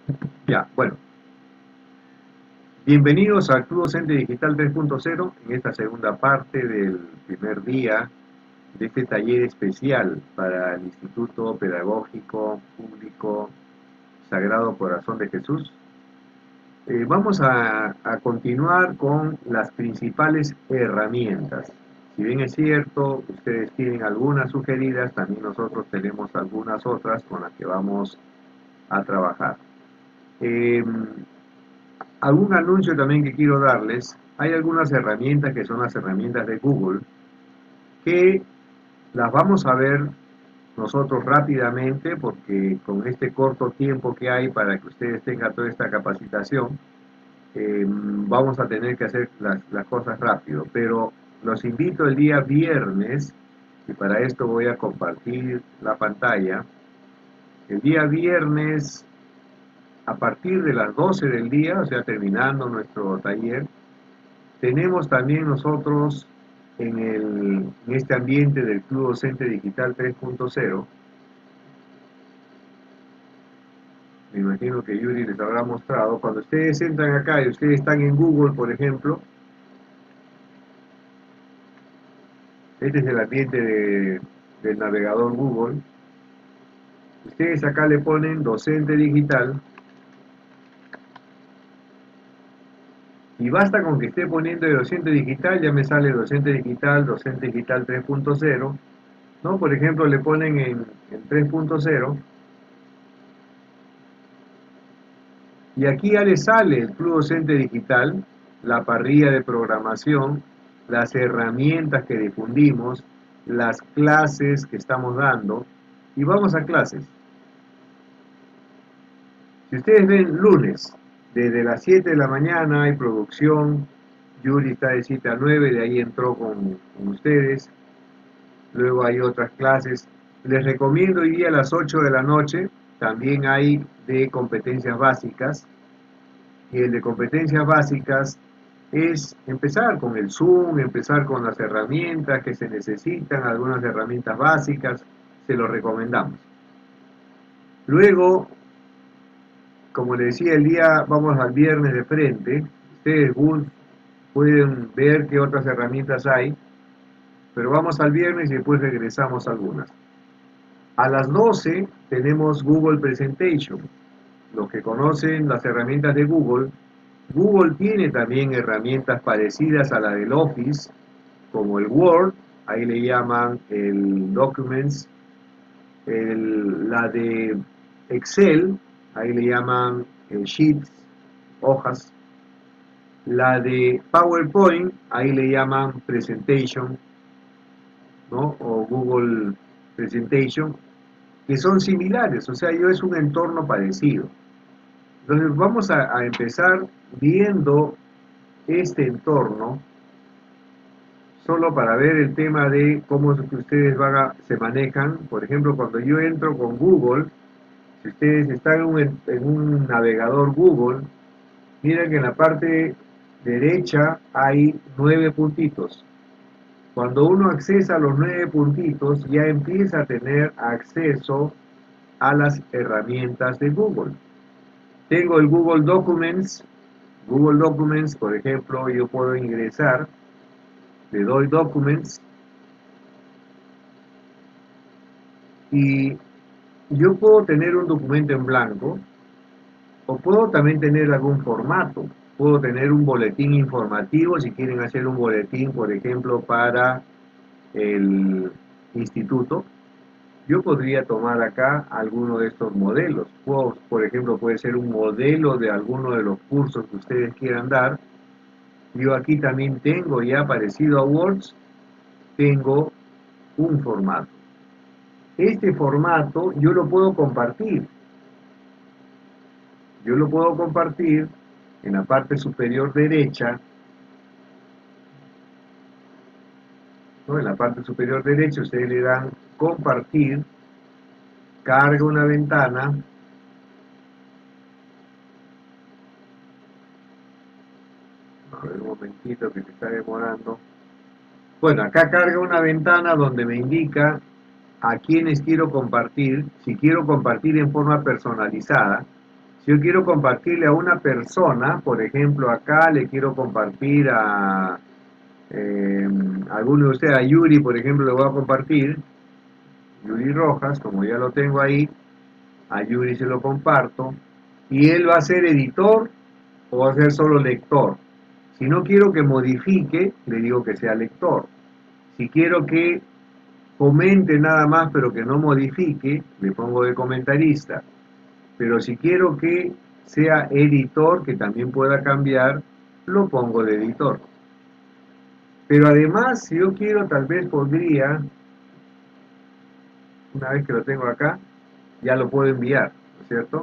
Ya, bueno, bienvenidos al Club Docente Digital 3.0 en esta segunda parte del primer día de este taller especial para el Instituto Pedagógico Público Sagrado Corazón de Jesús. Vamos a continuar con las principales herramientas. Si bien es cierto, ustedes tienen algunas sugeridas, también nosotros tenemos algunas otras con las que vamos a trabajar. Algún anuncio también que quiero darles. Hay algunas herramientas que son las herramientas de Google que las vamos a ver nosotros rápidamente porque con este corto tiempo que hay para que ustedes tengan toda esta capacitación, vamos a tener que hacer las cosas rápido. Pero los invito el día viernes, y para esto voy a compartir la pantalla. El día viernes a partir de las 12 del día, o sea, terminando nuestro taller, tenemos también nosotros en este ambiente del Club Docente Digital 3.0, me imagino que Yuri les habrá mostrado, cuando ustedes entran acá y ustedes están en Google, por ejemplo, este es el ambiente del navegador Google, ustedes acá le ponen Docente Digital, y basta con que esté poniendo de Docente Digital, ya me sale Docente Digital 3.0, ¿no? Por ejemplo, le ponen en 3.0, y aquí ya les sale el Club Docente Digital, la parrilla de programación, las herramientas que difundimos, las clases que estamos dando, y vamos a clases. Si ustedes ven lunes, desde las 7 de la mañana hay producción, Yuri está de 7 a 9, de ahí entró con ustedes, luego hay otras clases. Les recomiendo hoy día a las 8 de la noche, también hay de competencias básicas, y el de competencias básicas es empezar con el Zoom, empezar con las herramientas que se necesitan, algunas herramientas básicas, se lo recomendamos. Luego, como les decía, el día, vamos al viernes de frente, ustedes pueden ver qué otras herramientas hay, pero vamos al viernes y después regresamos a algunas. A las 12 tenemos Google Presentation. Los que conocen las herramientas de Google, Google tiene también herramientas parecidas a la del Office, como el Word, ahí le llaman el Documents, la de Excel, ahí le llaman Sheets, hojas, la de PowerPoint, ahí le llaman Presentation, ¿no? O Google Presentation, que son similares, o sea, es un entorno parecido. Entonces vamos a empezar viendo este entorno solo para ver el tema de cómo es que ustedes se manejan. Por ejemplo, cuando yo entro con Google, si ustedes están en un navegador Google, miren que en la parte derecha hay 9 puntitos. Cuando uno accesa a los 9 puntitos, ya empieza a tener acceso a las herramientas de Google. Tengo el Google Documents. Google Documents, por ejemplo, yo puedo ingresar, le doy Documents, y yo puedo tener un documento en blanco, o puedo también tener algún formato. Puedo tener un boletín informativo, si quieren hacer un boletín, por ejemplo, para el instituto. Yo podría tomar acá alguno de estos modelos. Por ejemplo, puede ser un modelo de alguno de los cursos que ustedes quieran dar. Yo aquí también tengo, ya parecido a Words, tengo un formato. Este formato yo lo puedo compartir. Yo lo puedo compartir en la parte superior derecha, ¿no? En la parte superior derecha ustedes le dan compartir, carga una ventana, a ver un momentito que se está demorando. Bueno, acá carga una ventana donde me indica a quienes quiero compartir, si quiero compartir en forma personalizada, Si yo quiero compartirle a una persona, por ejemplo, acá le quiero compartir a alguno de ustedes, a Yuri, por ejemplo, le voy a compartir, Yuri Rojas, como ya lo tengo ahí, a Yuri se lo comparto, y él va a ser editor o va a ser solo lector. Si no quiero que modifique, le digo que sea lector. Si quiero que comente nada más, pero que no modifique, le pongo de comentarista. Pero si quiero que sea editor, que también pueda cambiar, lo pongo de editor. Pero además, si yo quiero, tal vez podría, una vez que lo tengo acá, ya lo puedo enviar, ¿no es cierto?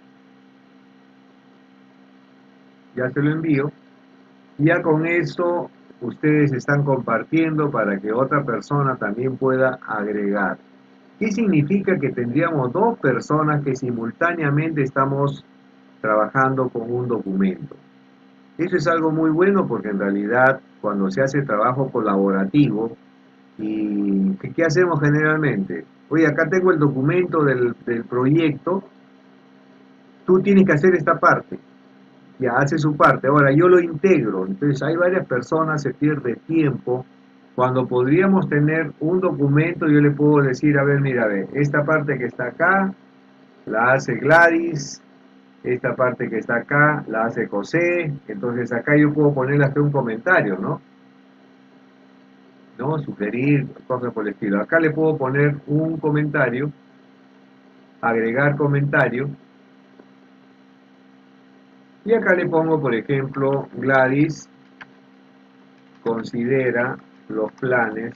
Ya se lo envío. Ya con eso ustedes están compartiendo para que otra persona también pueda agregar. ¿Qué significa que tendríamos dos personas que simultáneamente estamos trabajando con un documento? Eso es algo muy bueno porque en realidad cuando se hace trabajo colaborativo, ¿y qué hacemos generalmente? Oye, acá tengo el documento del proyecto, tú tienes que hacer esta parte. Ya hace su parte. Ahora yo lo integro. Entonces hay varias personas, se pierde tiempo. Cuando podríamos tener un documento, yo le puedo decir, a ver, mira, ve, esta parte que está acá, la hace Gladys, esta parte que está acá, la hace José, entonces acá yo puedo ponerle hasta un comentario, ¿no? ¿No? Sugerir, cosas por el estilo. Acá le puedo poner un comentario, agregar comentario, y acá le pongo, por ejemplo, Gladys considera los planes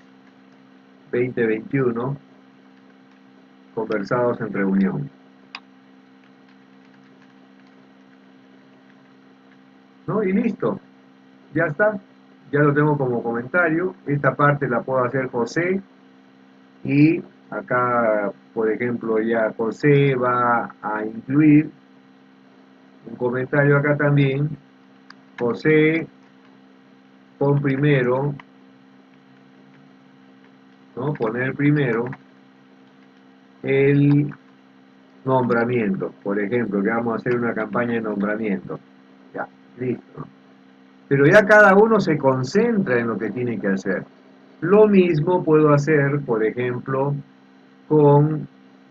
2021 conversados en reunión, ¿no? Y listo, ya está, ya lo tengo como comentario. Esta parte la puedo hacer José y acá, por ejemplo, ya José va a incluir un comentario acá también. José, pon primero, ¿no? Poner primero el nombramiento, por ejemplo, que vamos a hacer una campaña de nombramiento. Ya, listo. Pero ya cada uno se concentra en lo que tiene que hacer. Lo mismo puedo hacer, por ejemplo, con,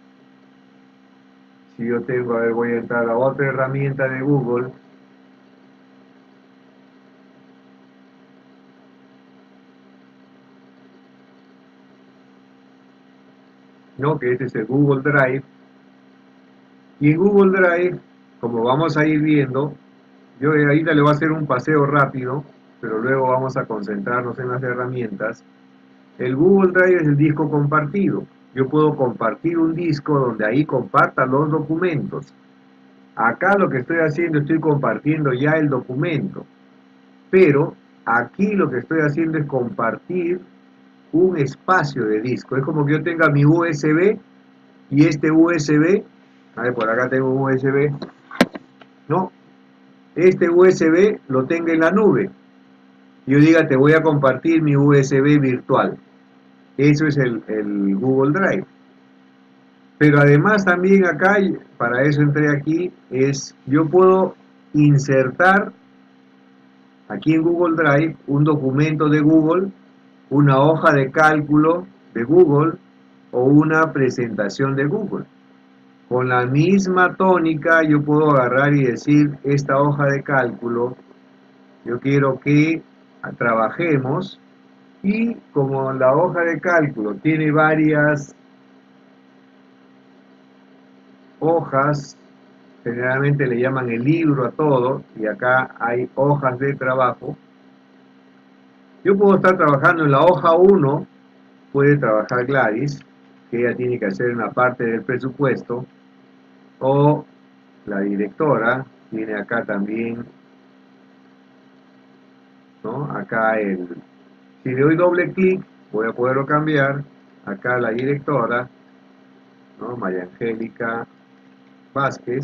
si yo tengo, a ver, voy a entrar a otra herramienta de Google, ¿no? Que este es el Google Drive. Y en Google Drive, como vamos a ir viendo, yo ahorita le voy a hacer un paseo rápido, pero luego vamos a concentrarnos en las herramientas. El Google Drive es el disco compartido. Yo puedo compartir un disco donde ahí comparta los documentos. Acá lo que estoy haciendo, estoy compartiendo ya el documento, pero aquí lo que estoy haciendo es compartir un espacio de disco. Es como que yo tenga mi USB y este USB, a ver, por acá tengo un USB, ¿no? Este USB lo tenga en la nube. Yo diga, te voy a compartir mi USB virtual. Eso es el Google Drive. Pero además también acá, para eso entré aquí, es yo puedo insertar aquí en Google Drive un documento de Google, una hoja de cálculo de Google o una presentación de Google. Con la misma tónica yo puedo agarrar y decir, esta hoja de cálculo, yo quiero que trabajemos y como la hoja de cálculo tiene varias hojas, generalmente le llaman el libro a todo, y acá hay hojas de trabajo. Yo puedo estar trabajando en la hoja 1, puede trabajar Gladys, que ella tiene que hacer una parte del presupuesto, o la directora tiene acá también, ¿no? Acá si le doy doble clic, voy a poderlo cambiar. Acá la directora, ¿no? María Angélica Vázquez,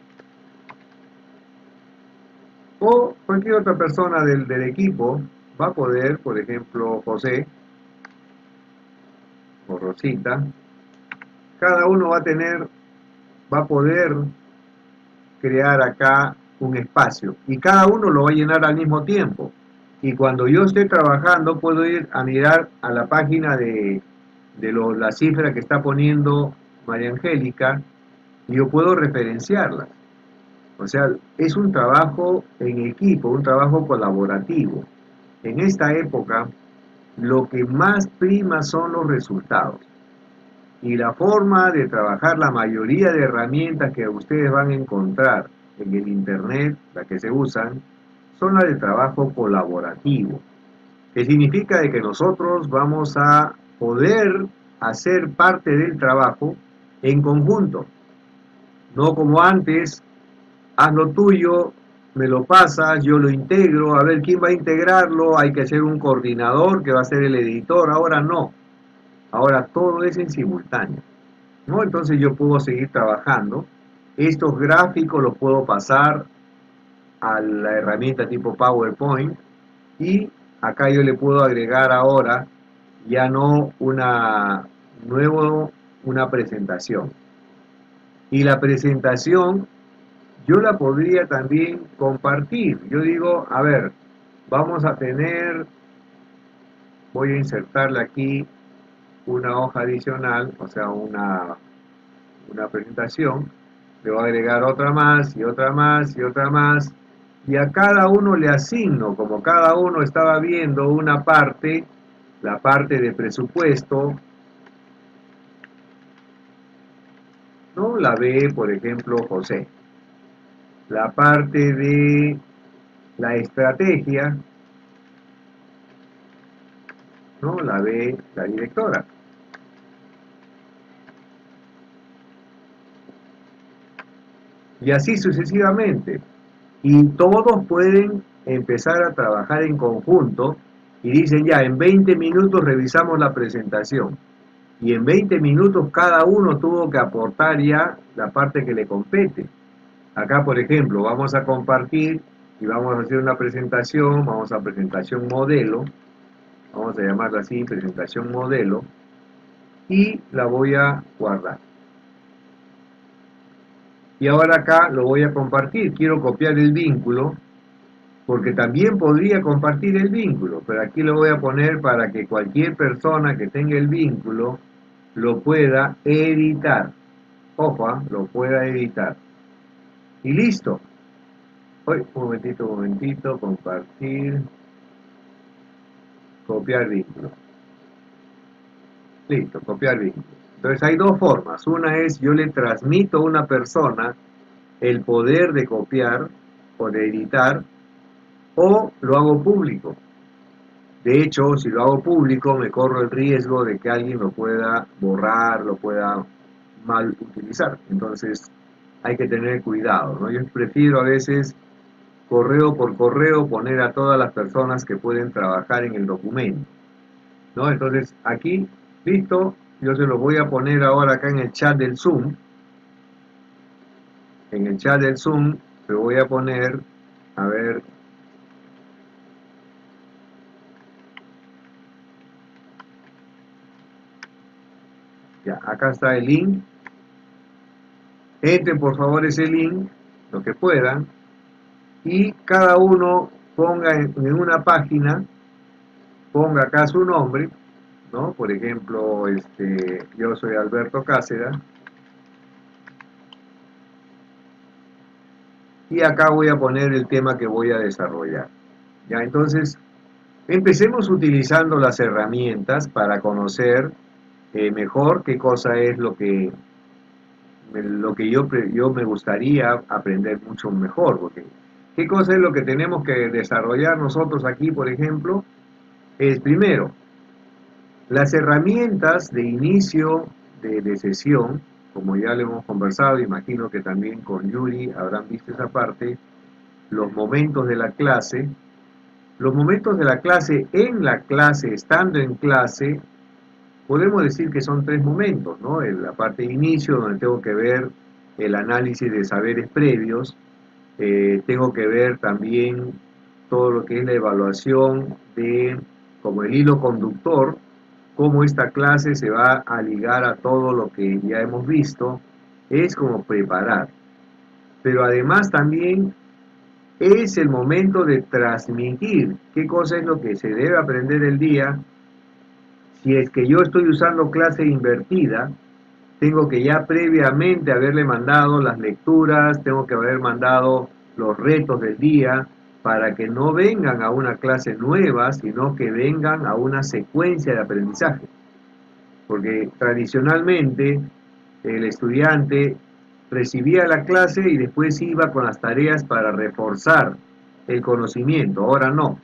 o cualquier otra persona del equipo va a poder, por ejemplo, José o Rosita, cada uno va a poder crear acá un espacio y cada uno lo va a llenar al mismo tiempo. Y cuando yo esté trabajando puedo ir a mirar a la página de la cifra que está poniendo María Angélica y yo puedo referenciarla. O sea, es un trabajo en equipo, un trabajo colaborativo. En esta época, lo que más prima son los resultados. Y la forma de trabajar la mayoría de herramientas que ustedes van a encontrar en el Internet, las que se usan, son las de trabajo colaborativo. Que significa de que nosotros vamos a poder hacer parte del trabajo en conjunto. No como antes, haz lo tuyo, me lo pasas, yo lo integro, a ver quién va a integrarlo, hay que ser un coordinador que va a ser el editor, ahora no, ahora todo es en simultáneo, ¿no? Entonces yo puedo seguir trabajando, estos gráficos los puedo pasar a la herramienta tipo PowerPoint y acá yo le puedo agregar ahora ya no una presentación. Y la presentación yo la podría también compartir. Yo digo, a ver, vamos a tener, voy a insertarle aquí una hoja adicional, o sea, una presentación, le voy a agregar otra más y otra más y otra más, y a cada uno le asigno, como cada uno estaba viendo una parte, la parte de presupuesto, ¿no? La ve, por ejemplo, José. La parte de la estrategia, ¿no? La ve la directora. Y así sucesivamente. Y todos pueden empezar a trabajar en conjunto y dicen ya, en 20 minutos revisamos la presentación. Y en 20 minutos cada uno tuvo que aportar ya la parte que le compete. Acá, por ejemplo, vamos a compartir y vamos a hacer una presentación, vamos a presentación modelo, vamos a llamarla así, presentación modelo, y la voy a guardar. Y ahora acá lo voy a compartir, quiero copiar el vínculo, porque también podría compartir el vínculo, pero aquí lo voy a poner para que cualquier persona que tenga el vínculo lo pueda editar. Ojo, lo pueda editar. Y listo. Un momentito, compartir, copiar vínculo. Listo, copiar vínculo. Entonces hay dos formas. Una es yo le transmito a una persona el poder de copiar o de editar, o lo hago público. De hecho, si lo hago público, me corro el riesgo de que alguien lo pueda borrar, lo pueda mal utilizar. Entonces, hay que tener cuidado, ¿no? Yo prefiero a veces, correo por correo, poner a todas las personas que pueden trabajar en el documento, ¿no? Entonces, aquí, listo, yo se lo voy a poner ahora acá en el chat del Zoom. En el chat del Zoom, se voy a poner, a ver, ya, acá está el link. Entren por favor ese link, lo que puedan, y cada uno ponga en una página, ponga acá su nombre, ¿no? Por ejemplo, yo soy Alberto Cáceres, y acá voy a poner el tema que voy a desarrollar. Ya, entonces, empecemos utilizando las herramientas para conocer mejor qué cosa es lo que yo me gustaría aprender mucho mejor, porque qué cosa es lo que tenemos que desarrollar nosotros aquí, por ejemplo, es primero, las herramientas de inicio de sesión, como ya lo hemos conversado, imagino que también con Yuri habrán visto esa parte, los momentos de la clase, en la clase, estando en clase, podemos decir que son tres momentos, ¿no? En la parte de inicio, donde tengo que ver el análisis de saberes previos, tengo que ver también todo lo que es la evaluación de, como el hilo conductor, cómo esta clase se va a ligar a todo lo que ya hemos visto, es como preparar. pero además también es el momento de transmitir qué cosa es lo que se debe aprender el día. Si es que yo estoy usando clase invertida, tengo que ya previamente haberle mandado las lecturas, tengo que haber mandado los retos del día, para que no vengan a una clase nueva, sino que vengan a una secuencia de aprendizaje. Porque tradicionalmente el estudiante recibía la clase y después iba con las tareas para reforzar el conocimiento. Ahora no.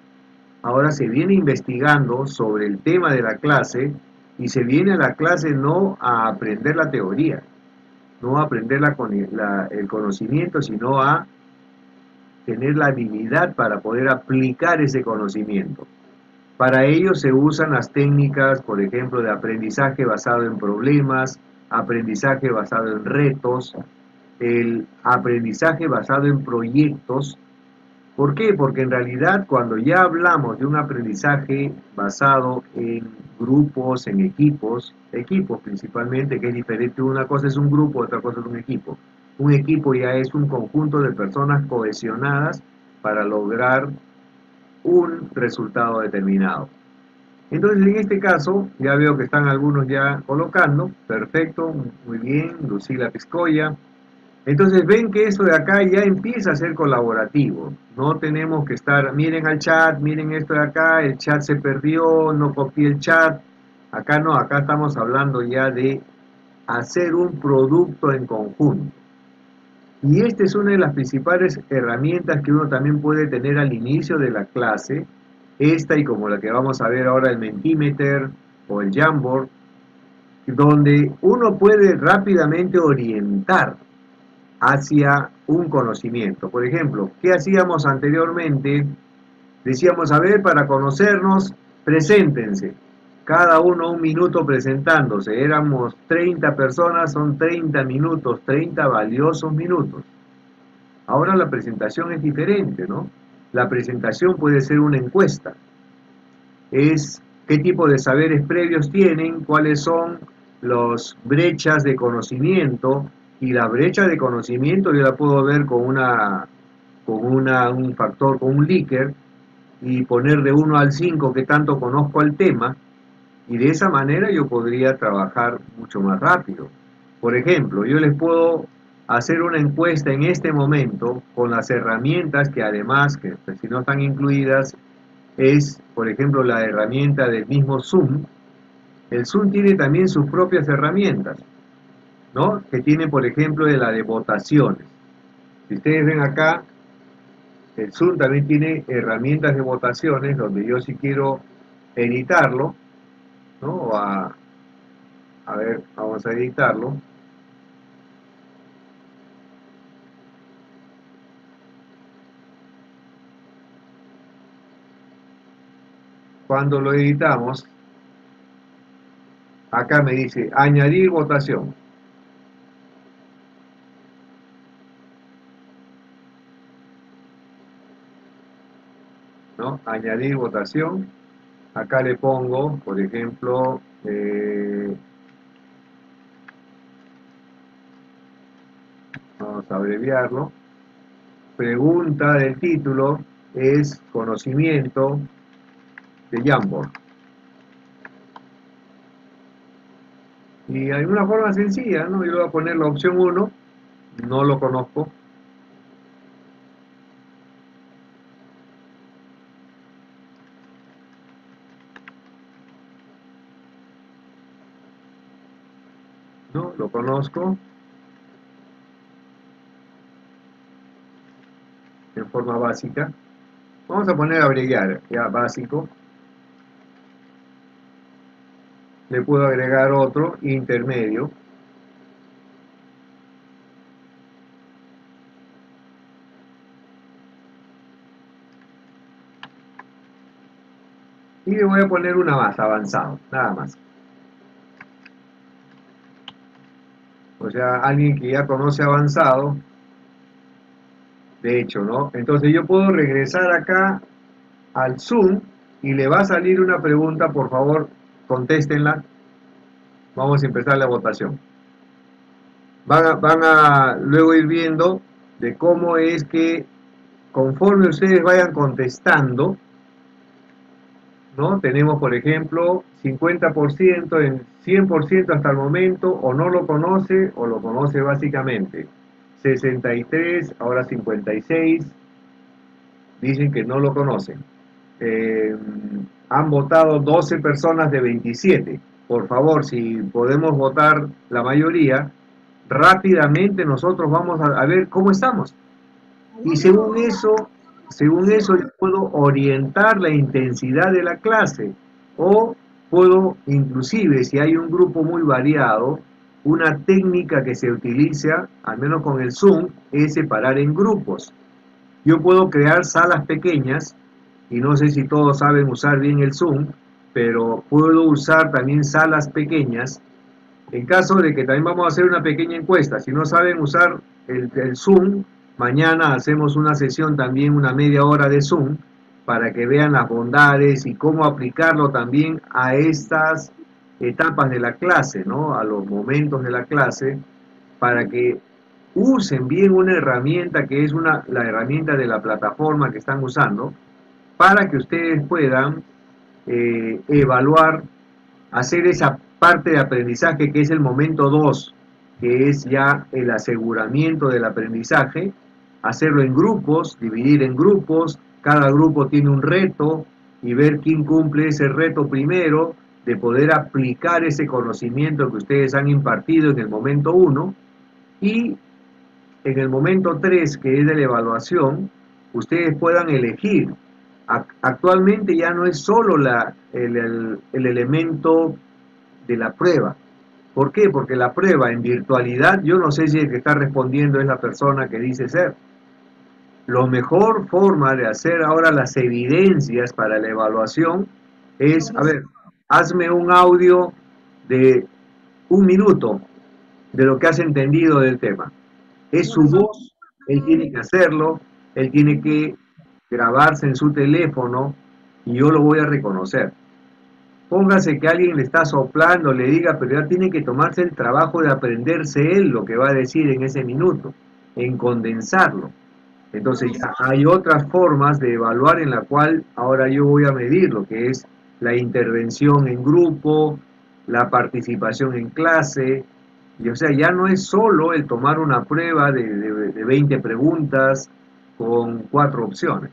Ahora se viene investigando sobre el tema de la clase y se viene a la clase no a aprender la teoría, no a aprender el conocimiento, sino a tener la habilidad para poder aplicar ese conocimiento. Para ello se usan las técnicas, por ejemplo, de aprendizaje basado en problemas, aprendizaje basado en retos, el aprendizaje basado en proyectos. ¿Por qué? Porque en realidad cuando ya hablamos de un aprendizaje basado en grupos, en equipos principalmente, que es diferente, una cosa es un grupo, otra cosa es un equipo. Un equipo ya es un conjunto de personas cohesionadas para lograr un resultado determinado. Entonces, en este caso, ya veo que están algunos ya colocando, perfecto, muy bien, Lucila Piscoya. Entonces ven que esto de acá ya empieza a ser colaborativo. No tenemos que estar, miren al chat, miren esto de acá, el chat se perdió, no copié el chat. Acá no, acá estamos hablando ya de hacer un producto en conjunto. Y esta es una de las principales herramientas que uno también puede tener al inicio de la clase. Esta y como la que vamos a ver ahora, el Mentimeter o el Jamboard, donde uno puede rápidamente orientar hacia un conocimiento. Por ejemplo, ¿qué hacíamos anteriormente? Decíamos, a ver, para conocernos, preséntense. Cada uno un minuto presentándose. Éramos 30 personas, son 30 minutos, 30 valiosos minutos. Ahora la presentación es diferente, ¿no? La presentación puede ser una encuesta. Es qué tipo de saberes previos tienen, cuáles son las brechas de conocimiento, y la brecha de conocimiento yo la puedo ver un factor, con un Likert, y poner de 1 al 5 qué tanto conozco el tema, y de esa manera yo podría trabajar mucho más rápido. Por ejemplo, yo les puedo hacer una encuesta en este momento con las herramientas que además, que si no están incluidas, es, por ejemplo, la herramienta del mismo Zoom. El Zoom tiene también sus propias herramientas, ¿no? Que tiene, por ejemplo, la de votaciones. Si ustedes ven acá, el Zoom también tiene herramientas de votaciones, donde yo si quiero editarlo, ¿no? A ver, vamos a editarlo. Cuando lo editamos, acá me dice añadir votación. ¿No? Añadir votación. Acá le pongo, por ejemplo, vamos a abreviarlo. Pregunta del título es conocimiento de Jamboard. Y hay una forma sencilla, ¿no? Yo le voy a poner la opción 1, no lo conozco. No, lo conozco. En forma básica. Vamos a poner abreviar, ya básico. Le puedo agregar otro, intermedio. Y le voy a poner una más, avanzado, nada más. O sea, alguien que ya conoce avanzado, de hecho, ¿no? Entonces yo puedo regresar acá al Zoom y le va a salir una pregunta, por favor, contéstenla. Vamos a empezar la votación. Van a luego ir viendo de cómo es que conforme ustedes vayan contestando, ¿no? Tenemos, por ejemplo, 50% en 100% hasta el momento, o no lo conoce o lo conoce básicamente. 63, ahora 56, dicen que no lo conocen. Eh, Han votado 12 personas de 27. Por favor, si podemos votar la mayoría, rápidamente nosotros vamos a ver cómo estamos. Y según eso yo puedo orientar la intensidad de la clase o puedo, inclusive si hay un grupo muy variado, una técnica que se utiliza, al menos con el Zoom, es separar en grupos. Yo puedo crear salas pequeñas y no sé si todos saben usar bien el Zoom, pero puedo usar también salas pequeñas. En caso de que también vamos a hacer una pequeña encuesta, si no saben usar el Zoom, mañana hacemos una sesión también, una media hora de Zoom, para que vean las bondades y cómo aplicarlo también a estas etapas de la clase, ¿no? A los momentos de la clase, para que usen bien una herramienta que es la herramienta de la plataforma que están usando, para que ustedes puedan evaluar, hacer esa parte de aprendizaje que es el momento 2, que es ya el aseguramiento del aprendizaje, hacerlo en grupos, dividir en grupos, cada grupo tiene un reto y ver quién cumple ese reto primero, de poder aplicar ese conocimiento que ustedes han impartido en el momento 1 y en el momento 3, que es de la evaluación, ustedes puedan elegir. Actualmente ya no es solo el elemento de la prueba. ¿Por qué? Porque la prueba en virtualidad, yo no sé si el que está respondiendo es la persona que dice ser. La mejor forma de hacer ahora las evidencias para la evaluación es, a ver, hazme un audio de 1 minuto de lo que has entendido del tema. Es su voz, él tiene que hacerlo, él tiene que grabarse en su teléfono y yo lo voy a reconocer. Póngase que alguien le está soplando, le diga, pero ya tiene que tomarse el trabajo de aprenderse él lo que va a decir en ese minuto, en condensarlo. Entonces ya hay otras formas de evaluar en la cual ahora yo voy a medir lo que es la intervención en grupo, la participación en clase, y o sea, ya no es solo el tomar una prueba de 20 preguntas con 4 opciones.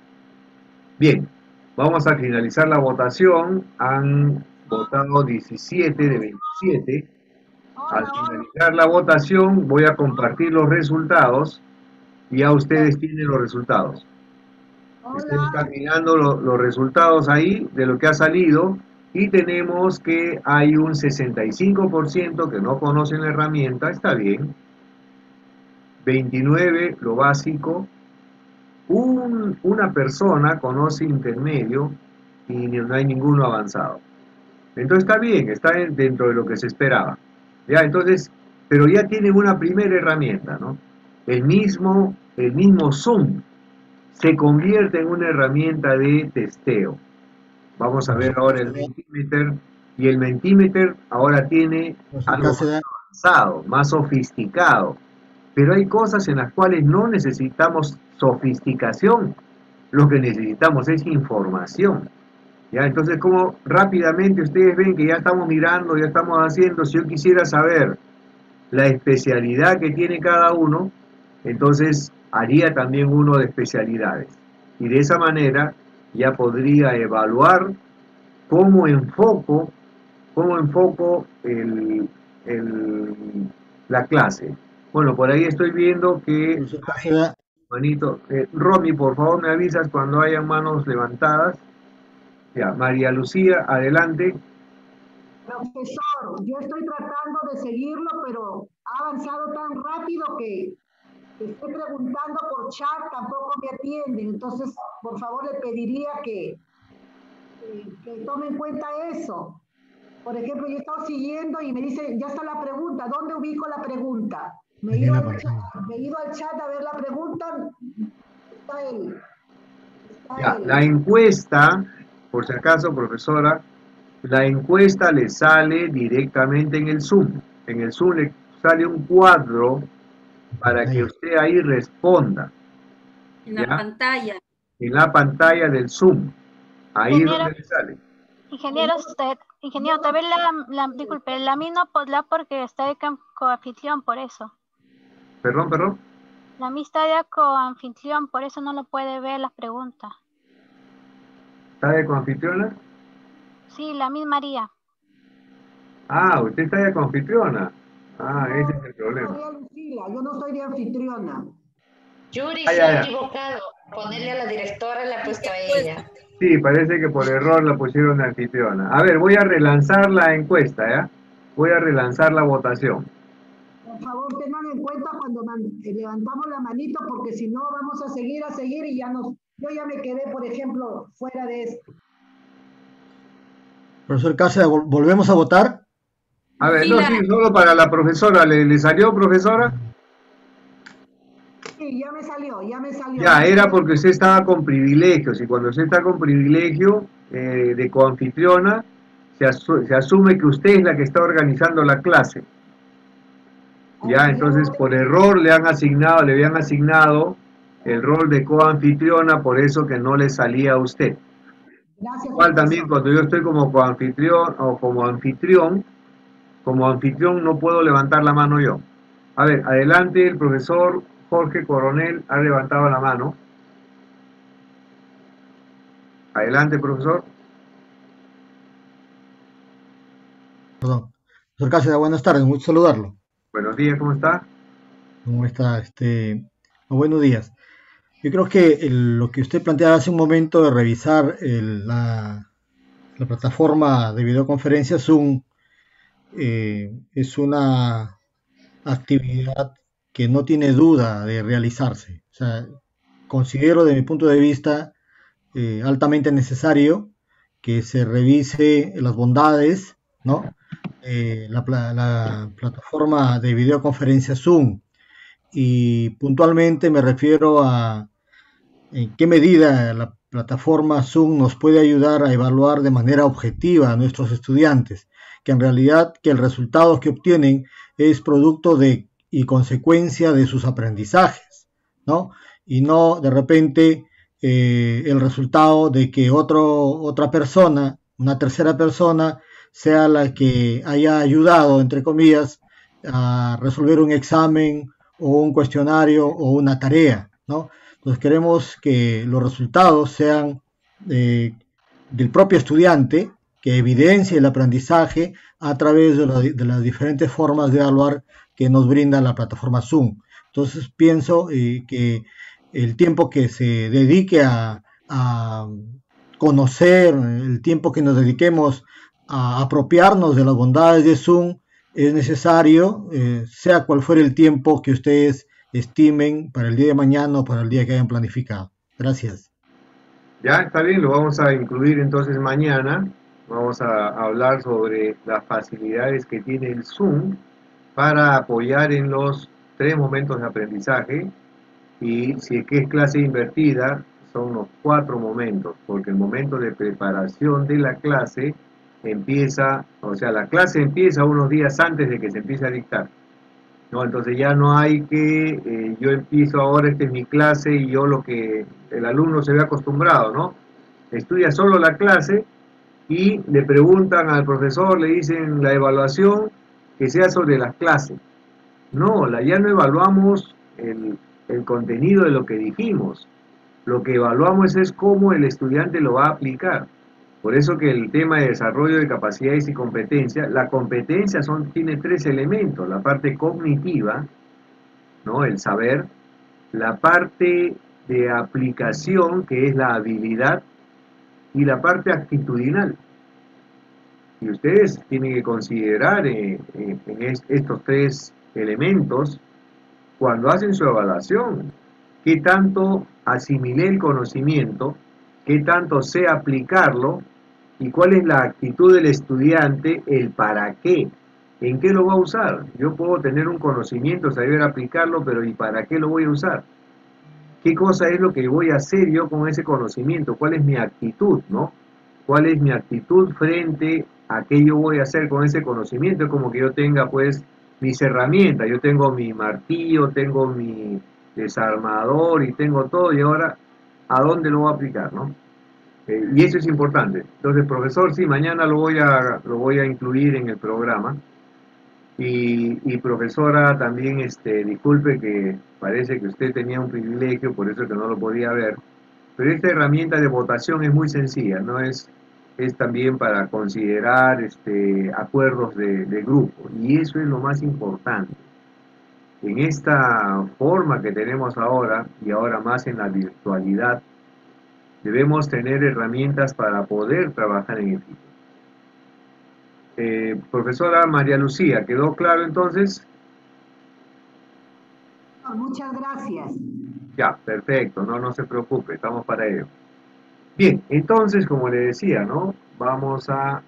Bien, vamos a finalizar la votación. Han votado 17 de 27. Al finalizar la votación voy a compartir los resultados y ya ustedes tienen los resultados. Ustedes están mirando los resultados ahí de lo que ha salido y tenemos que hay un 65% que no conocen la herramienta, está bien. 29 lo básico. Una persona conoce intermedio y no hay ninguno avanzado. Entonces está bien, está dentro de lo que se esperaba. Ya, entonces, pero ya tienen una primera herramienta, ¿no? El mismo Zoom se convierte en una herramienta de testeo. Vamos a ver ahora el Mentimeter, y el Mentimeter ahora tiene algo más avanzado, más sofisticado, pero hay cosas en las cuales no necesitamos sofisticación, lo que necesitamos es información. ¿Ya? Entonces, como rápidamente ustedes ven que ya estamos mirando, ya estamos haciendo, si yo quisiera saber la especialidad que tiene cada uno, entonces haría también uno de especialidades. Y de esa manera ya podría evaluar cómo enfoco, la clase. Bueno, por ahí estoy viendo que hay manito. Romy, por favor, me avisas cuando hayan manos levantadas. Ya, María Lucía, adelante. Profesor, yo estoy tratando de seguirlo, pero ha avanzado tan rápido que estoy preguntando por chat, tampoco me atienden. Entonces, por favor, le pediría que tome en cuenta eso. Por ejemplo, yo he estado siguiendo y me dice, ya está la pregunta, ¿dónde ubico la pregunta? Me he ido al chat a ver la pregunta, está él. Ya, la encuesta, por si acaso, profesora, la encuesta le sale directamente en el Zoom. En el Zoom le sale un cuadro para que Ahí. usted ahí responda, En la ¿ya? pantalla. En la pantalla del Zoom, ahí es Ingeniero, donde le sale. ingeniero, tal vez disculpe, la mí no podrá porque está de coanfitrión, por eso. Perdón. La mí está de coanfitrión, por eso no lo puede ver las preguntas. ¿Está de coanfitriona? Sí, la mí María. Ah, usted está de coanfitriona. Ah, No, ese es el problema. María Lucila, yo no soy de anfitriona. Yuri Ah, se ha ya. equivocado. Ponerle a la directora le ha puesto a ella. Sí, parece que por error la pusieron de anfitriona. A ver, voy a relanzar la encuesta, ¿ya? Voy a relanzar la votación. Por favor, tengan en cuenta cuando levantamos la manito, porque si no vamos a seguir y yo ya me quedé, por ejemplo, fuera de esto. Profesor Cáceres, ¿volvemos a votar? A ver, Sí, no, sí, solo para la profesora. ¿Le salió, profesora? Sí, ya me salió. Ya, era porque usted estaba con privilegios, y cuando usted está con privilegio de coanfitriona, se asume que usted es la que está organizando la clase. Ya, entonces por error le habían asignado el rol de coanfitriona, por eso que no le salía a usted. Gracias, Igual también profesor. cuando yo estoy como coanfitrión o como anfitrión no puedo levantar la mano yo. A ver, adelante, el profesor Jorge Coronel ha levantado la mano. Adelante, profesor. Perdón. Profesor Cáceres, buenas tardes, mucho saludarlo. Buenos días, ¿cómo está? ¿Cómo está? Buenos días. Yo creo que lo que usted planteaba hace un momento de revisar la plataforma de videoconferencia Zoom es una actividad que no tiene duda de realizarse. O sea, considero desde mi punto de vista altamente necesario que se revise las bondades, ¿no? La plataforma de videoconferencia Zoom, y puntualmente me refiero a en qué medida la plataforma Zoom nos puede ayudar a evaluar de manera objetiva a nuestros estudiantes, que en realidad que el resultado que obtienen es producto de y consecuencia de sus aprendizajes, ¿no? Y no de repente el resultado de que otra persona, una tercera persona, sea la que haya ayudado, entre comillas, a resolver un examen o un cuestionario o una tarea, ¿no? Entonces queremos que los resultados sean del propio estudiante, que evidencie el aprendizaje a través de las diferentes formas de evaluar que nos brinda la plataforma Zoom. Entonces pienso que el tiempo que se dedique a conocer, el tiempo que nos dediquemos a apropiarnos de las bondades de Zoom es necesario, sea cual fuera el tiempo que ustedes estimen para el día de mañana o para el día que hayan planificado. Gracias. Ya, está bien, lo vamos a incluir entonces mañana. Vamos a hablar sobre las facilidades que tiene el Zoom para apoyar en los 3 momentos de aprendizaje, y si es que es clase invertida, son los 4 momentos, porque el momento de preparación de la clase empieza, o sea, la clase empieza unos días antes de que se empiece a dictar. ¿No? Entonces ya no hay que, yo empiezo ahora, esta es mi clase y yo lo que el alumno se ve acostumbrado, ¿no? Estudia solo la clase y le preguntan al profesor, le dicen la evaluación que sea sobre las clases. No, ya no evaluamos el contenido de lo que dijimos. Lo que evaluamos es cómo el estudiante lo va a aplicar. Por eso que el tema de desarrollo de capacidades y competencia, la competencia tiene 3 elementos: la parte cognitiva, ¿no? El saber; la parte de aplicación, que es la habilidad; y la parte actitudinal. Y ustedes tienen que considerar estos 3 elementos cuando hacen su evaluación. ¿Qué tanto asimilé el conocimiento? ¿Qué tanto sé aplicarlo? ¿Y cuál es la actitud del estudiante? El para qué. ¿En qué lo va a usar? Yo puedo tener un conocimiento, saber aplicarlo, pero ¿y para qué lo voy a usar? ¿Qué cosa es lo que voy a hacer yo con ese conocimiento? ¿Cuál es mi actitud, no? ¿Cuál es mi actitud frente a qué yo voy a hacer con ese conocimiento? Es como que yo tenga, pues, mis herramientas. Yo tengo mi martillo, tengo mi desarmador y tengo todo, y ahora, ¿a dónde lo voy a aplicar, no? Y eso es importante. Entonces, profesor, sí, mañana lo voy a incluir en el programa. Y profesora, también, disculpe que parece que usted tenía un privilegio, por eso que no lo podía ver, pero esta herramienta de votación es muy sencilla, ¿no? Es también para considerar acuerdos de grupo, y eso es lo más importante. En esta forma que tenemos ahora, y ahora más en la virtualidad, debemos tener herramientas para poder trabajar en equipo. Profesora María Lucía, ¿quedó claro entonces? Muchas gracias. Ya, perfecto, no se preocupe, estamos para ello. Bien, entonces, como le decía, ¿no? Vamos a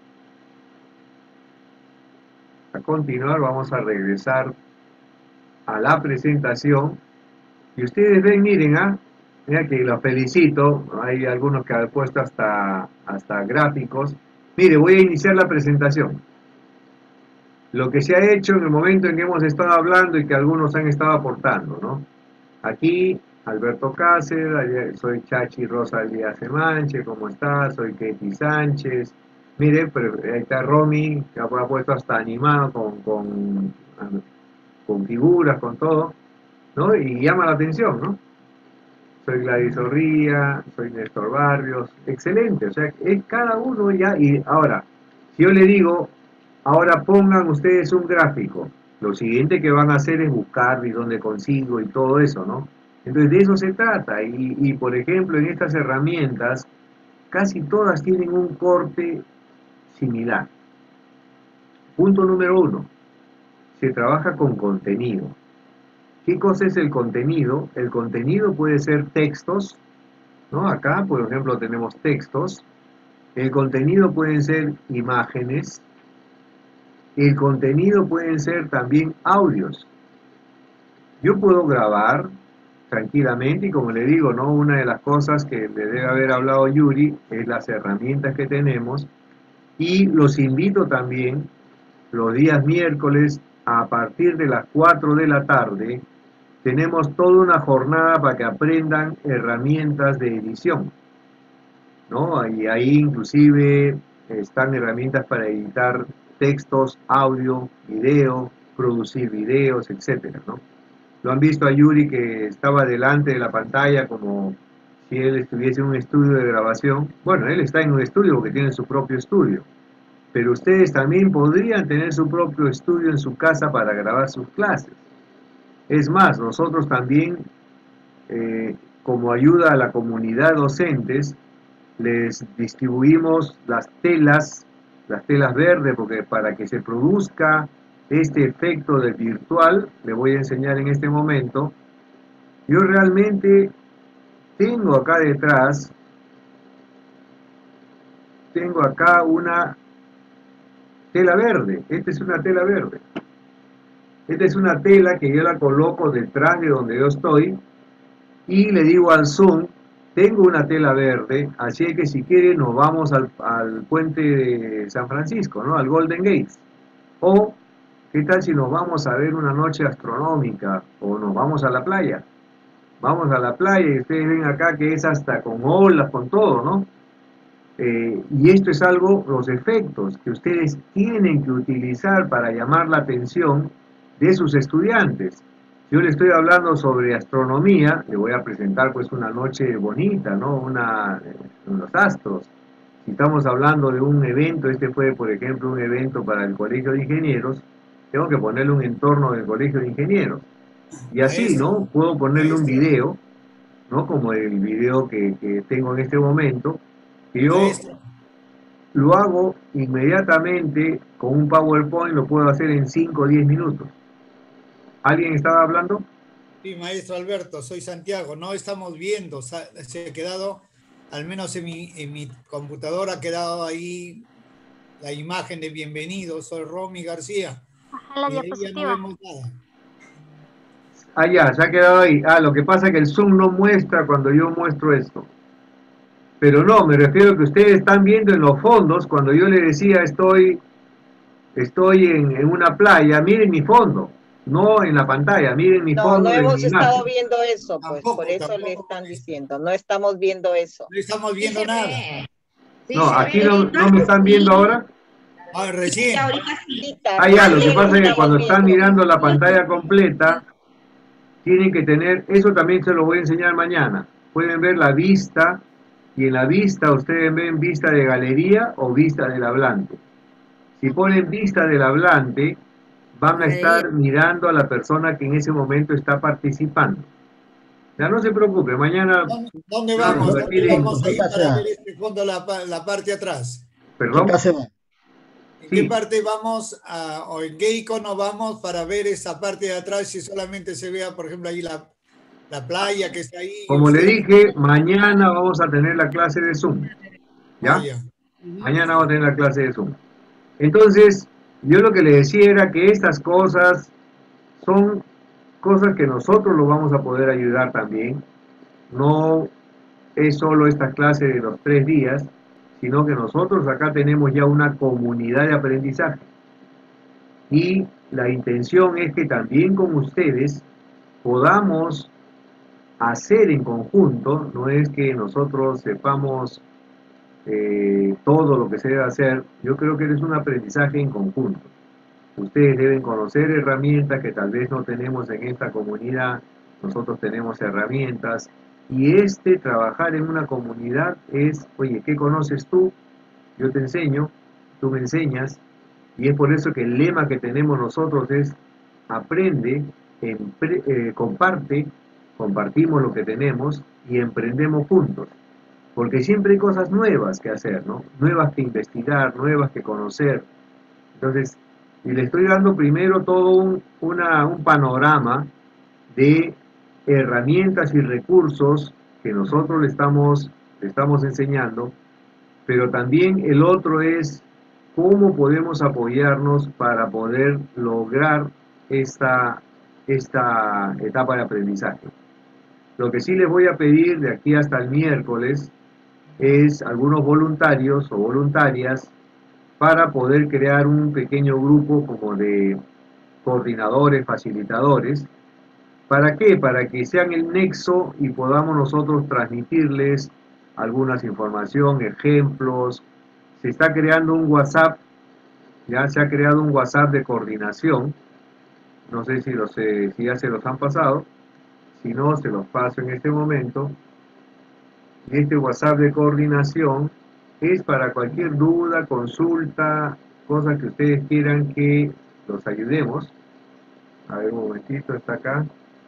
continuar, vamos a regresar a la presentación. Y ustedes ven, miren, mira que los felicito, hay algunos que han puesto hasta gráficos. Mire, voy a iniciar la presentación. Lo que se ha hecho en el momento en que hemos estado hablando y que algunos han estado aportando, ¿no? Aquí, Alberto Cáceres, soy Chachi Rosa Díaz Manche, ¿cómo está? Soy Ketty Sánchez. Miren, ahí está Romy, que ha puesto hasta animado con figuras, con todo, ¿no? Y llama la atención, ¿no? Soy Gladys Orría, soy Néstor Barrios, excelente, o sea, es cada uno ya, y ahora, si yo le digo, ahora pongan ustedes un gráfico, lo siguiente que van a hacer es buscar y dónde consigo y todo eso, ¿no? Entonces de eso se trata, y por ejemplo en estas herramientas, casi todas tienen un corte similar. Punto número 1, se trabaja con contenido. ¿Qué cosa es el contenido? El contenido puede ser textos, ¿no? Acá, por ejemplo, tenemos textos. El contenido pueden ser imágenes. El contenido pueden ser también audios. Yo puedo grabar tranquilamente y, como le digo, ¿no? Una de las cosas que le debe haber hablado Yuri es las herramientas que tenemos, y los invito también los días miércoles a partir de las 4 de la tarde. Tenemos toda una jornada para que aprendan herramientas de edición, ¿no? Y ahí inclusive están herramientas para editar textos, audio, video, producir videos, etcétera, ¿no? Lo han visto a Yuri, que estaba delante de la pantalla como si él estuviese en un estudio de grabación. Bueno, él está en un estudio porque tiene su propio estudio, pero ustedes también podrían tener su propio estudio en su casa para grabar sus clases. Es más, nosotros también, como ayuda a la comunidad docentes, les distribuimos las telas verdes, porque para que se produzca este efecto de virtual, le voy a enseñar en este momento. Yo realmente tengo acá detrás, tengo acá una tela verde. Esta es una tela verde. Esta es una tela que yo la coloco detrás de donde yo estoy y le digo al Zoom, tengo una tela verde, así que si quieren nos vamos al puente de San Francisco, ¿no? Al Golden Gate. O, ¿qué tal si nos vamos a ver una noche astronómica? O nos vamos a la playa. Vamos a la playa y ustedes ven acá que es hasta con olas, con todo, ¿no? Y esto es algo, los efectos que ustedes tienen que utilizar para llamar la atención de sus estudiantes. Yo le estoy hablando sobre astronomía, le voy a presentar pues una noche bonita, ¿no? Unos astros. Si estamos hablando de un evento, este fue por ejemplo un evento para el Colegio de Ingenieros, tengo que ponerle un entorno del Colegio de Ingenieros. Y así, ¿no? Puedo ponerle un video, ¿no? Como el video que tengo en este momento, que yo lo hago inmediatamente con un PowerPoint, lo puedo hacer en 5 o 10 minutos. ¿Alguien estaba hablando? Sí, maestro Alberto, soy Santiago. No estamos viendo, se ha quedado, al menos en mi computadora ha quedado ahí la imagen de bienvenido. Soy Romy García. Ajá, la y ahí diapositiva. ya no vemos nada. Ah, ya, se ha quedado ahí. Ah, lo que pasa es que el Zoom no muestra cuando yo muestro esto. Pero no, me refiero a que ustedes están viendo en los fondos, cuando yo les decía estoy estoy en una playa, miren mi fondo, no en la pantalla, miren mi No, no fondo de mi hemos estado imagen. viendo eso, pues por Tampoco, eso le tampoco con están eso. diciendo, no estamos viendo eso. No estamos Sí viendo se nada. ve. Sí No, se aquí ve. no me están viendo ahora. Ah, Sí, recién. ahorita sí. Ahorita, Ah, ya, lo que recién lo pasa es que estamos cuando están viendo. mirando la pantalla completa, tienen que tener, eso también se lo voy a enseñar mañana. Pueden ver la vista, y en la vista ustedes ven vista de galería o vista del hablante. Si ponen vista del hablante, van a estar mirando a la persona que en ese momento está participando. Ya no se preocupe, mañana ¿Dónde vamos a vamos? ¿Dónde invertir en... vamos ¿En qué ahí clase para va? ver este fondo, la parte de atrás? ¿Qué ¿Perdón? clase va? ¿En qué Sí, parte vamos o en qué icono vamos para ver esa parte de atrás si solamente se vea, por ejemplo, ahí la playa que está ahí y como le ustedes? dije, mañana vamos a tener la clase de Zoom. Ah, ¿Ya? ya. Mañana vamos a Sí. tener la clase de Zoom. Entonces, yo lo que le decía era que estas cosas son cosas que nosotros lo vamos a poder ayudar también. No es solo esta clase de los 3 días, sino que nosotros acá tenemos ya una comunidad de aprendizaje. Y la intención es que también con ustedes podamos hacer en conjunto, no es que nosotros sepamos todo lo que se debe hacer, yo creo que es un aprendizaje en conjunto. Ustedes deben conocer herramientas que tal vez no tenemos en esta comunidad, nosotros tenemos herramientas, y trabajar en una comunidad es, oye, ¿qué conoces tú? Yo te enseño, tú me enseñas, y es por eso que el lema que tenemos nosotros es aprende, comparte, compartimos lo que tenemos y emprendemos juntos. Porque siempre hay cosas nuevas que hacer, ¿no? Nuevas que investigar, nuevas que conocer. Entonces, y le estoy dando primero todo un panorama de herramientas y recursos que nosotros le estamos enseñando, pero también el otro es cómo podemos apoyarnos para poder lograr esta etapa de aprendizaje. Lo que sí les voy a pedir de aquí hasta el miércoles es algunos voluntarios o voluntarias para poder crear un pequeño grupo como de coordinadores, facilitadores. ¿Para qué? Para que sean el nexo y podamos nosotros transmitirles algunas información, ejemplos. Se está creando un WhatsApp, ya se ha creado un WhatsApp de coordinación. No sé si ya se los han pasado. Si no, se los paso en este momento. Y este WhatsApp de coordinación es para cualquier duda, consulta, cosa que ustedes quieran que los ayudemos. A ver, un momentito, está acá.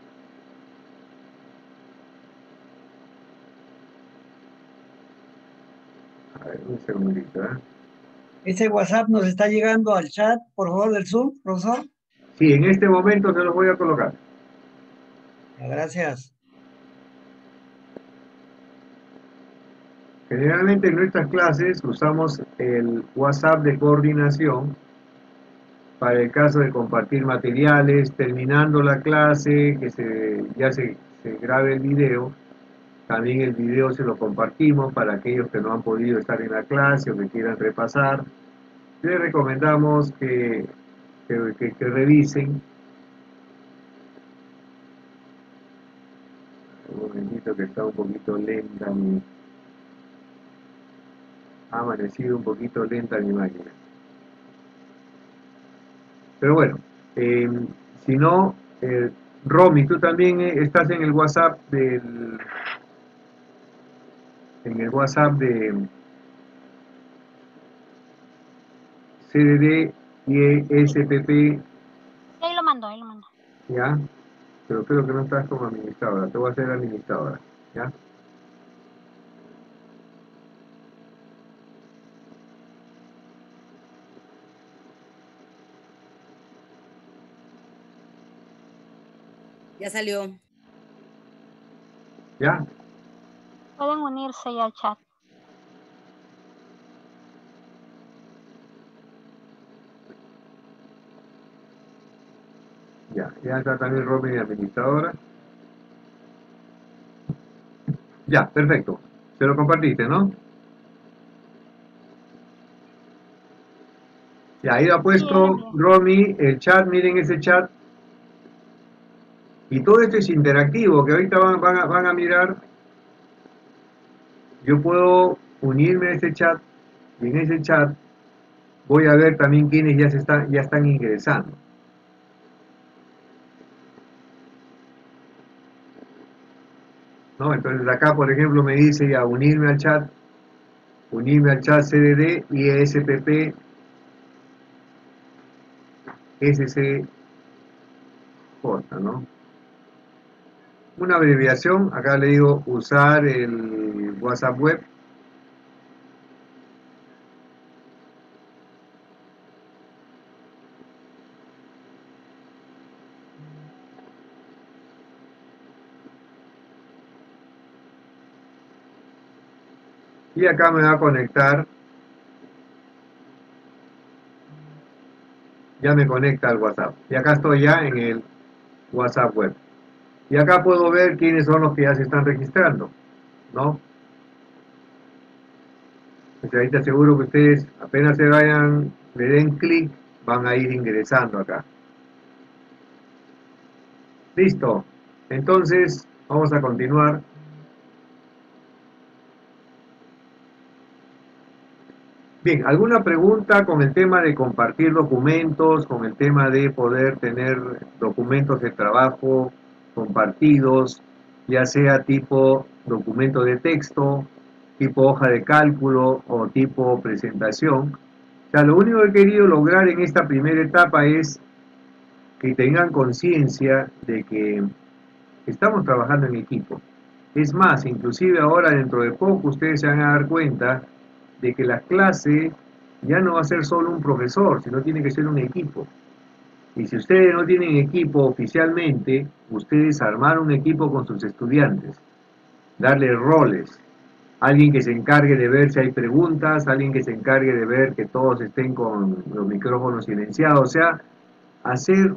A ver, un segundito, ¿eh? Ese WhatsApp nos está llegando al chat, por favor, del Zoom, profesor. Sí, en este momento se los voy a colocar. Gracias. Generalmente en nuestras clases usamos el WhatsApp de coordinación para el caso de compartir materiales, terminando la clase, que se grabe el video. También el video se lo compartimos para aquellos que no han podido estar en la clase o que quieran repasar. Les recomendamos que revisen. Un momentito que está un poquito lenta ha amanecido un poquito lenta mi máquina. Pero bueno, eh, si no, Romy, tú también estás en el WhatsApp en el WhatsApp de CDD y SPP, Ahí lo mando, ahí lo mando. ¿ya? Pero creo que no estás como administradora, te voy a hacer administradora, ¿ya? Ya salió. ¿Ya? Pueden unirse ya al chat. Ya está también Romy de administradora. Ya, perfecto. Se lo compartiste, ¿no? Y ahí ha Sí, puesto ahora bien. Romy el chat, miren ese chat. Y todo esto es interactivo, que ahorita van a mirar. Yo puedo unirme a ese chat y en ese chat voy a ver también quienes ya están ingresando. ¿No? Entonces acá, por ejemplo, me dice ya unirme al chat CDD y SPP SCJ, ¿no? Una abreviación, acá le digo usar el WhatsApp web. Y acá me va a conectar, ya me conecta al WhatsApp. Y acá estoy ya en el WhatsApp web. Y acá puedo ver quiénes son los que ya se están registrando, ¿no? Pues ahorita seguro que ustedes apenas se vayan, le den clic, van a ir ingresando acá. Listo. Entonces, vamos a continuar. Bien, ¿alguna pregunta con el tema de compartir documentos, con el tema de poder tener documentos de trabajo compartidos, ya sea tipo documento de texto, tipo hoja de cálculo o tipo presentación? O sea, lo único que he querido lograr en esta primera etapa es que tengan conciencia de que estamos trabajando en equipo. Es más, inclusive ahora dentro de poco ustedes se van a dar cuenta de que la clase ya no va a ser solo un profesor, sino tiene que ser un equipo. Y si ustedes no tienen equipo oficialmente, ustedes armar un equipo con sus estudiantes, darle roles, alguien que se encargue de ver si hay preguntas, alguien que se encargue de ver que todos estén con los micrófonos silenciados, o sea, hacer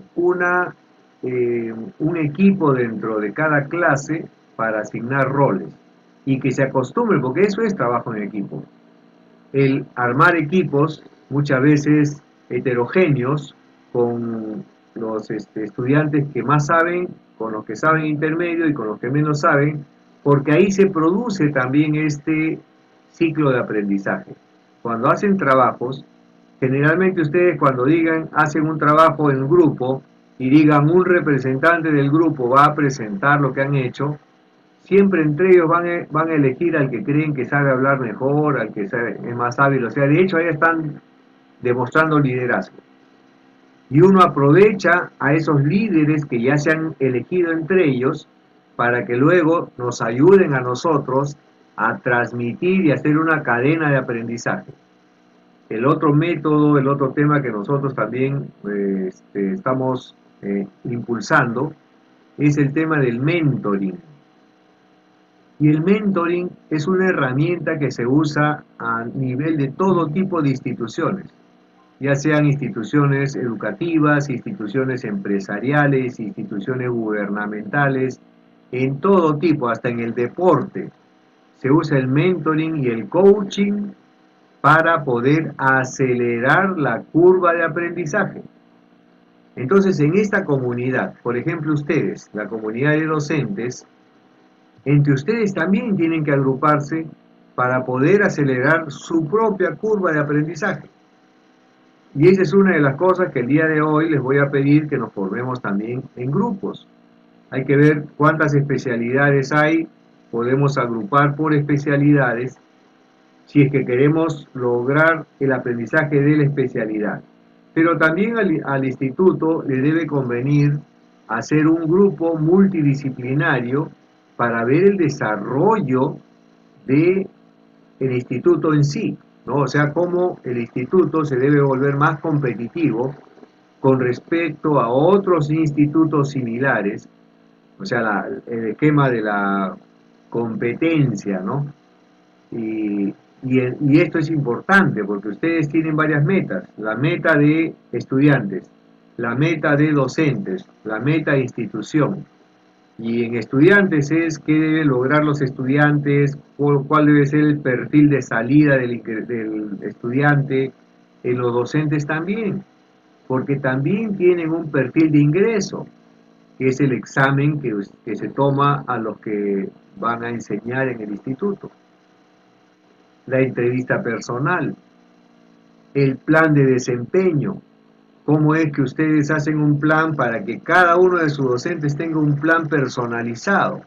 un equipo dentro de cada clase para asignar roles y que se acostumbre, porque eso es trabajo en equipo. El armar equipos muchas veces heterogéneos con los estudiantes que más saben, con los que saben intermedio y con los que menos saben, porque ahí se produce también este ciclo de aprendizaje. Cuando hacen trabajos, generalmente ustedes cuando hacen un trabajo en grupo y digan un representante del grupo va a presentar lo que han hecho, siempre entre ellos van a elegir al que creen que sabe hablar mejor, al que es más hábil. O sea, de hecho ahí están demostrando liderazgo. Y uno aprovecha a esos líderes que ya se han elegido entre ellos para que luego nos ayuden a nosotros a transmitir y hacer una cadena de aprendizaje. El otro método, el otro tema que nosotros también estamos impulsando es el tema del mentoring. Y el mentoring es una herramienta que se usa a nivel de todo tipo de instituciones, ya sean instituciones educativas, instituciones empresariales, instituciones gubernamentales, en todo tipo, hasta en el deporte. Se usa el mentoring y el coaching para poder acelerar la curva de aprendizaje. Entonces, en esta comunidad, por ejemplo ustedes, la comunidad de docentes, entre ustedes también tienen que agruparse para poder acelerar su propia curva de aprendizaje. Y esa es una de las cosas que el día de hoy les voy a pedir que nos formemos también en grupos. Hay que ver cuántas especialidades hay, podemos agrupar por especialidades si es que queremos lograr el aprendizaje de la especialidad. Pero también al instituto le debe convenir hacer un grupo multidisciplinario para ver el desarrollo del instituto en sí, ¿no? O sea, cómo el instituto se debe volver más competitivo con respecto a otros institutos similares, o sea, el esquema de la competencia, ¿no? Y esto es importante porque ustedes tienen varias metas, la meta de estudiantes, la meta de docentes, la meta de institución. Y en estudiantes es qué deben lograr los estudiantes, cuál debe ser el perfil de salida del estudiante, en los docentes también, porque también tienen un perfil de ingreso, que es el examen que se toma a los que van a enseñar en el instituto. La entrevista personal, el plan de desempeño, cómo es que ustedes hacen un plan para que cada uno de sus docentes tenga un plan personalizado.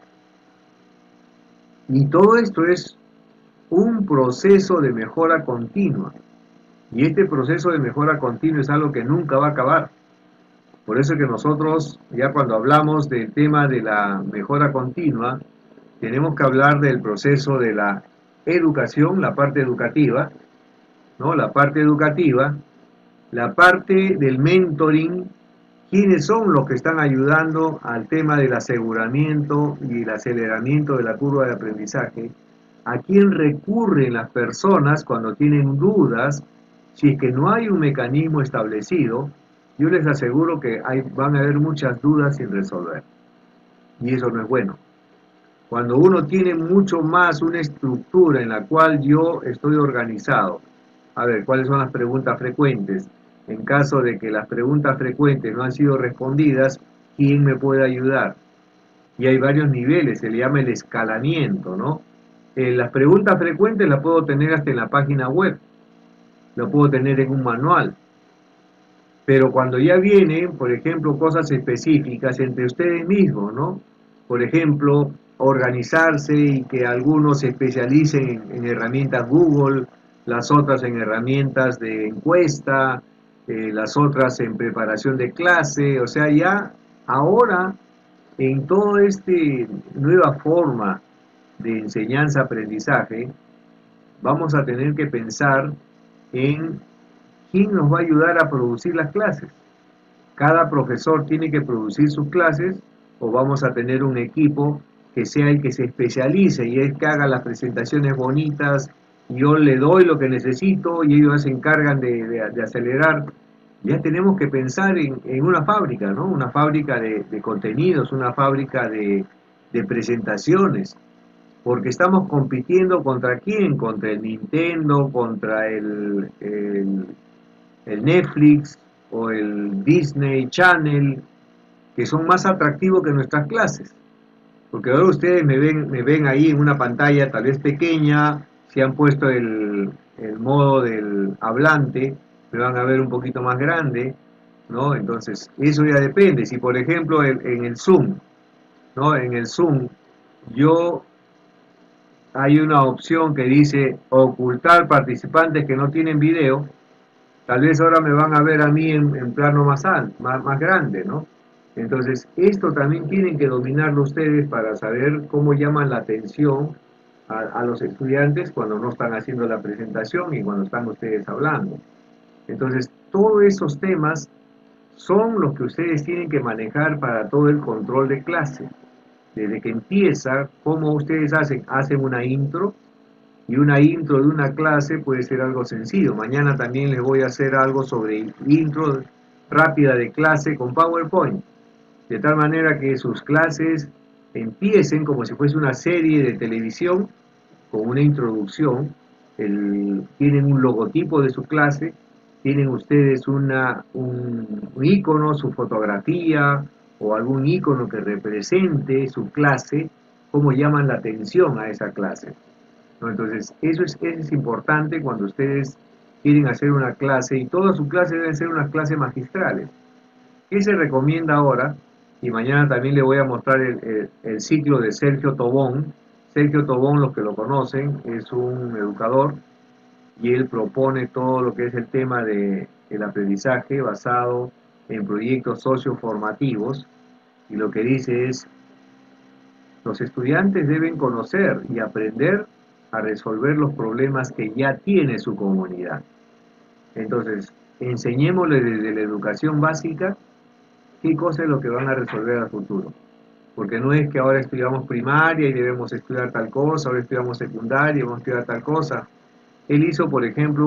Y todo esto es un proceso de mejora continua. Y este proceso de mejora continua es algo que nunca va a acabar. Por eso es que nosotros, ya cuando hablamos del tema de la mejora continua, tenemos que hablar del proceso de la educación, la parte educativa, ¿no? La parte educativa, la parte del mentoring, quiénes son los que están ayudando al tema del aseguramiento y el aceleramiento de la curva de aprendizaje, a quién recurren las personas cuando tienen dudas, si es que no hay un mecanismo establecido. Yo les aseguro que van a haber muchas dudas sin resolver, y eso no es bueno. Cuando uno tiene mucho más una estructura en la cual yo estoy organizado, a ver, ¿cuáles son las preguntas frecuentes? En caso de que las preguntas frecuentes no han sido respondidas, ¿quién me puede ayudar? Y hay varios niveles, se le llama el escalamiento, ¿no? Las preguntas frecuentes las puedo tener hasta en la página web, lo puedo tener en un manual. Pero cuando ya vienen, por ejemplo, cosas específicas entre ustedes mismos, ¿no? Por ejemplo, organizarse y que algunos se especialicen en herramientas Google, las otras en herramientas de encuesta, las otras en preparación de clase. O sea, ya ahora en toda esta nueva forma de enseñanza-aprendizaje, vamos a tener que pensar en quién nos va a ayudar a producir las clases. Cada profesor tiene que producir sus clases, o vamos a tener un equipo que sea el que se especialice y el que haga las presentaciones bonitas, y yo le doy lo que necesito y ellos se encargan de acelerar. Ya tenemos que pensar en una fábrica, ¿no? Una fábrica de contenidos, una fábrica de presentaciones, porque estamos compitiendo ¿contra quién? Contra el Nintendo, contra el Netflix o el Disney Channel, que son más atractivos que nuestras clases. Porque ahora ustedes me ven ahí en una pantalla tal vez pequeña, si han puesto el modo del hablante, me van a ver un poquito más grande, ¿no? Entonces, eso ya depende. Si por ejemplo en el Zoom, ¿no? En el Zoom, hay una opción que dice ocultar participantes que no tienen video. Tal vez ahora me van a ver a mí en plano más grande, ¿no? Entonces, esto también tienen que dominarlo ustedes para saber cómo llaman la atención a los estudiantes cuando no están haciendo la presentación y cuando están ustedes hablando. Entonces, todos esos temas son los que ustedes tienen que manejar para todo el control de clase. Desde que empieza, ¿cómo ustedes hacen una intro? Y una intro de una clase puede ser algo sencillo. Mañana también les voy a hacer algo sobre intro rápida de clase con PowerPoint, de tal manera que sus clases empiecen como si fuese una serie de televisión con una introducción. Tienen un logotipo de su clase, tienen ustedes un icono, su fotografía o algún icono que represente su clase, cómo llaman la atención a esa clase, ¿no? Entonces, eso es importante cuando ustedes quieren hacer una clase, y todas sus clases deben ser unas clases magistrales. ¿Qué se recomienda ahora? Y mañana también le voy a mostrar el ciclo de Sergio Tobón. Sergio Tobón, los que lo conocen, es un educador y él propone todo lo que es el tema del aprendizaje basado en proyectos socioformativos, y lo que dice es: los estudiantes deben conocer y aprender a resolver los problemas que ya tiene su comunidad. Entonces, enseñémosles desde la educación básica qué cosa es lo que van a resolver al futuro. Porque no es que ahora estudiamos primaria y debemos estudiar tal cosa, ahora estudiamos secundaria y vamos a estudiar tal cosa. Él hizo, por ejemplo,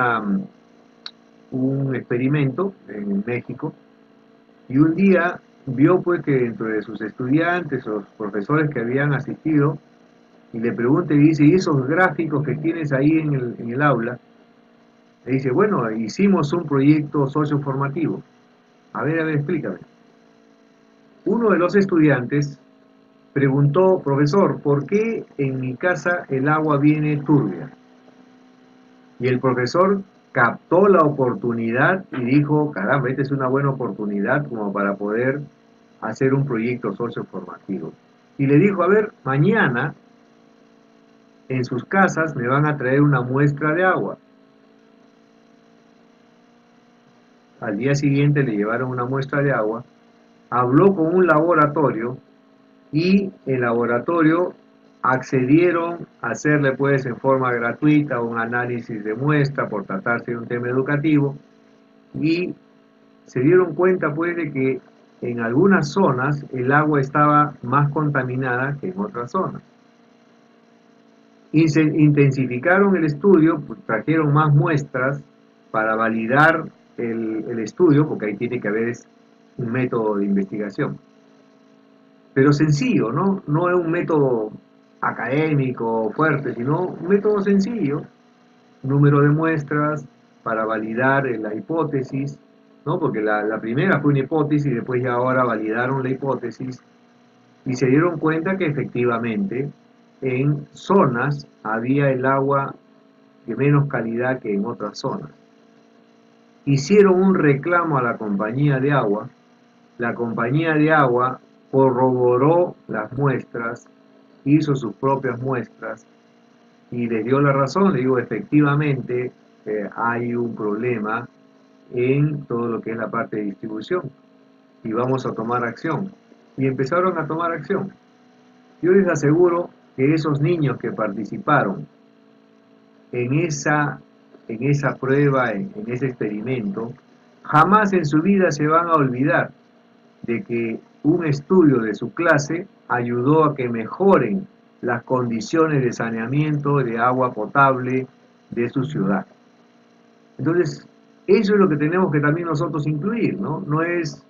un experimento en México, y un día vio pues que dentro de sus estudiantes o profesores que habían asistido, y le pregunta y dice: ¿y esos gráficos que tienes ahí en el aula? Le dice, bueno, hicimos un proyecto socioformativo. A ver, explícame. Uno de los estudiantes preguntó, profesor, ¿por qué en mi casa el agua viene turbia? Y el profesor captó la oportunidad y dijo, caramba, esta es una buena oportunidad como para poder hacer un proyecto socioformativo. Y le dijo, a ver, mañana en sus casas me van a traer una muestra de agua. Al día siguiente le llevaron una muestra de agua, habló con un laboratorio y el laboratorio accedieron a hacerle pues en forma gratuita un análisis de muestra por tratarse de un tema educativo y se dieron cuenta pues de que en algunas zonas el agua estaba más contaminada que en otras zonas. Y se intensificaron el estudio, pues, trajeron más muestras para validar el estudio, porque ahí tiene que haber un método de investigación. Pero sencillo, ¿no? No es un método académico fuerte, sino un método sencillo. Número de muestras para validar la hipótesis, ¿no? Porque la primera fue una hipótesis y después ya ahora validaron la hipótesis y se dieron cuenta que efectivamente en zonas había el agua de menos calidad que en otras zonas. Hicieron un reclamo a la compañía de agua, la compañía de agua corroboró las muestras, hizo sus propias muestras y les dio la razón, le digo, efectivamente hay un problema en todo lo que es la parte de distribución y vamos a tomar acción. Y empezaron a tomar acción. Yo les aseguro que esos niños que participaron en esa prueba, en ese experimento, jamás en su vida se van a olvidar de que un estudio de su clase ayudó a que mejoren las condiciones de saneamiento de agua potable de su ciudad. Entonces, eso es lo que tenemos que también nosotros incluir, ¿no? No es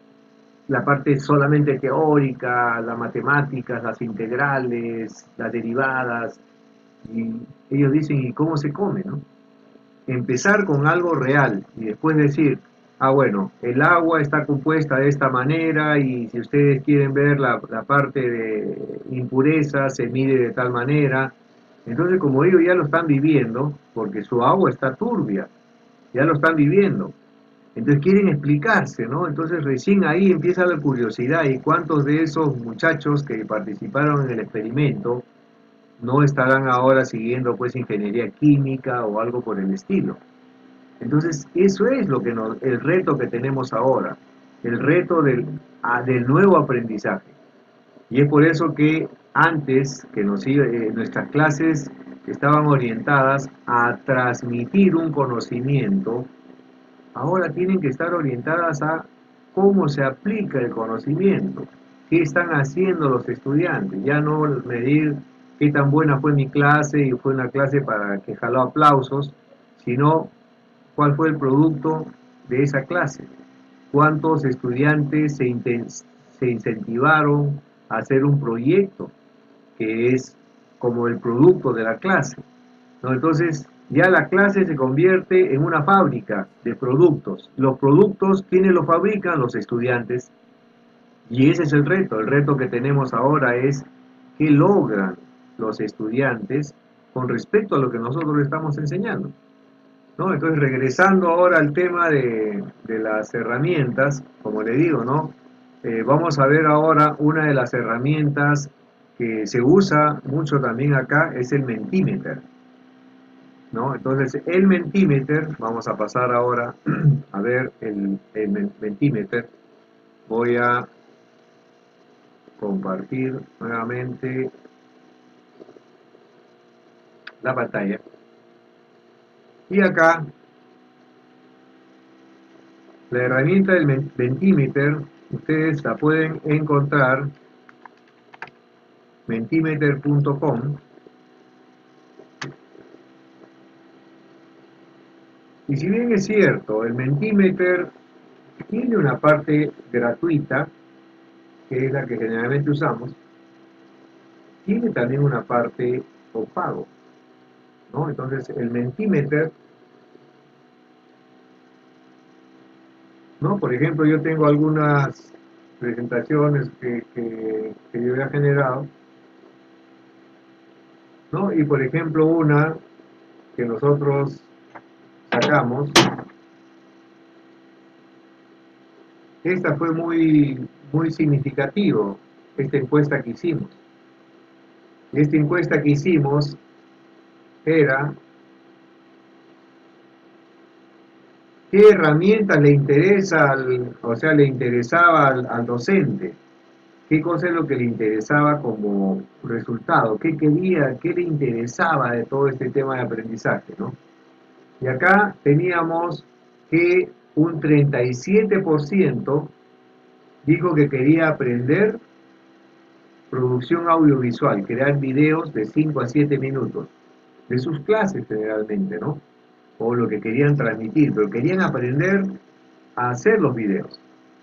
la parte solamente teórica, las matemáticas, las integrales, las derivadas, y ellos dicen, ¿y cómo se come, no? Empezar con algo real y después decir, ah, bueno, el agua está compuesta de esta manera y si ustedes quieren ver la parte de impureza se mide de tal manera. Entonces, como ellos ya lo están viviendo, porque su agua está turbia, ya lo están viviendo. Entonces quieren explicarse, ¿no? Entonces recién ahí empieza la curiosidad y cuántos de esos muchachos que participaron en el experimento no estarán ahora siguiendo pues ingeniería química o algo por el estilo. Entonces eso es lo que el reto que tenemos ahora, el reto del nuevo aprendizaje. Y es por eso que antes que nuestras clases estaban orientadas a transmitir un conocimiento, ahora tienen que estar orientadas a cómo se aplica el conocimiento, qué están haciendo los estudiantes, ya no medir qué tan buena fue mi clase y fue una clase para que jaló aplausos, sino cuál fue el producto de esa clase, cuántos estudiantes se incentivaron a hacer un proyecto que es como el producto de la clase, ¿no? Entonces ya la clase se convierte en una fábrica de productos. Los productos, ¿quiénes los fabrican? Los estudiantes. Y ese es el reto que tenemos ahora es qué logran los estudiantes con respecto a lo que nosotros estamos enseñando, ¿no? Entonces, regresando ahora al tema de las herramientas, como le digo, ¿no? Vamos a ver ahora una de las herramientas que se usa mucho también acá, es el Mentimeter, ¿no? Entonces, el Mentimeter, vamos a pasar ahora a ver el Mentimeter. Voy a compartir nuevamente la pantalla. Y acá, la herramienta del Mentimeter, ustedes la pueden encontrar mentimeter.com. Y si bien es cierto, el Mentimeter tiene una parte gratuita, que es la que generalmente usamos, tiene también una parte con pago, ¿no? Entonces, el Mentimeter ¿no? Por ejemplo, yo tengo algunas presentaciones que yo he generado, ¿no? Y por ejemplo, una que nosotros sacamos, esta fue muy significativo, esta encuesta que hicimos. Esta encuesta que hicimos era qué herramientas le interesa, le interesaba al docente, qué cosa es lo que le interesaba como resultado, qué quería, qué le interesaba de todo este tema de aprendizaje, ¿no? Y acá teníamos que un 37% dijo que quería aprender producción audiovisual, crear videos de 5 a 7 minutos, de sus clases generalmente, ¿no? O lo que querían transmitir, pero querían aprender a hacer los videos.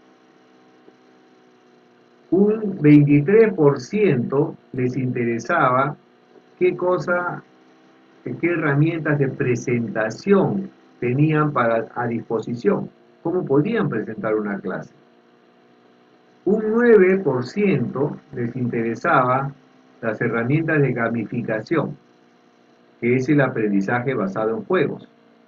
Un 23% les interesaba qué herramientas de presentación tenían a disposición, cómo podían presentar una clase. Un 9% les interesaba las herramientas de gamificación, que es el aprendizaje basado en juegos.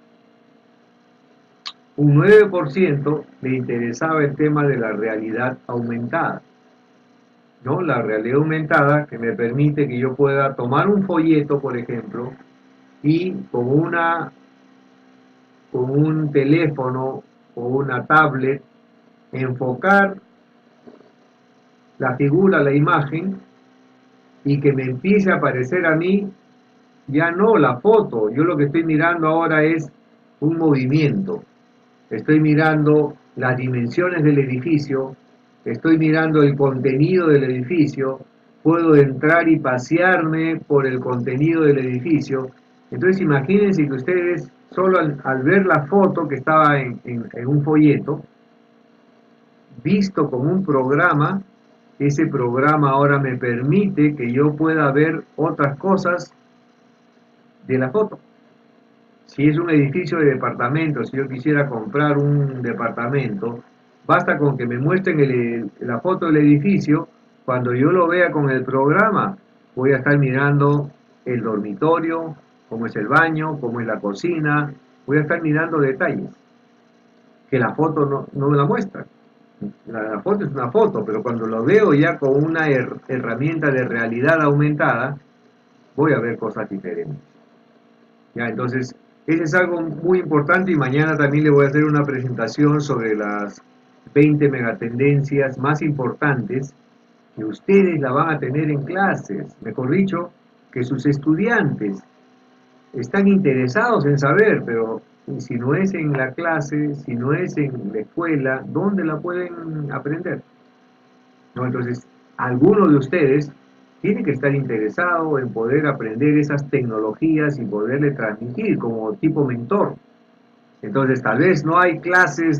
Un 9% le interesaba el tema de la realidad aumentada, ¿no? La realidad aumentada que me permite que yo pueda tomar un folleto, por ejemplo, y con un teléfono o una tablet enfocar la figura, la imagen, y que me empiece a aparecer a mí ya no la foto. Yo lo que estoy mirando ahora es un movimiento. Estoy mirando las dimensiones del edificio, estoy mirando el contenido del edificio, puedo entrar y pasearme por el contenido del edificio. Entonces imagínense que ustedes, solo al ver la foto que estaba en un folleto, visto como un programa, ese programa ahora me permite que yo pueda ver otras cosas de la foto. Si es un edificio de departamentos, si yo quisiera comprar un departamento, basta con que me muestren la foto del edificio. Cuando yo lo vea con el programa, voy a estar mirando el dormitorio, cómo es el baño, cómo es la cocina, voy a estar mirando detalles que la foto no me la muestra. La foto es una foto, pero cuando lo veo ya con una herramienta de realidad aumentada, voy a ver cosas diferentes. Ya, entonces, ese es algo muy importante y mañana también le voy a hacer una presentación sobre las 20 megatendencias más importantes que ustedes la van a tener en clases. Mejor dicho, que sus estudiantes están interesados en saber, pero si no es en la clase, si no es en la escuela, ¿dónde la pueden aprender? ¿No? Entonces, algunos de ustedes tienen que estar interesados en poder aprender esas tecnologías y poderle transmitir como tipo mentor. Entonces, tal vez no hay clases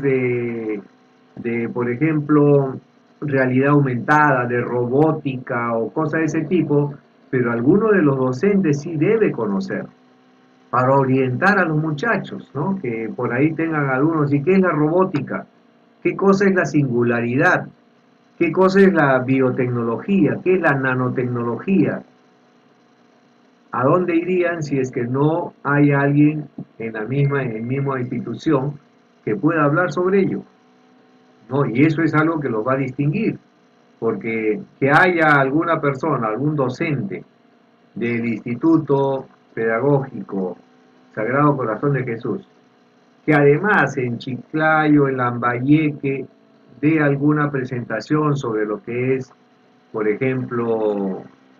por ejemplo, realidad aumentada, de robótica o cosas de ese tipo, pero alguno de los docentes sí debe conocer para orientar a los muchachos, ¿no? Que por ahí tengan algunos, ¿y qué es la robótica? ¿Qué cosa es la singularidad? ¿Qué cosa es la biotecnología? ¿Qué es la nanotecnología? ¿A dónde irían si es que no hay alguien en la misma institución que pueda hablar sobre ello? ¿No? Y eso es algo que los va a distinguir, porque que haya alguna persona, algún docente del Instituto Pedagógico Sagrado Corazón de Jesús, que además en Chiclayo, en Lambayeque, dé alguna presentación sobre lo que es, por ejemplo,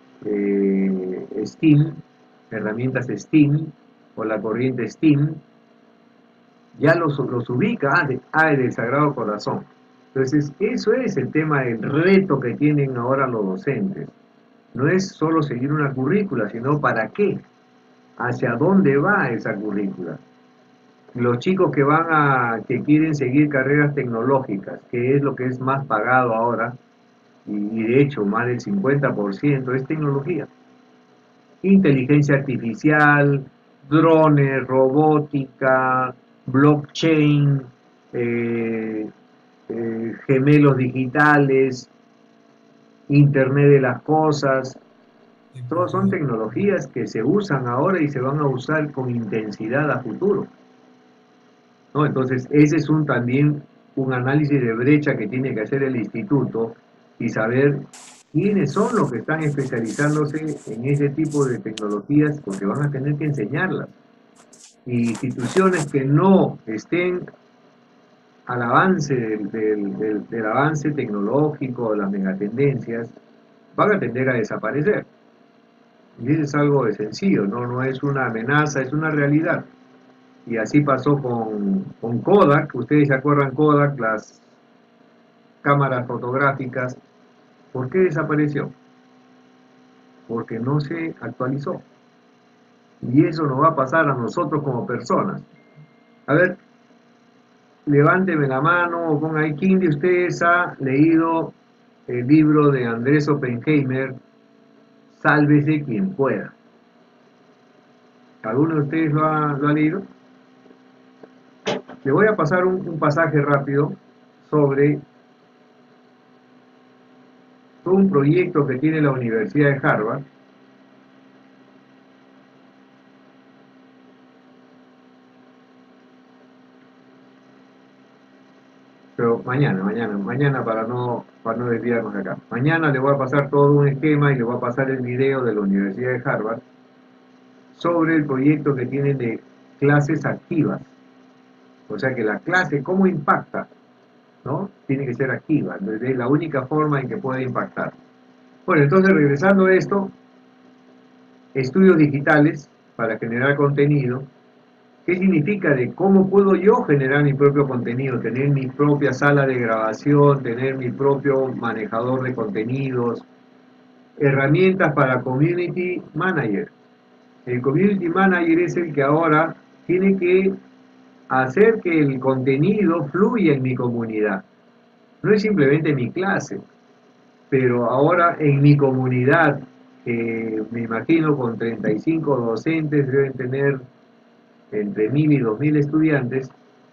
STEAM, herramientas STEAM o la corriente STEAM, ya los ubica del Sagrado Corazón. Entonces, eso es el tema del reto que tienen ahora los docentes. No es solo seguir una currícula, sino para qué, hacia dónde va esa currícula. Los chicos que quieren seguir carreras tecnológicas, que es lo que es más pagado ahora, y de hecho más del 50% es tecnología. Inteligencia artificial, drones, robótica, blockchain, gemelos digitales, Internet de las cosas. Todas son tecnologías que se usan ahora y se van a usar con intensidad a futuro, ¿no? Entonces, ese es también un análisis de brecha que tiene que hacer el instituto y saber quiénes son los que están especializándose en ese tipo de tecnologías, porque van a tener que enseñarlas. Y instituciones que no estén al avance del avance tecnológico, de las megatendencias, van a tender a desaparecer. Y eso es algo de sencillo, no es una amenaza, es una realidad. Y así pasó con Kodak. Ustedes se acuerdan Kodak, las cámaras fotográficas. ¿Por qué desapareció? Porque no se actualizó. Y eso nos va a pasar a nosotros como personas. A ver, levánteme la mano o ponga ahí, ¿quién de ustedes ha leído el libro de Andrés Oppenheimer, Sálvese quien pueda? ¿Alguno de ustedes lo ha leído? Le voy a pasar un pasaje rápido sobre un proyecto que tiene la Universidad de Harvard, pero mañana para no desviarnos de acá. Mañana le voy a pasar todo un esquema y le voy a pasar el video de la Universidad de Harvard sobre el proyecto que tienen de clases activas. O sea que la clase, ¿cómo impacta? ¿No? Tiene que ser activa, es la única forma en que puede impactar. Bueno, entonces regresando a esto, estudios digitales para generar contenido. ¿Qué significa de cómo puedo yo generar mi propio contenido? Tener mi propia sala de grabación, tener mi propio manejador de contenidos, herramientas para Community Manager. El Community Manager es el que ahora tiene que hacer que el contenido fluya en mi comunidad. No es simplemente mi clase, pero ahora en mi comunidad, me imagino con 35 docentes, deben tener entre 1000 y 2000 estudiantes.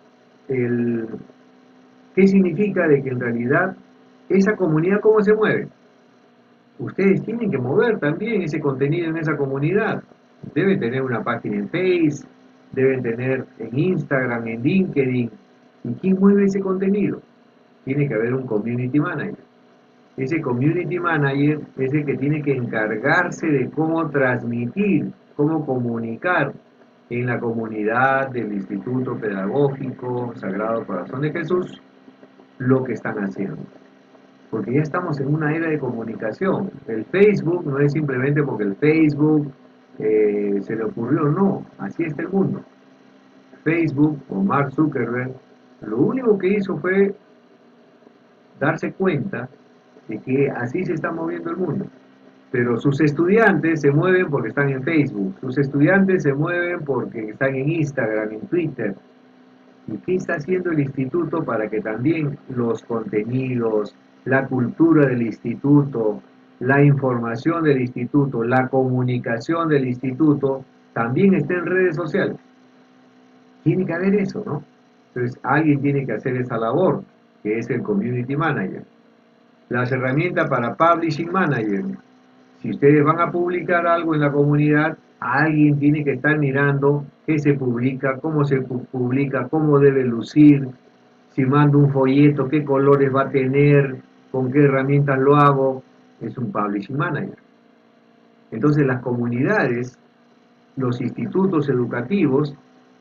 ¿Qué significa de que en realidad esa comunidad cómo se mueve? Ustedes tienen que mover también ese contenido en esa comunidad. Deben tener una página en Facebook, deben tener en Instagram, en LinkedIn. ¿Y quién mueve ese contenido? Tiene que haber un community manager. Ese community manager es el que tiene que encargarse de cómo transmitir, cómo comunicar en la comunidad del Instituto Pedagógico Sagrado Corazón de Jesús lo que están haciendo. Porque ya estamos en una era de comunicación. El Facebook no es simplemente porque el Facebook se le ocurrió, no, así está el mundo. Facebook o Mark Zuckerberg, lo único que hizo fue darse cuenta de que así se está moviendo el mundo. Pero sus estudiantes se mueven porque están en Facebook, sus estudiantes se mueven porque están en Instagram, en Twitter. ¿Y qué está haciendo el instituto para que también los contenidos, la cultura del instituto, la información del instituto, la comunicación del instituto, también esté en redes sociales? Tiene que haber eso, ¿no? Entonces alguien tiene que hacer esa labor, que es el Community Manager. Las herramientas para Publishing Manager. Si ustedes van a publicar algo en la comunidad, alguien tiene que estar mirando qué se publica, cómo se publica, cómo debe lucir, si mando un folleto, qué colores va a tener, con qué herramientas lo hago. Es un Publishing Manager. Entonces las comunidades, los institutos educativos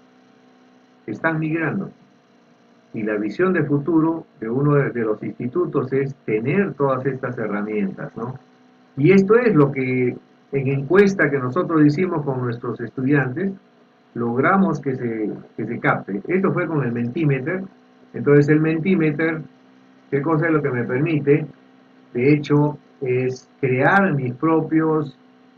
están migrando. Y la visión de futuro de uno de los institutos es tener todas estas herramientas, ¿no? Y esto es lo que en encuesta que nosotros hicimos con nuestros estudiantes, logramos que se capte. Esto fue con el Mentimeter. Entonces el Mentimeter, ¿qué cosa es lo que me permite? De hecho, es crear mis propias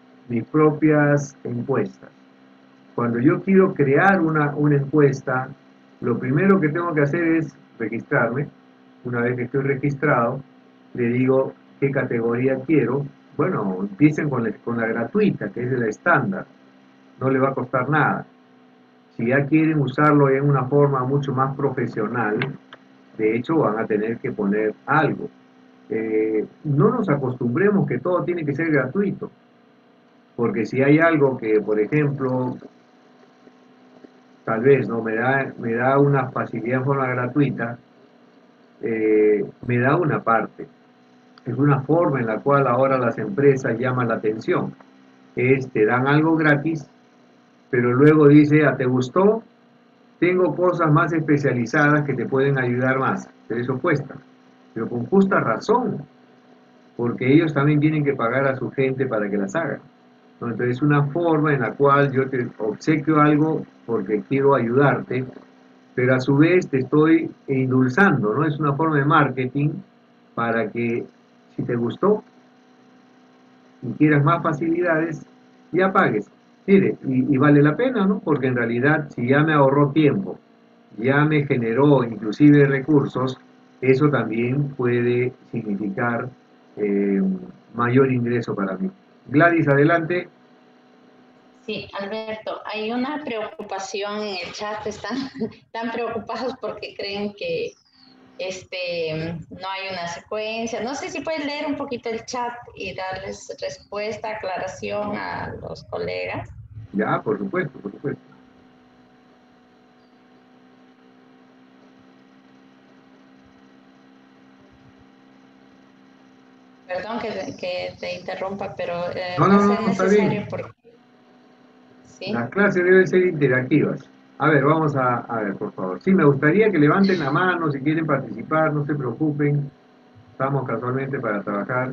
encuestas. Cuando yo quiero crear una encuesta, lo primero que tengo que hacer es registrarme. Una vez que estoy registrado, le digo qué categoría quiero. Bueno, empiecen con la gratuita, que es la estándar. No le va a costar nada. Si ya quieren usarlo en una forma mucho más profesional, de hecho van a tener que poner algo. No nos acostumbremos que todo tiene que ser gratuito, porque si hay algo que, por ejemplo, tal vez no me da una facilidad en forma gratuita, me da una parte. Es una forma en la cual ahora las empresas llaman la atención. Te dan algo gratis, pero luego dice, ¿te gustó? Tengo cosas más especializadas que te pueden ayudar más, pero eso cuesta. Pero con justa razón, porque ellos también tienen que pagar a su gente para que las haga, ¿no? Entonces es una forma en la cual yo te obsequio algo porque quiero ayudarte, pero a su vez te estoy endulzando, ¿no? Es una forma de marketing para que si te gustó y quieras más facilidades, ya pagues. Mire, y vale la pena, ¿no? Porque en realidad si ya me ahorró tiempo, ya me generó inclusive recursos, eso también puede significar mayor ingreso para mí. Gladys, adelante. Sí, Alberto, hay una preocupación en el chat, están preocupados porque creen que no hay una secuencia. No sé si puedes leer un poquito el chat y darles respuesta, aclaración a los colegas. Ya, por supuesto, por supuesto. Perdón que te interrumpa, pero No, va a no, ser no, está bien. necesario porque... ¿sí? Las clases deben ser interactivas. A ver, vamos a ver, por favor. Sí, me gustaría que levanten la mano si quieren participar, no se preocupen. Estamos casualmente para trabajar.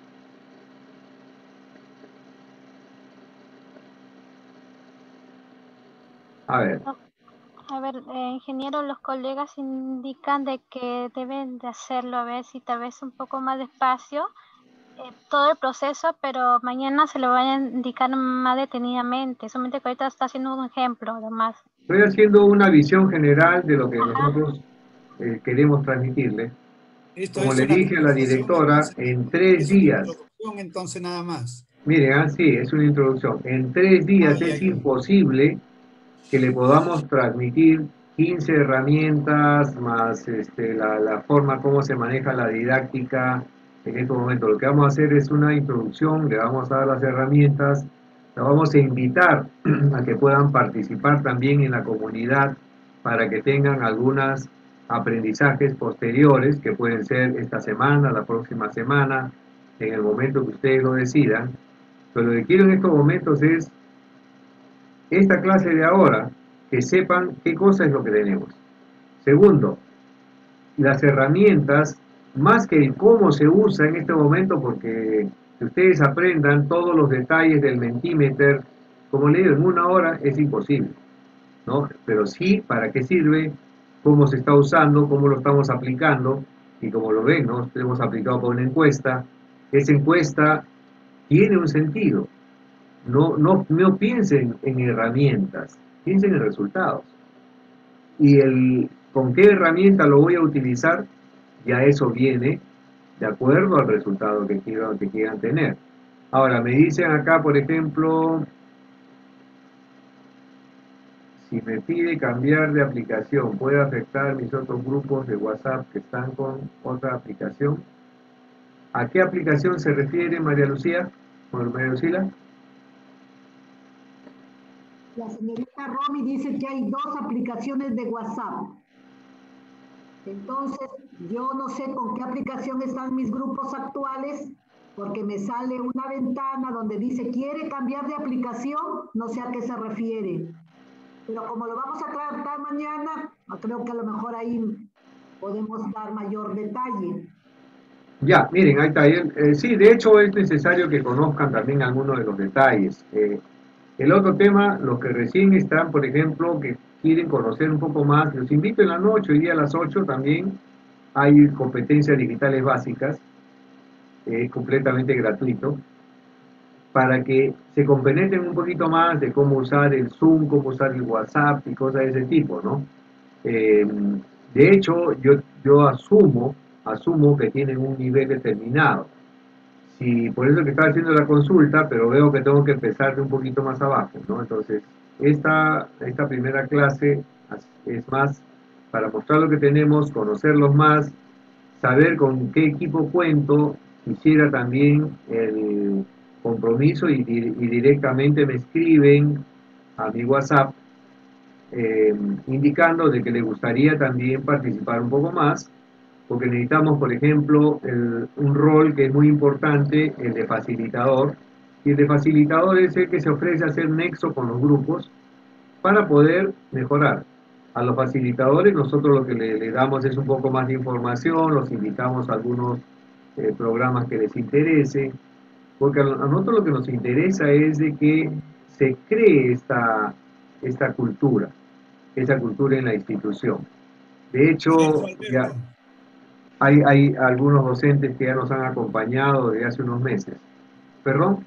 A ver. A ver, ingeniero, los colegas indican de que deben de hacerlo, a ver si tal vez un poco más despacio, todo el proceso, pero mañana se lo van a indicar más detenidamente. Solamente que ahorita está haciendo un ejemplo, además. Estoy haciendo una visión general de lo que nosotros queremos transmitirle. Esto Como es le una dije a la conversación, directora, entonces, en 3 es una días, introducción, entonces nada más. miren, sí, es una introducción. En 3 días Ya, es ya. imposible que le podamos transmitir 15 herramientas más la forma como se maneja la didáctica en estos momentos. Lo que vamos a hacer es una introducción, le vamos a dar las herramientas, la vamos a invitar a que puedan participar también en la comunidad para que tengan algunos aprendizajes posteriores que pueden ser esta semana, la próxima semana, en el momento que ustedes lo decidan. Pero lo que quiero en estos momentos es esta clase de ahora, que sepan qué cosa es lo que tenemos. Segundo, las herramientas, más que el cómo se usa en este momento, porque que ustedes aprendan todos los detalles del Mentimeter, como le digo, en una hora es imposible, ¿no? Pero sí, ¿para qué sirve? ¿Cómo se está usando? ¿Cómo lo estamos aplicando? Y como lo ven, ¿no? Hemos aplicado por una encuesta. Esa encuesta tiene un sentido. No piensen en herramientas, piensen en resultados. Y con qué herramienta lo voy a utilizar, ya eso viene de acuerdo al resultado que quieran tener. Ahora, me dicen acá, por ejemplo, si me pide cambiar de aplicación, ¿puede afectar mis otros grupos de WhatsApp que están con otra aplicación? ¿A qué aplicación se refiere María Lucía? María Lucila. La señorita Romy dice que hay 2 aplicaciones de WhatsApp. Entonces, yo no sé con qué aplicación están mis grupos actuales, porque me sale una ventana donde dice, ¿quiere cambiar de aplicación? No sé a qué se refiere. Pero como lo vamos a tratar mañana, creo que a lo mejor ahí podemos dar mayor detalle. Ya, miren, ahí está. Sí, de hecho es necesario que conozcan también algunos de los detalles. El otro tema, los que recién están, por ejemplo, que quieren conocer un poco más, los invito en la noche, hoy día a las 8 también hay competencias digitales básicas, completamente gratuito, para que se compenetren un poquito más de cómo usar el Zoom, cómo usar el WhatsApp y cosas de ese tipo, ¿no? De hecho, yo asumo que tienen un nivel determinado. Sí, por eso que estaba haciendo la consulta, pero veo que tengo que empezar de un poquito más abajo, ¿no? Entonces, esta primera clase es más para mostrar lo que tenemos, conocerlos más, saber con qué equipo cuento. Quisiera también el compromiso y directamente me escriben a mi WhatsApp indicando de que les gustaría también participar un poco más, porque necesitamos, por ejemplo, un rol que es muy importante, el de facilitador, y el de facilitador es el que se ofrece a hacer nexo con los grupos para poder mejorar. A los facilitadores nosotros lo que le damos es un poco más de información, los invitamos a algunos programas que les interese, porque a nosotros lo que nos interesa es de que se cree esta cultura, esa cultura en la institución. De hecho, Maestro ya Alberto, hay algunos docentes que ya nos han acompañado desde hace unos meses. ¿Perdón?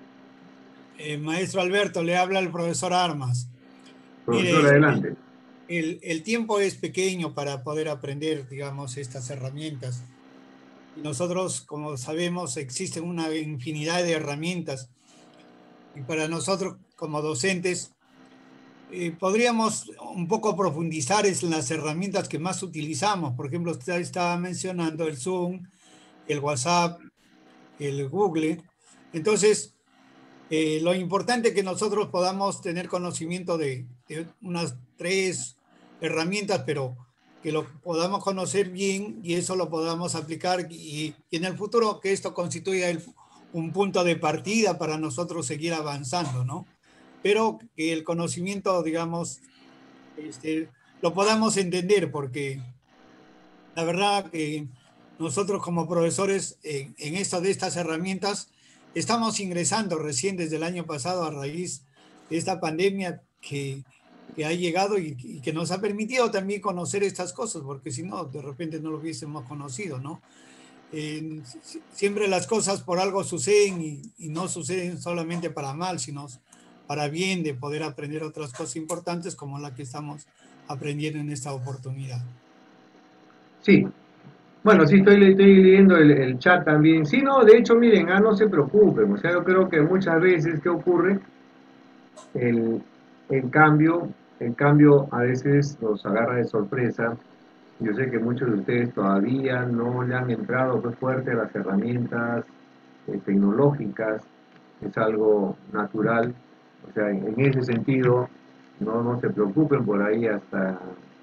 Maestro Alberto, le habla el profesor Armas. Profesor, Mire, adelante. el tiempo es pequeño para poder aprender, digamos, estas herramientas. Y nosotros, como sabemos, existen una infinidad de herramientas. Y para nosotros, como docentes, podríamos un poco profundizar en las herramientas que más utilizamos. Por ejemplo, usted estaba mencionando el Zoom, el WhatsApp, el Google. Entonces, lo importante es que nosotros podamos tener conocimiento de unas 3 herramientas, pero que lo podamos conocer bien y eso lo podamos aplicar y en el futuro que esto constituya un punto de partida para nosotros seguir avanzando, ¿no? Pero que el conocimiento, digamos, lo podamos entender, porque la verdad que nosotros como profesores en esta de estas herramientas estamos ingresando recién desde el año pasado a raíz de esta pandemia que ha llegado y que nos ha permitido también conocer estas cosas, porque si no, de repente no lo hubiésemos conocido, ¿no? Siempre las cosas por algo suceden y no suceden solamente para mal, sino para bien, de poder aprender otras cosas importantes como la que estamos aprendiendo en esta oportunidad. Sí, bueno, sí, estoy leyendo el chat también. Sí, no, de hecho, miren, no se preocupen. O sea, yo creo que muchas veces, ¿qué ocurre? El, el cambio, el cambio a veces nos agarra de sorpresa. Yo sé que muchos de ustedes todavía no le han entrado pues, fuerte a las herramientas tecnológicas. Es algo natural. O sea, en ese sentido, no se preocupen por ahí. Hasta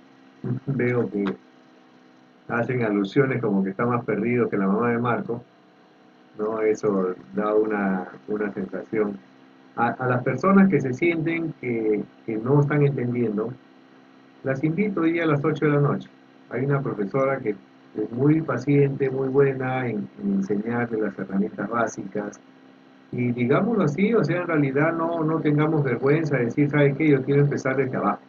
veo que hacen alusiones como que está más perdido que la mamá de Marco, ¿no? Eso da una sensación. A las personas que se sienten que no están entendiendo, las invito hoy a las 8 de la noche. Hay una profesora que es muy paciente, muy buena en enseñarle las herramientas básicas. Y digámoslo así, o sea, en realidad no tengamos vergüenza de decir, ¿sabe qué? Yo quiero empezar desde abajo.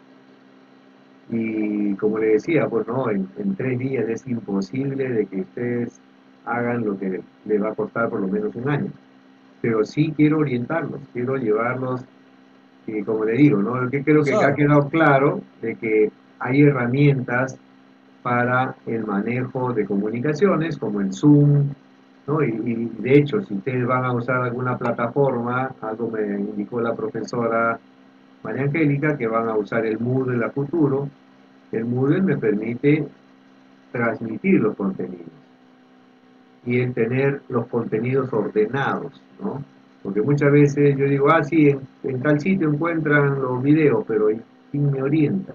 Y como le decía, pues no, en 3 días es imposible de que ustedes hagan lo que les va a costar por lo menos un año. Pero sí quiero orientarlos, quiero llevarlos, y como le digo, ¿no? Que creo que ha Profesor, quedado claro de que hay herramientas para el manejo de comunicaciones, como el Zoom, ¿no? Y de hecho, si ustedes van a usar alguna plataforma, algo me indicó la profesora María Angélica, que van a usar el Moodle a futuro. El Moodle me permite transmitir los contenidos y el tener los contenidos ordenados, ¿no? Porque muchas veces yo digo, sí, en tal sitio encuentran los videos, pero ¿quién me orienta?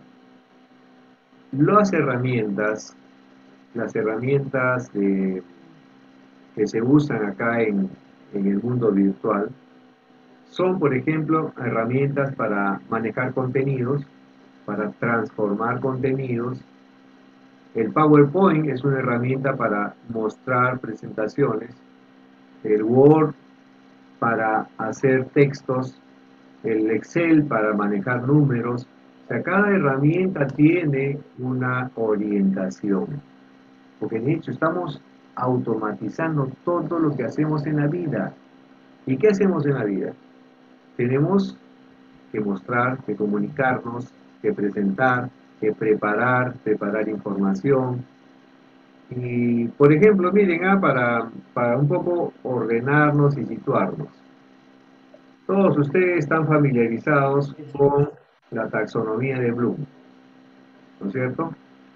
Las herramientas que se usan acá en el mundo virtual son, por ejemplo, herramientas para manejar contenidos, para transformar contenidos. El PowerPoint es una herramienta para mostrar presentaciones, el Word para hacer textos, el Excel para manejar números. O sea, cada herramienta tiene una orientación, porque de hecho estamos automatizando todo lo que hacemos en la vida. ¿Y qué hacemos en la vida? Tenemos que mostrar, que comunicarnos, que presentar, que preparar información. Y, por ejemplo, miren, para un poco ordenarnos y situarnos. Todos ustedes están familiarizados con la taxonomía de Bloom, ¿no es cierto?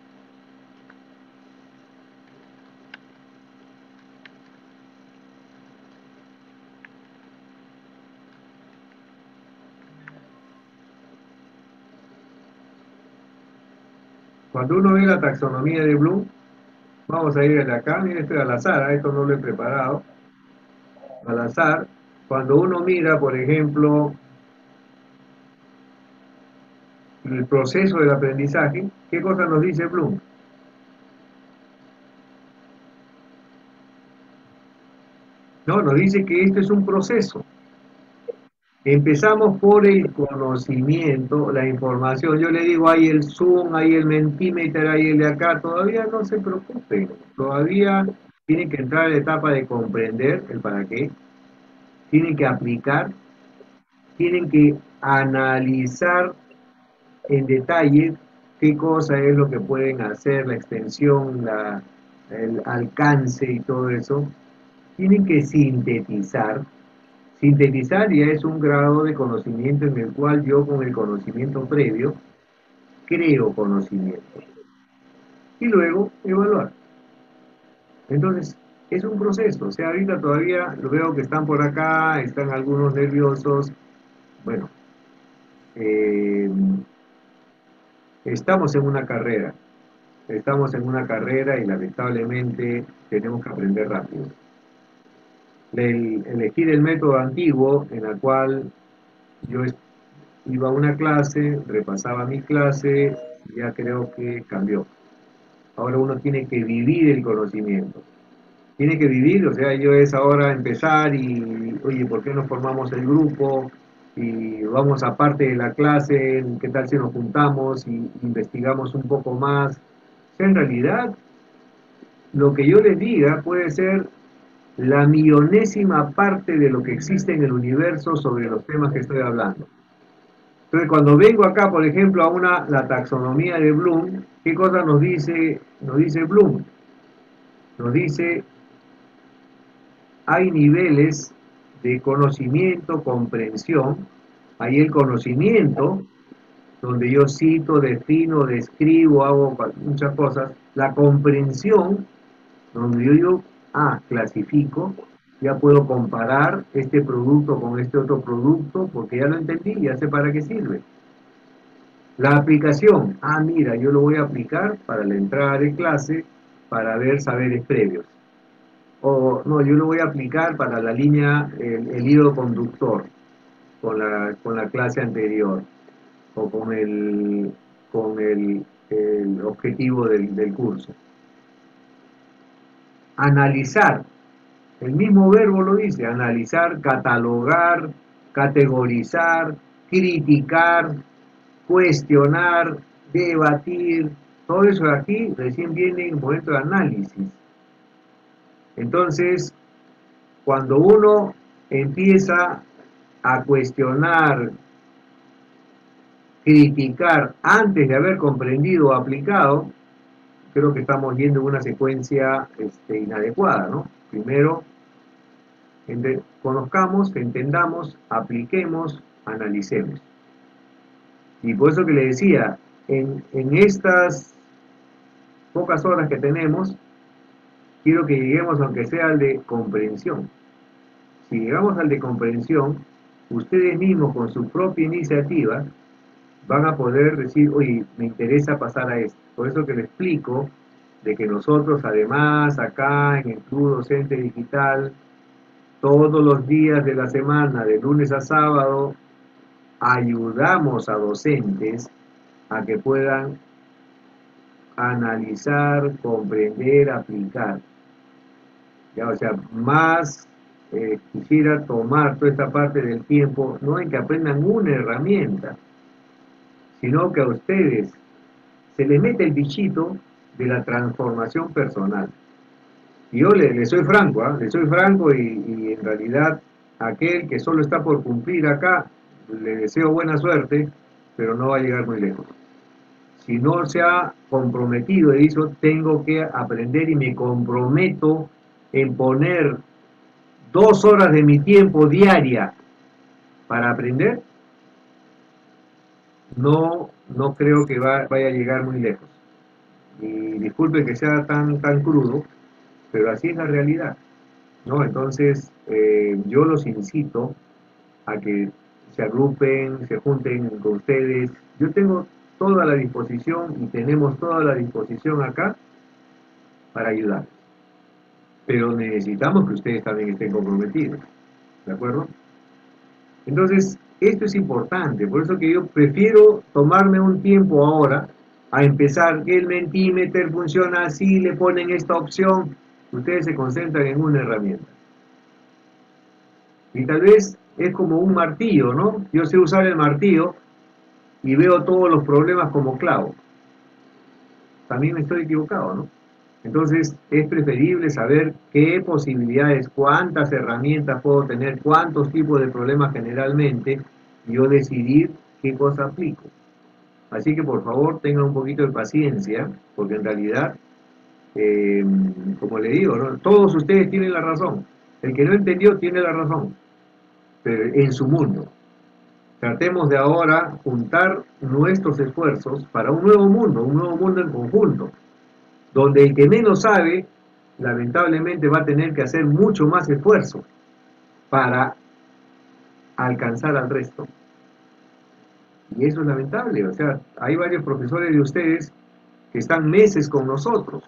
Cuando uno ve la taxonomía de Bloom, vamos a ir de acá, mire, esto es al azar, esto no lo he preparado, al azar. Cuando uno mira, por ejemplo, el proceso del aprendizaje, ¿qué cosa nos dice Bloom? No, nos dice que esto es un proceso. Empezamos por el conocimiento, la información. Yo le digo, hay el Zoom, hay el Mentimeter, hay el de acá. Todavía no se preocupen. Todavía tienen que entrar a la etapa de comprender el para qué. Tienen que aplicar. Tienen que analizar en detalle qué cosa es lo que pueden hacer, la extensión, el alcance y todo eso. Tienen que sintetizar. Sintetizar ya es un grado de conocimiento en el cual yo con el conocimiento previo creo conocimiento. Y luego evaluar. Entonces, es un proceso. O sea, ahorita todavía lo veo que están por acá, están algunos nerviosos. Bueno, estamos en una carrera. Estamos en una carrera y lamentablemente tenemos que aprender rápido. Elegir el método antiguo en el cual yo iba a una clase, repasaba mi clase, ya creo que cambió. Ahora uno tiene que vivir el conocimiento. Tiene que vivir, o sea, yo es ahora empezar y, oye, ¿por qué no formamos el grupo? Y vamos aparte de la clase, ¿qué tal si nos juntamos y investigamos un poco más? O sea, en realidad, lo que yo les diga puede ser la millonésima parte de lo que existe en el universo sobre los temas que estoy hablando. Entonces, cuando vengo acá, por ejemplo, a la taxonomía de Bloom, ¿qué cosa nos dice Bloom? Nos dice, hay niveles de conocimiento, comprensión. Hay el conocimiento, donde yo cito, defino, describo, hago muchas cosas. La comprensión, donde yo digo, clasifico, ya puedo comparar este producto con este otro producto, porque ya lo entendí, ya sé para qué sirve. La aplicación, mira, yo lo voy a aplicar para la entrada de clase, para ver saberes previos. O no, yo lo voy a aplicar para la línea, el hilo conductor, con la clase anterior, o con el objetivo del curso. Analizar, el mismo verbo lo dice, analizar, catalogar, categorizar, criticar, cuestionar, debatir, todo eso de aquí recién viene en el momento de análisis. Entonces, cuando uno empieza a cuestionar, criticar antes de haber comprendido o aplicado, creo que estamos yendo en una secuencia inadecuada, ¿no? Primero, conozcamos, entendamos, apliquemos, analicemos. Y por eso que le decía, en estas pocas horas que tenemos, quiero que lleguemos aunque sea al de comprensión. Si llegamos al de comprensión, ustedes mismos con su propia iniciativa van a poder decir, oye, me interesa pasar a esto. Por eso que le explico de que nosotros además acá en el Club Docente Digital, todos los días de la semana, de lunes a sábado, ayudamos a docentes a que puedan analizar, comprender, aplicar. Ya, o sea, más quisiera tomar toda esta parte del tiempo, no en que aprendan una herramienta, sino que a ustedes se les mete el bichito de la transformación personal. Y yo le soy franco, le soy franco y en realidad aquel que solo está por cumplir acá, le deseo buena suerte, pero no va a llegar muy lejos. Si no se ha comprometido y dicho, tengo que aprender y me comprometo en poner 2 horas de mi tiempo diaria para aprender, no creo que vaya a llegar muy lejos. Y disculpen que sea tan crudo, pero así es la realidad, ¿no? Entonces, yo los incito a que se agrupen, se junten con ustedes. Yo tengo toda la disposición y tenemos toda la disposición acá para ayudar. Pero necesitamos que ustedes también estén comprometidos, ¿de acuerdo? Entonces, esto es importante, por eso que yo prefiero tomarme un tiempo ahora a empezar, que el Mentimeter funciona así, le ponen esta opción, ustedes se concentran en una herramienta. Y tal vez es como un martillo, ¿no? Yo sé usar el martillo y veo todos los problemas como clavo. También estoy equivocado, ¿no? Entonces es preferible saber qué posibilidades, cuántas herramientas puedo tener, cuántos tipos de problemas generalmente, y yo decidir qué cosa aplico. Así que por favor tengan un poquito de paciencia, porque en realidad, como le digo, ¿no? Todos ustedes tienen la razón. El que no entendió tiene la razón, pero en su mundo. Tratemos de ahora juntar nuestros esfuerzos para un nuevo mundo en conjunto, donde el que menos sabe, lamentablemente va a tener que hacer mucho más esfuerzo para alcanzar al resto. Y eso es lamentable, o sea, hay varios profesores de ustedes que están meses con nosotros,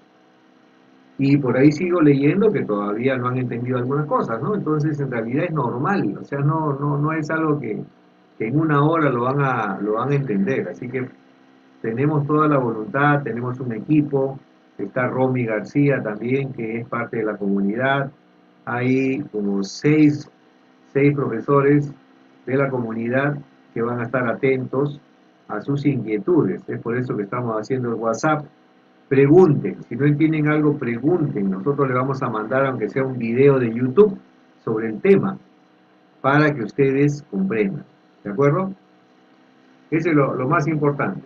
y por ahí sigo leyendo que todavía no han entendido algunas cosas, ¿no? Entonces, en realidad es normal, o sea, no es algo que en una hora lo van a entender, así que tenemos toda la voluntad, tenemos un equipo, está Romy García también, que es parte de la comunidad, hay como seis profesores de la comunidad que van a estar atentos a sus inquietudes, es por eso que estamos haciendo el WhatsApp. Pregunten, si no entienden algo, pregunten, nosotros le vamos a mandar, aunque sea un video de YouTube, sobre el tema, para que ustedes comprendan, ¿de acuerdo? Ese es lo más importante.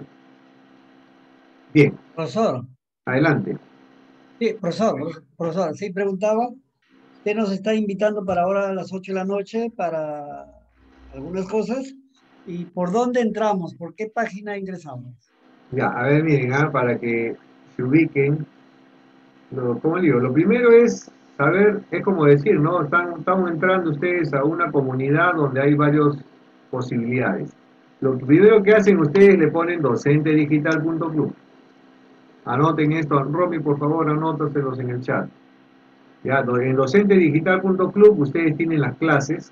Bien. Profesor. Adelante. Sí, profesor, sí preguntaba, usted nos está invitando para ahora a las 8 de la noche para algunas cosas, ¿y por dónde entramos? ¿Por qué página ingresamos? Ya, a ver, miren, para que se ubiquen, como digo, lo primero es saber, es como decir, ¿no? Estamos entrando ustedes a una comunidad donde hay varias posibilidades. Lo primero que hacen ustedes le ponen docentedigital.club. Anoten esto, Romy, por favor, anótaselos en el chat. Ya, en docentedigital.club ustedes tienen las clases.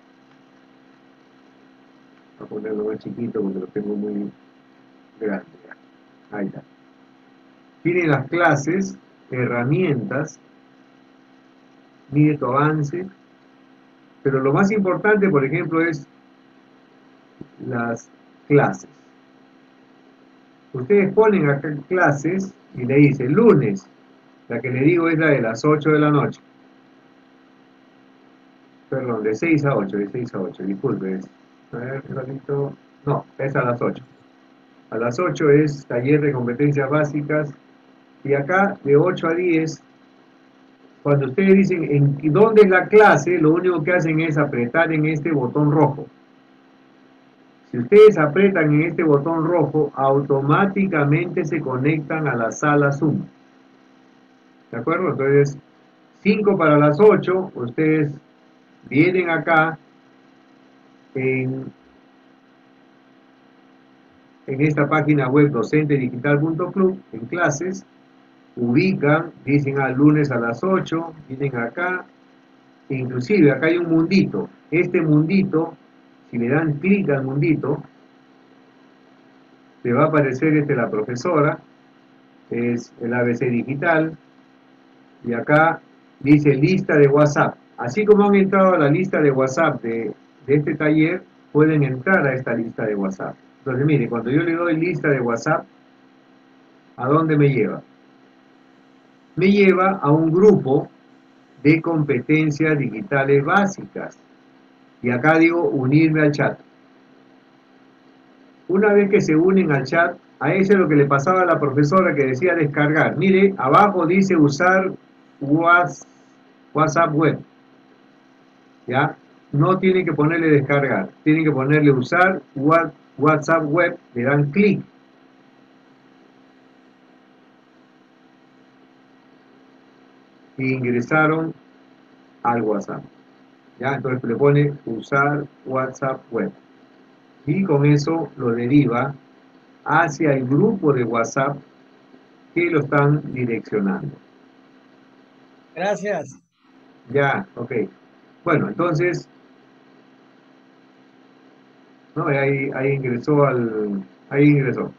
Voy a ponerlo más chiquito porque lo tengo muy grande. Ahí está. Tienen las clases, herramientas, mide tu avance, pero lo más importante, por ejemplo, es las clases. Ustedes ponen acá clases y le dicen lunes, la que le digo es la de las 8 de la noche. Perdón, de 6 a 8, disculpe. A ver, ratito. No, es a las 8. A las 8 es taller de competencias básicas, y acá de 8 a 10, cuando ustedes dicen en dónde es la clase, lo único que hacen es apretar en este botón rojo. Si ustedes apretan en este botón rojo, automáticamente se conectan a la sala Zoom. ¿De acuerdo? Entonces, 5 para las 8, ustedes vienen acá en esta página web docentedigital.club, en clases, ubican, dicen al lunes a las 8, vienen acá, e inclusive acá hay un mundito. Este mundito, si le dan clic al mundito, le va a aparecer la profesora, es el ABC Digital, y acá dice lista de WhatsApp. Así como han entrado a la lista de WhatsApp de este taller, pueden entrar a esta lista de WhatsApp. Entonces, mire, cuando yo le doy lista de WhatsApp, ¿a dónde me lleva? Me lleva a un grupo de competencias digitales básicas. Y acá digo unirme al chat. Una vez que se unen al chat, a eso es lo que le pasaba a la profesora que decía descargar. Mire, abajo dice usar WhatsApp web. ¿Ya? No tienen que ponerle descargar, tienen que ponerle usar WhatsApp web, le dan clic. Y ingresaron al WhatsApp. ¿Ya? Entonces le pone usar WhatsApp web. Y con eso lo deriva hacia el grupo de WhatsApp que lo están direccionando. Gracias. Ya, ok. Bueno, entonces, no, ahí ingresó ahí ingresó.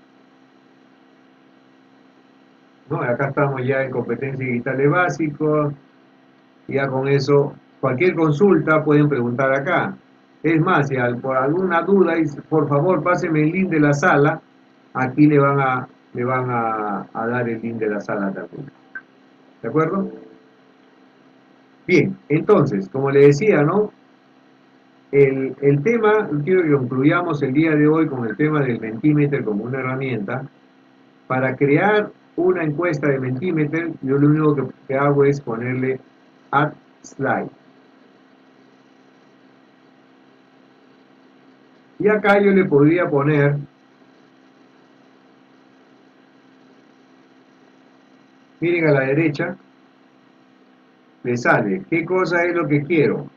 No, acá estamos ya en competencias digitales básicos. Ya con eso, cualquier consulta pueden preguntar acá. Es más, si por alguna duda, por favor, páseme el link de la sala. Aquí le van a dar el link de la sala también. ¿De acuerdo? Bien, entonces, como le decía, ¿no? El tema, quiero que concluyamos el día de hoy con el tema del Mentimeter como una herramienta. Para crear una encuesta de Mentimeter, yo lo único que hago es ponerle Add Slide. Y acá yo le podría poner, miren a la derecha, le sale, ¿qué cosa es lo que quiero?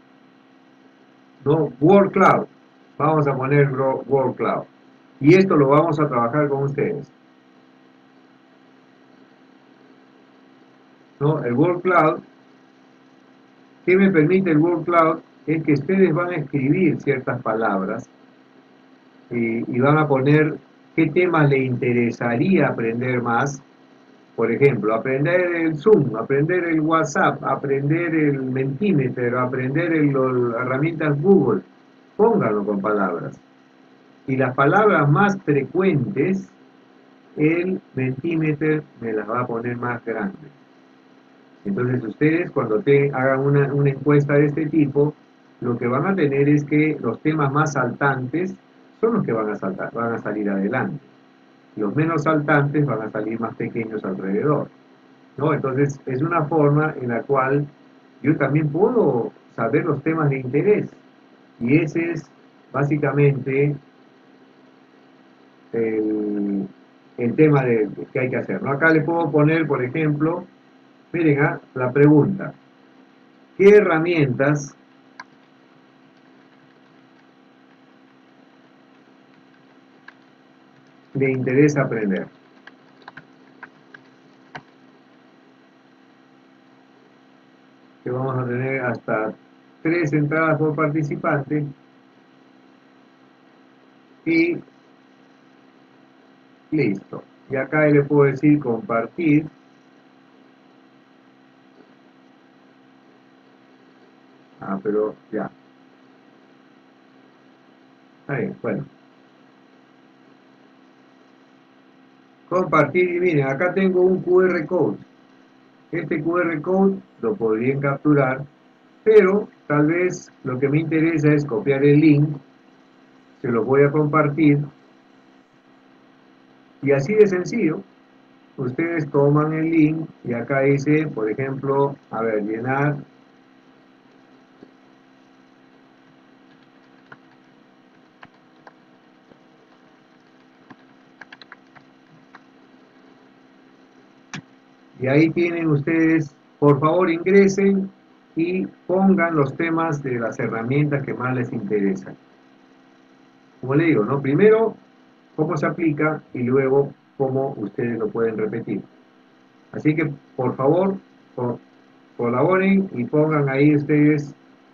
¿No? Word Cloud. Vamos a poner Word Cloud. Y esto lo vamos a trabajar con ustedes. ¿No? El Word Cloud, ¿qué me permite el Word Cloud? Es que ustedes van a escribir ciertas palabras y van a poner qué temas le interesaría aprender más. Por ejemplo, aprender el Zoom, aprender el WhatsApp, aprender el Mentimeter, aprender las herramientas Google. Pónganlo con palabras. Y las palabras más frecuentes, el Mentimeter me las va a poner más grandes. Entonces ustedes cuando hagan una encuesta de este tipo, lo que van a tener es que los temas más saltantes son los que van a salir adelante. Los menos saltantes van a salir más pequeños alrededor, ¿no? Entonces es una forma en la cual yo también puedo saber los temas de interés. Y ese es básicamente el tema que hay que hacer, ¿no? Acá le puedo poner, por ejemplo, miren, la pregunta. ¿Qué herramientas le interesa aprender? Que vamos a tener hasta 3 entradas por participante. Y listo. Y acá le puedo decir compartir. Pero ya. Ahí, bueno. Compartir y miren, acá tengo un QR code. Este QR code lo podrían capturar, pero tal vez lo que me interesa es copiar el link, se lo voy a compartir y así de sencillo, ustedes toman el link y acá dice, por ejemplo, a ver, llenar. Y ahí tienen ustedes, por favor ingresen y pongan los temas de las herramientas que más les interesan. Como le digo, ¿no? Primero, cómo se aplica y luego cómo ustedes lo pueden repetir. Así que, por favor, colaboren y pongan ahí ustedes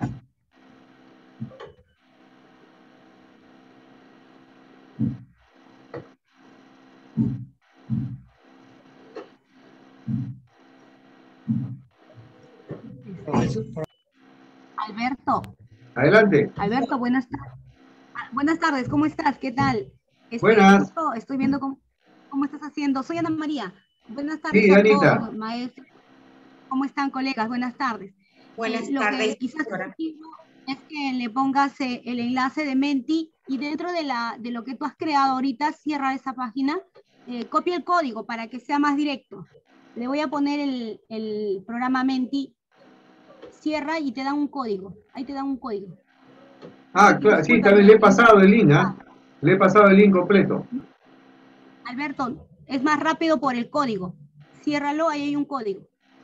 Alberto. adelante. Alberto, buenas tardes. Buenas tardes, ¿cómo estás? ¿Qué tal? Buenas. Justo estoy viendo cómo estás haciendo. Soy Ana María. Buenas tardes Sí, a Anita. todos, maestros. ¿Cómo están, colegas? Buenas tardes. Buenas Lo tardes. que quizás es que le pongas el enlace de Menti y dentro de lo que tú has creado ahorita, cierra esa página, copia el código para que sea más directo. Le voy a poner el programa Menti, cierra y te da un código. Ahí te da un código. Claro, sí, también le he pasado el link, Le he pasado el link completo. Alberto, es más rápido por el código. Ciérralo, ahí hay un código.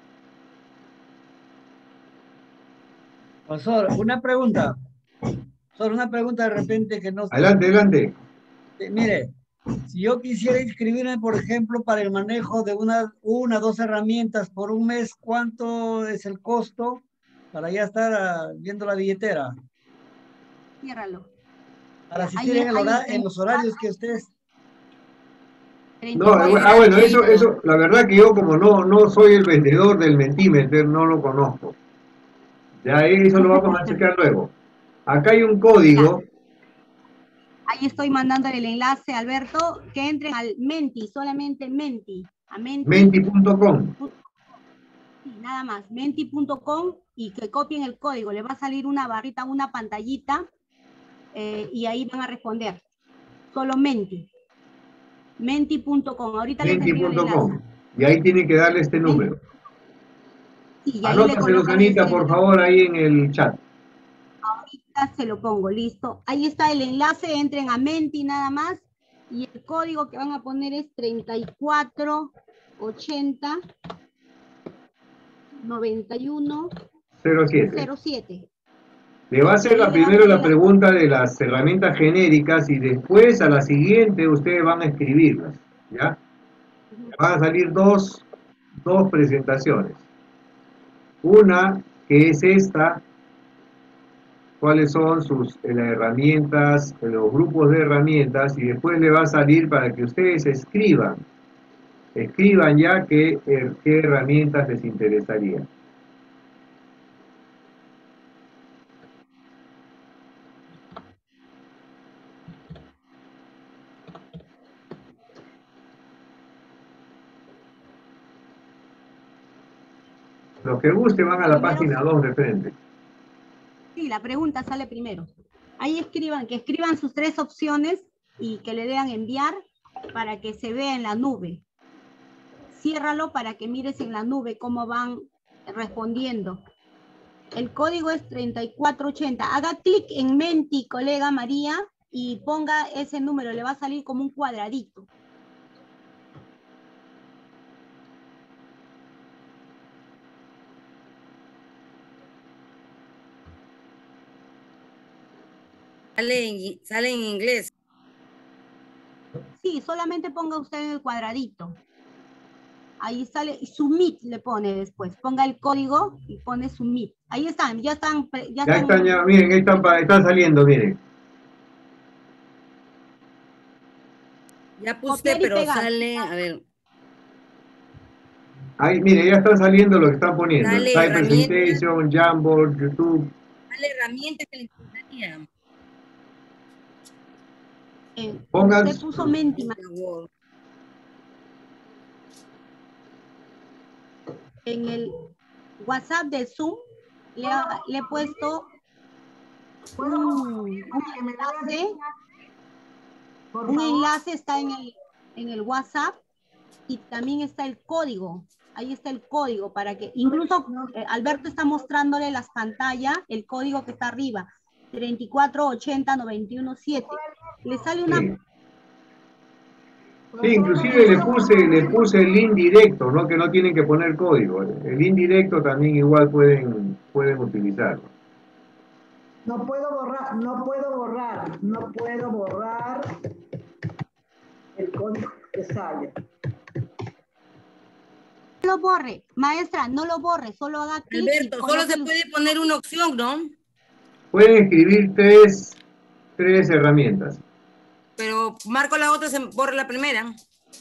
Profesor, una pregunta. Solo una pregunta de repente que no... Adelante, adelante. Mire, Si yo quisiera inscribirme, por ejemplo, para el manejo de dos herramientas por un mes, ¿cuánto es el costo para ya estar viendo la billetera? Ciérralo. Para asistir en los horarios que ustedes... No, bueno, eso, la verdad que yo como no soy el vendedor del Mentimeter, no lo conozco. Ya eso lo vamos a checar luego. Acá hay un código. Ahí estoy mandándole el enlace, Alberto, que entren al Menti, solamente Menti. A Menti.com. Sí, nada más, menti.com y que copien el código. Le va a salir una barrita, una pantallita y ahí van a responder. Solo Menti. Menti.com. Ahorita les envío el enlace. Y ahí tienen que darle este número. Sí, Anótaselo, Anita, por favor, ahí en el chat. Ahorita se lo pongo, listo. Ahí está el enlace, entren a Menti nada más. Y el código que van a poner es 3480 91 07. Le va a hacer primero la pregunta de las herramientas genéricas y después a la siguiente ustedes van a escribirlas, ¿ya? Van a salir dos presentaciones. Una que es esta, cuáles son las herramientas, los grupos de herramientas, y después le va a salir para que ustedes escriban ya qué herramientas les interesaría. Los que guste van a la página 2 de frente. Sí, la pregunta sale primero. Ahí que escriban sus 3 opciones y que le den enviar para que se vea en la nube. Ciérralo para que mires en la nube cómo van respondiendo. El código es 3480. Haga clic en Menti, colega María, y ponga ese número. Le va a salir como un cuadradito. Sale en inglés. Sí, solamente ponga usted en el cuadradito. Ahí sale, submit le pone después. Ponga el código y pone submit. Ahí están, ya están. Miren, están saliendo, miren. Ya puse, pero sale, a ver. Ahí, mire, ya están saliendo lo que están poniendo. Dale, Type Presentation, Jamboard, YouTube. Dale herramientas que le interesaría. Pongan. Usted puso Menti. En el WhatsApp del Zoom le he puesto un enlace, está en el WhatsApp y también está el código. Ahí está el código para que, incluso Alberto está mostrándole las pantallas, el código que está arriba, 3480 917. Le sale una... Sí, inclusive le puse el link directo, ¿no? Que no tienen que poner código. El link directo también igual pueden utilizarlo. No puedo borrar el código que sale. No lo borre, maestra, no lo borre, solo haga clic. Alberto, solo se puede poner una opción, ¿no? Pueden escribir tres herramientas. Pero marco la otra, se borra la primera.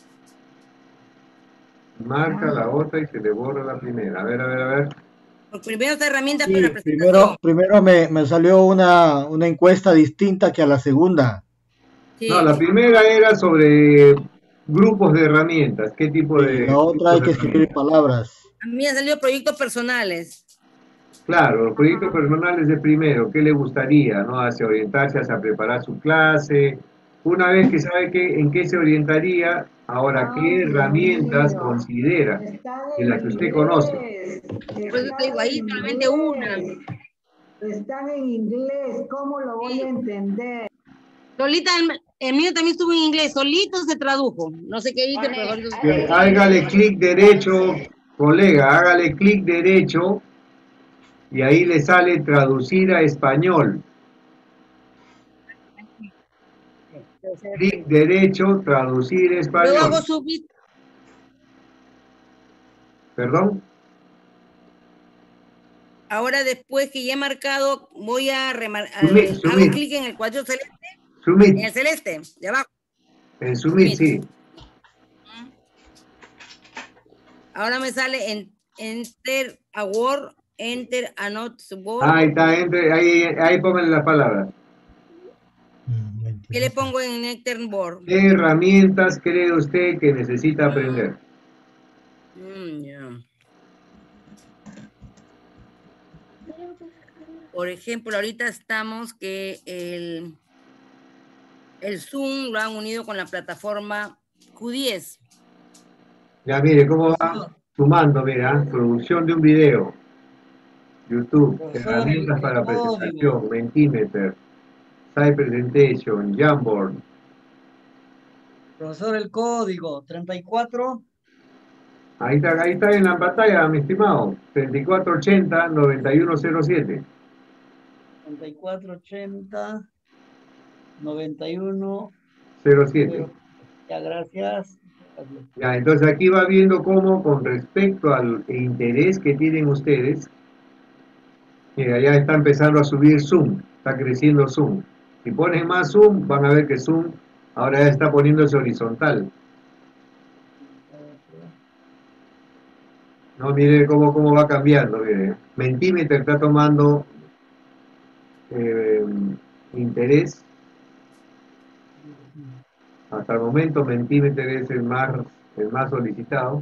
Marca la otra y se le borra la primera. A ver. Porque primero esta herramienta sí, para la presentación. Primero me salió una encuesta distinta que a la segunda. Sí. No, la primera era sobre grupos de herramientas. ¿Qué tipo de...? La otra hay que escribir palabras. A mí me han salido proyectos personales. Claro, los proyectos personales de primero. ¿Qué le gustaría, no? Hacia orientarse, hacia preparar su clase. Una vez que sabe en qué se orientaría, ahora, ¿qué herramientas considera de las que usted conoce? Por eso te digo, ahí solamente una. Están en inglés, ¿cómo lo voy a entender? Solita, el mío también estuvo en inglés, solito se tradujo. No sé qué dice, pero... Hágale clic derecho, colega, hágale clic derecho y ahí le sale traducir a español. clic derecho, traducir Luego español. hago submit. ¿Perdón? Ahora después que ya he marcado, voy a Submit, hago submit. clic en el cuadro celeste, en Submit. el celeste, de abajo. En submit, sí. Ahora me sale en enter a word, enter a not word. Ahí está, ahí pónganle las palabras. ¿Qué le pongo en enter word? ¿Qué herramientas cree usted que necesita aprender? Ya. Por ejemplo, ahorita estamos que el Zoom lo han unido con la plataforma Q10. Ya mire cómo va sumando, mira, producción de un video, YouTube, Profesor, herramientas el para código. presentación, Mentimeter, Site Presentation, Jamboard. Profesor, el código 34. Ahí está en la pantalla, mi estimado, 3480-9107. 3480 91. 07. Ya, gracias. Ya, entonces aquí va viendo cómo con respecto al interés que tienen ustedes, mira, ya está empezando a subir Zoom, está creciendo Zoom. Si ponen más Zoom, van a ver que Zoom ahora ya está poniéndose horizontal. No, mire cómo va cambiando, mire. Mentimeter está tomando interés. Hasta el momento Mentimeter es el más solicitado.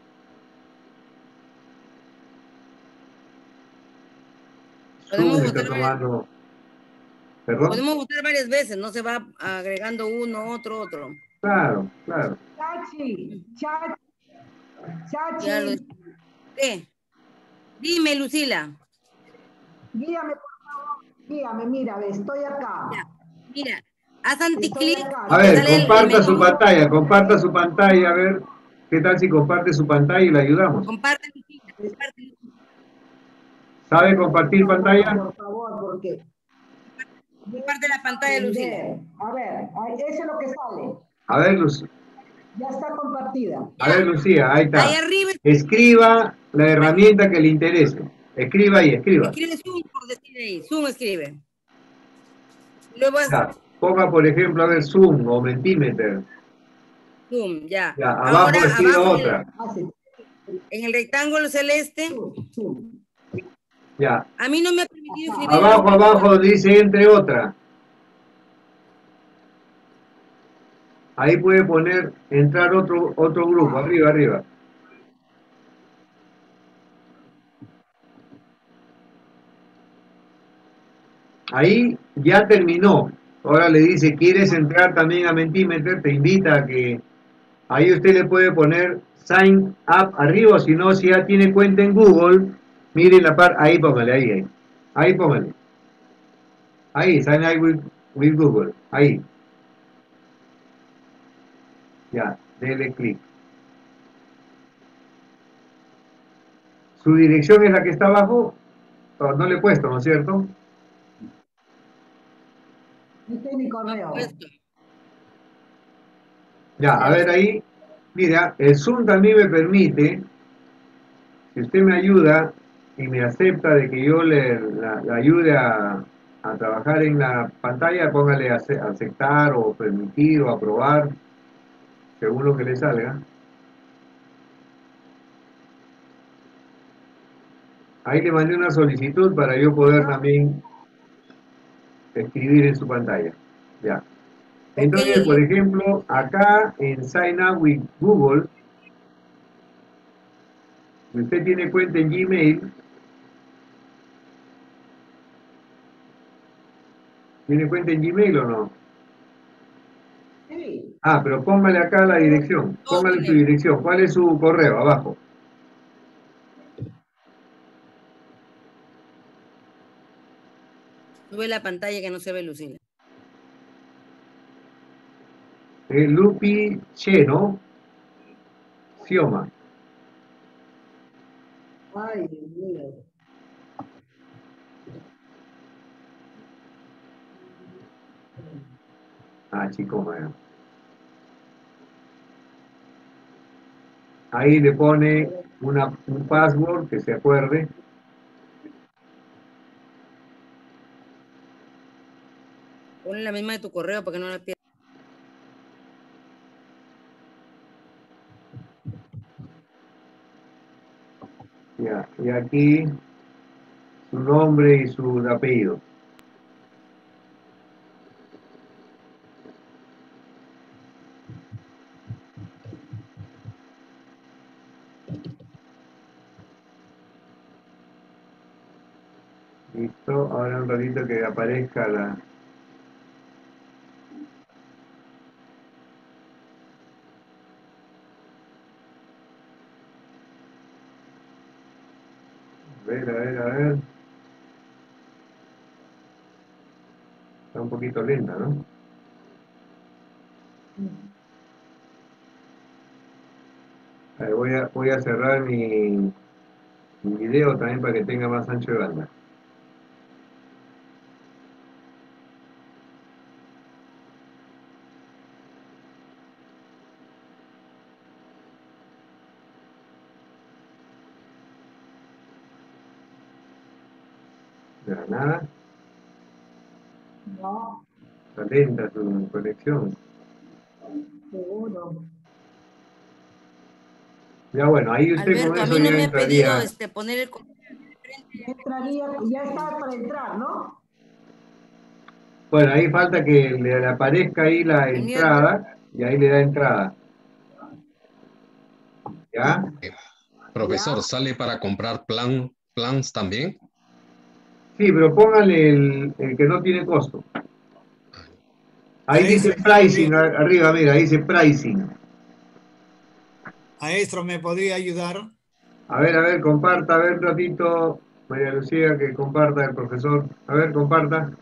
Zoom está tomando... ¿Perdón? Podemos votar varias veces, no se va agregando uno, otro. Claro, claro. Chachi. ¿Qué? Dime, Lucila. Guíame, por favor. Guíame, mira, estoy acá. Mira, haz anticlic. A ver, comparta su pantalla, a ver, ¿qué tal si comparte su pantalla y le ayudamos? Comparte, Lucila, comparte. ¿Sabe compartir pantalla? Por favor, porque... Comparte la pantalla, Lucila. A ver, eso es lo que sale. A ver, Lucía. Ya está compartida. A ver, Lucía, ahí está. Ahí arriba. Escriba la herramienta que le interese. Escriba ahí, escriba. Escribe Zoom, por decir ahí. Zoom escribe. Luego Ya, ponga, por ejemplo, a ver, Zoom o Mentimeter. Zoom, ya. Ya, abajo escriba otra. En el rectángulo celeste. Ya. A mí no me ha permitido escribir. Abajo dice entre otra. Ahí puede poner, entrar otro grupo, arriba. Ahí ya terminó. Ahora le dice, ¿quieres entrar también a Mentimeter? Te invita a que ahí usted le puede poner sign up arriba, o si no, si ya tiene cuenta en Google, mire la parte, ahí póngale, ahí póngale. Ahí, sign up with Google, ahí. Ya, dele clic. Su dirección es la que está abajo, no le he puesto, ¿no es cierto? Este es mi correo. Ya, a ver ahí, mira, el Zoom también me permite, si usted me ayuda y me acepta de que yo le ayude a trabajar en la pantalla, póngale aceptar o permitir o aprobar, según lo que le salga. Ahí le mandé una solicitud para yo poder también escribir en su pantalla. Ya. Entonces, por ejemplo, acá en Sign Up with Google, si usted tiene cuenta en Gmail, ¿tiene cuenta en Gmail o no? Sí. Ah, pero póngale acá la dirección, póngale su dirección. ¿Cuál es su correo? Abajo. Sube la pantalla que no se ve, Lucila. Lupi Cheno Sioma. Ay, Dios mío. Ah, chicos, bueno. Ahí le pone un password que se acuerde. Ponle la misma de tu correo para que no la pierdas. Ya, y aquí su nombre y su apellido. Listo, ahora un ratito que aparezca la... A ver. Está un poquito lenta, ¿no? A ver, voy a cerrar mi video también para que tenga más ancho de banda. Nada. No, Está lenta su conexión. seguro. Ya bueno, ahí usted con Alberto, a eso mí no ya me ha pedido entraría. poner el... Entraría, ya está para entrar, ¿no? Bueno, ahí falta que le aparezca ahí la entrada y ahí le da entrada. ¿Ya? Profesor, ¿sale para comprar plans también? Sí, pero póngale el que no tiene costo. Ahí dice Maestro, pricing arriba, mira, dice pricing. maestro, ¿me podría ayudar? A ver, comparta, a ver un ratito, María Lucía, que comparta el profesor. A ver, comparta.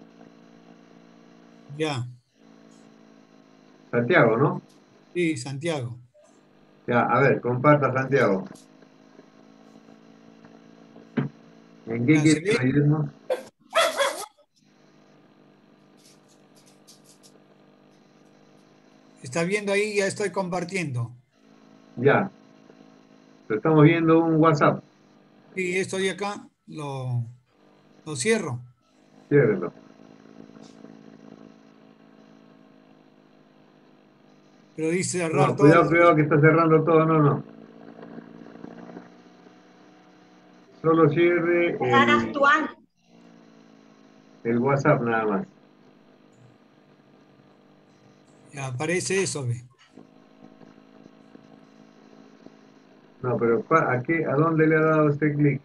Ya, Santiago, ¿no? sí, Santiago. Ya, a ver, comparta Santiago. ¿En qué Ya, ¿se quiere que ve? le ayudemos? ¿Está viendo ahí? Ya estoy compartiendo. Ya. Pero estamos viendo un WhatsApp. Sí, estoy acá, lo cierro. Ciérrelo. Pero dice cerrar No, todas las... cuidado que está cerrando todo, no. Solo cierre el WhatsApp nada más. Ya aparece eso, ve. No, pero ¿a dónde le ha dado este clic?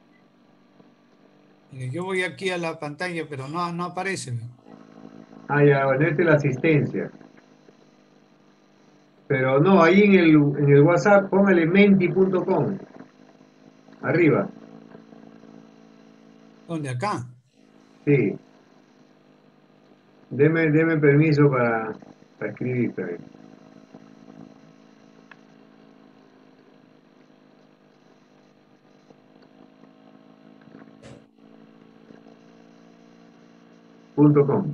Yo voy aquí a la pantalla, pero no aparece, ve. Ah, ya, bueno, esta es la asistencia. Pero no, ahí en el WhatsApp póngale menti.com. Arriba. ¿Dónde? Acá. Sí. Deme permiso para escribir también. .com.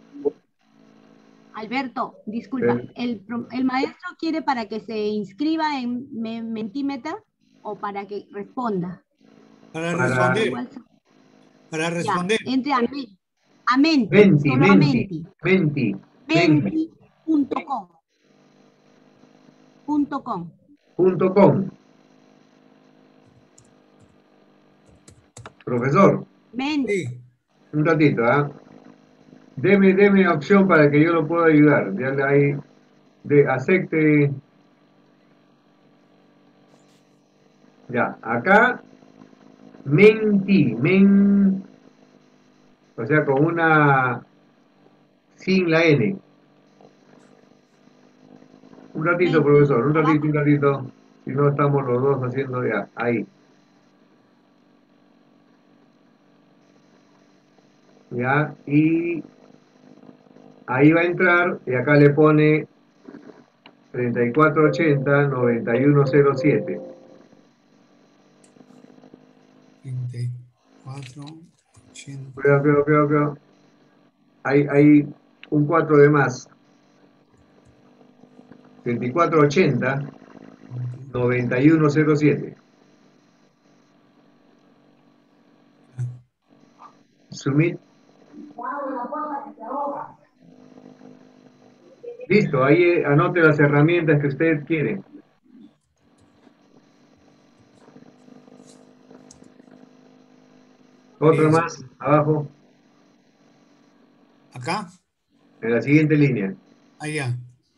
Alberto, disculpa, ¿el maestro quiere para que se inscriba en Mentimeter o para que responda? Para Para responder. WhatsApp. Para Ya, responder. entre a Menti, solo a Menti. Menti. Menti.com. .com. .com. Profesor, Menti. Sí. un ratito, ¿ah? Deme opción para que yo lo pueda ayudar. Dale ahí, acepte. Ya, acá, o sea, con una, sin la N. Un ratito, Menti. profesor, un Abajo. ratito. Si no estamos los dos haciendo ya, ahí. Ya, y ahí va a entrar y acá le pone 3480-9107. 34, 80. Cuidado. Ahí un 4 de más. 2480 9107. Submit. Listo, ahí anote las herramientas que usted quiere. Otra más, abajo. ¿Acá? En la siguiente línea. Allá.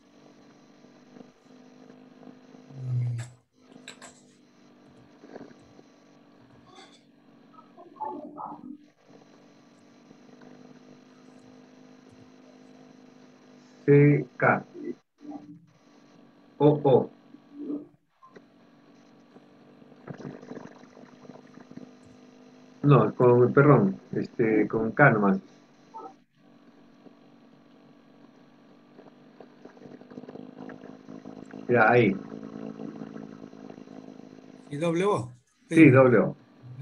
CK. O. No, perdón, con K nomás. Ya, ahí. ¿Y doble O? Sí, doble O.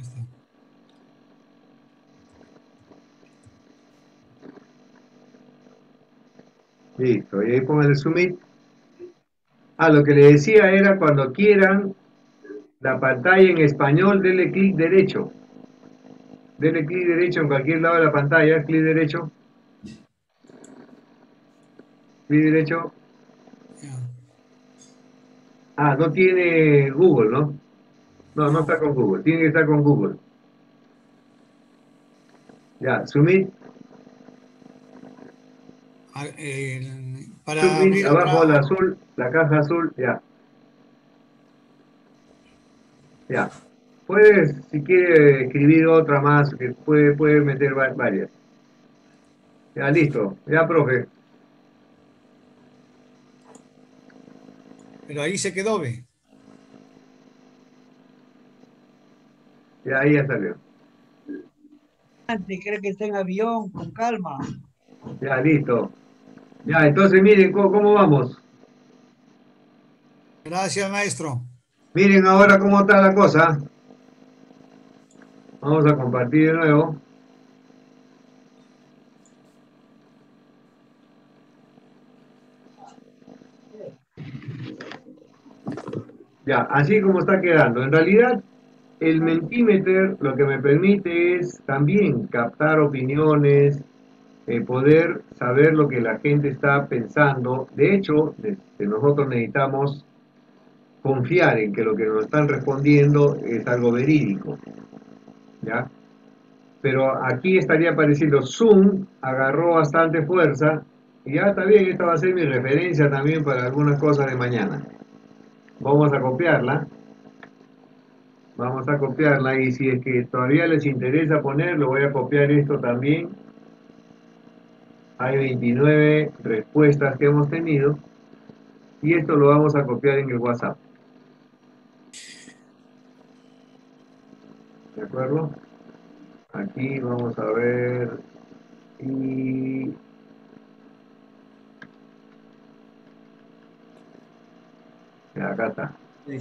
Listo, y ahí pongan el submit. Lo que le decía era cuando quieran la pantalla en español, denle clic derecho. Denle clic derecho en cualquier lado de la pantalla, clic derecho. Clic derecho. No tiene Google, ¿no? No, no está con Google, tiene que estar con Google. Ya, submit. Para Submit, abrir abajo otra. la azul, la caja azul, ya. Ya. Puedes, si quiere, escribir otra más, que puede meter varias. Ya, listo. Ya, profe. Pero ahí se quedó, ve. Ya, ahí ya salió. Cree que está en avión, con calma. Ya, listo. Ya, entonces miren cómo vamos. Gracias, maestro. Miren ahora cómo está la cosa. Vamos a compartir de nuevo. Ya, así como está quedando. En realidad, el Mentimeter lo que me permite es también captar opiniones, poder saber lo que la gente está pensando. De hecho, nosotros necesitamos confiar en que lo que nos están respondiendo es algo verídico. ¿Ya? Pero aquí estaría apareciendo Zoom, agarró bastante fuerza, y ya está bien, esta va a ser mi referencia también para algunas cosas de mañana. Vamos a copiarla. Vamos a copiarla y si es que todavía les interesa ponerlo, voy a copiar esto también. Hay 29 respuestas que hemos tenido y esto lo vamos a copiar en el WhatsApp. ¿De acuerdo? Aquí vamos a ver y acá está.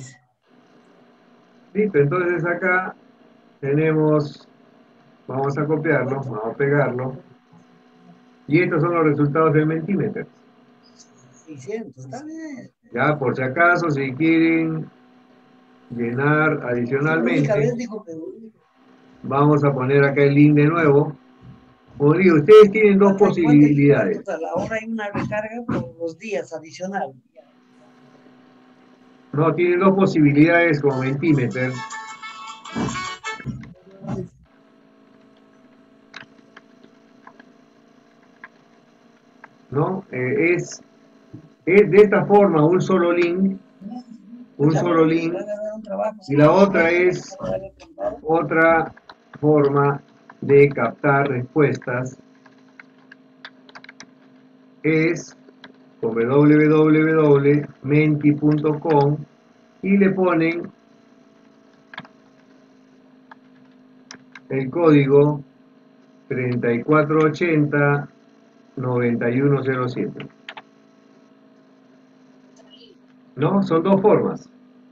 Listo, entonces acá tenemos, vamos a copiarlo, vamos a pegarlo y estos son los resultados del Mentimeter. 600, está bien. Ya, por si acaso, si quieren llenar adicionalmente, vamos a poner acá el link de nuevo. Como digo, ustedes tienen dos posibilidades. A la hora hay una recarga por los días adicional. No, tienen dos posibilidades con Mentimeter. ¿No? Es de esta forma, un solo link, y la otra es otra forma de captar respuestas, es www.menti.com y le ponen el código 3480 9107. ¿No? Son dos formas.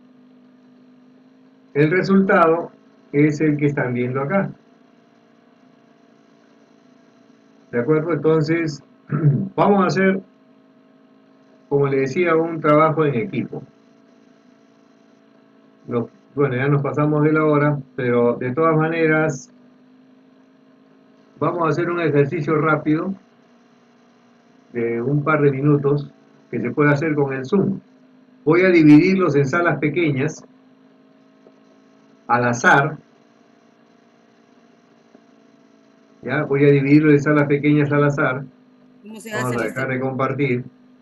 El resultado es el que están viendo acá. ¿De acuerdo? Entonces, Vamos a hacer, como le decía, un trabajo en equipo. Bueno, ya nos pasamos de la hora, pero de todas maneras, vamos a hacer un ejercicio rápido de un par de minutos que se puede hacer con el Zoom. Voy a dividirlos en salas pequeñas, al azar. Ya, voy a dividirlo en salas pequeñas al azar. ¿Cómo se Vamos hace a eso? dejar de compartir.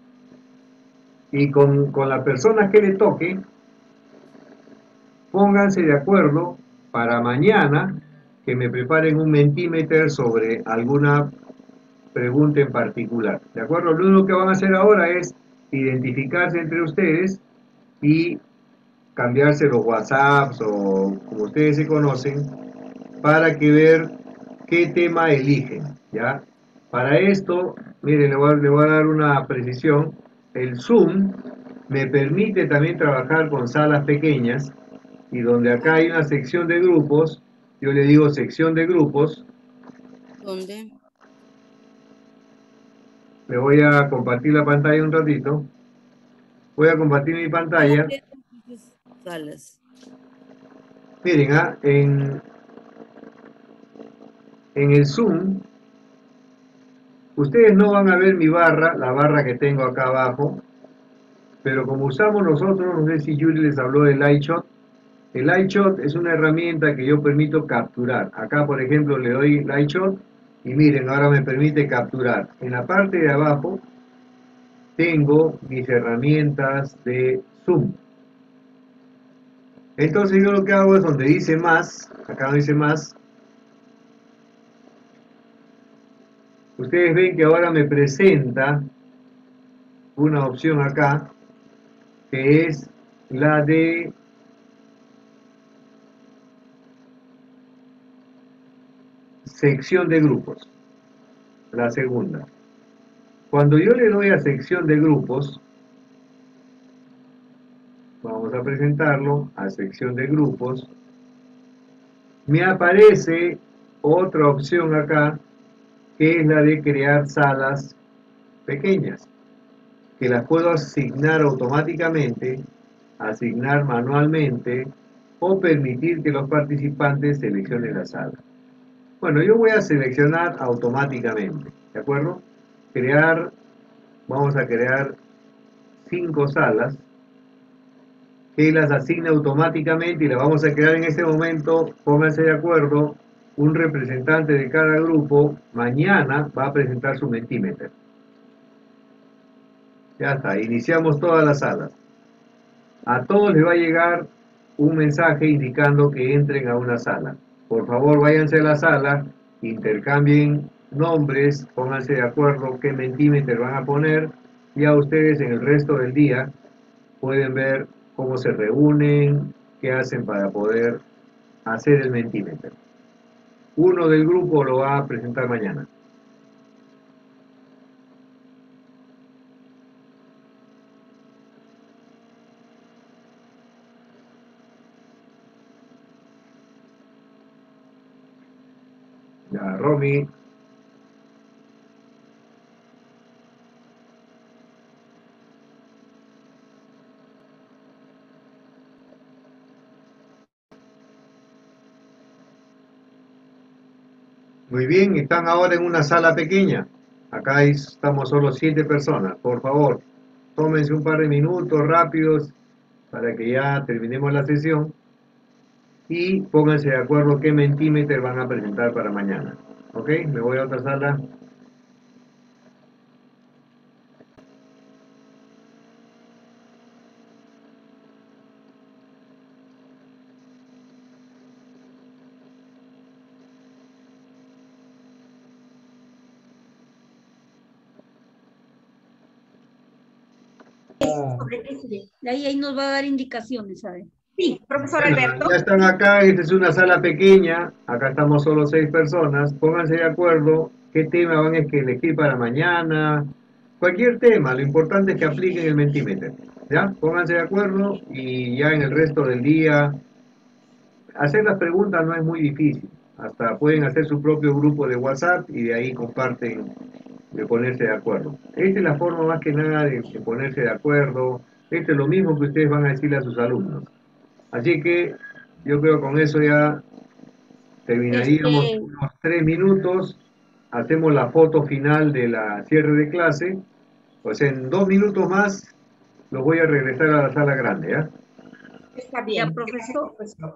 Y con las personas que le toque, pónganse de acuerdo para mañana que me preparen un Mentimeter sobre alguna pregunta en particular. ¿De acuerdo? Lo único que van a hacer ahora es identificarse entre ustedes y cambiarse los WhatsApps o como ustedes se conocen para que ver qué tema eligen, ¿ya? Para esto, miren, le voy a dar una precisión. El Zoom me permite también trabajar con salas pequeñas y donde acá hay una sección de grupos, yo le digo sección de grupos. ¿Dónde? Le voy a compartir la pantalla un ratito. Voy a compartir mi pantalla. Salas. Miren, en el Zoom, ustedes no van a ver mi barra, la barra que tengo acá abajo, pero como usamos nosotros, no sé si Yuri les habló del iShot. El iShot es una herramienta que yo permito capturar. Acá, por ejemplo, le doy el iShot y miren, ahora me permite capturar. En la parte de abajo tengo mis herramientas de Zoom. Entonces yo lo que hago es donde dice más, acá no dice más, ustedes ven que ahora me presenta una opción acá, que es la de sección de grupos, la segunda. Cuando yo le doy a sección de grupos, vamos a presentarlo a sección de grupos, me aparece otra opción acá, que es la de crear salas pequeñas, que las puedo asignar automáticamente, asignar manualmente o permitir que los participantes seleccionen la sala. Bueno, yo voy a seleccionar automáticamente, ¿de acuerdo? Vamos a crear 5 salas que las asigne automáticamente y las vamos a crear en este momento. Pónganse de acuerdo, un representante de cada grupo mañana va a presentar su Mentimeter. Ya está, iniciamos todas las salas. A todos les va a llegar un mensaje indicando que entren a una sala. Por favor, váyanse a la sala, intercambien nombres, pónganse de acuerdo qué Mentimeter van a poner. Ya ustedes en el resto del día pueden ver cómo se reúnen, qué hacen para poder hacer el Mentimeter. Uno del grupo lo va a presentar mañana. Ya, Romy. Muy bien, están ahora en una sala pequeña. Acá estamos solo 7 personas. Por favor, tómense un par de minutos rápidos para que ya terminemos la sesión y pónganse de acuerdo qué Mentimeter van a presentar para mañana. ¿Ok? Me voy a otra sala. ¿Sobre qué sería? Ahí nos va a dar indicaciones, ¿sabes? Sí, profesor Bueno, Alberto. ya están acá, esta es una sala pequeña, acá estamos solo 6 personas, pónganse de acuerdo qué tema van a elegir para mañana, cualquier tema, lo importante es que apliquen el Mentimeter, ¿ya? Pónganse de acuerdo y ya en el resto del día, hacer las preguntas no es muy difícil, hasta pueden hacer su propio grupo de WhatsApp y de ahí comparten de ponerse de acuerdo. Esta es la forma más que nada de ponerse de acuerdo. Esto es lo mismo que ustedes van a decirle a sus alumnos. Así que yo creo que con eso ya terminaríamos unos 3 minutos. Hacemos la foto final de la cierre de clase. Pues en 2 minutos más los voy a regresar a la sala grande, ¿ya? Está bien, Ya, profesor.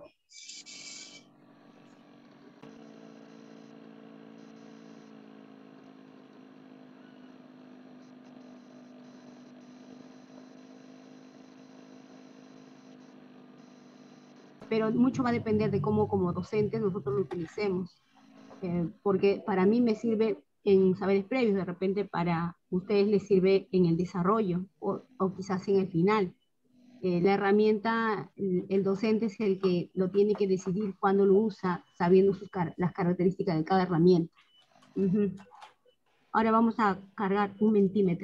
Pero mucho va a depender de cómo como docentes nosotros lo utilicemos. Porque para mí me sirve en saberes previos, de repente para ustedes les sirve en el desarrollo o quizás en el final. La herramienta, el docente es el que lo tiene que decidir cuándo lo usa, sabiendo las características de cada herramienta. Ahora vamos a cargar un Mentimeter.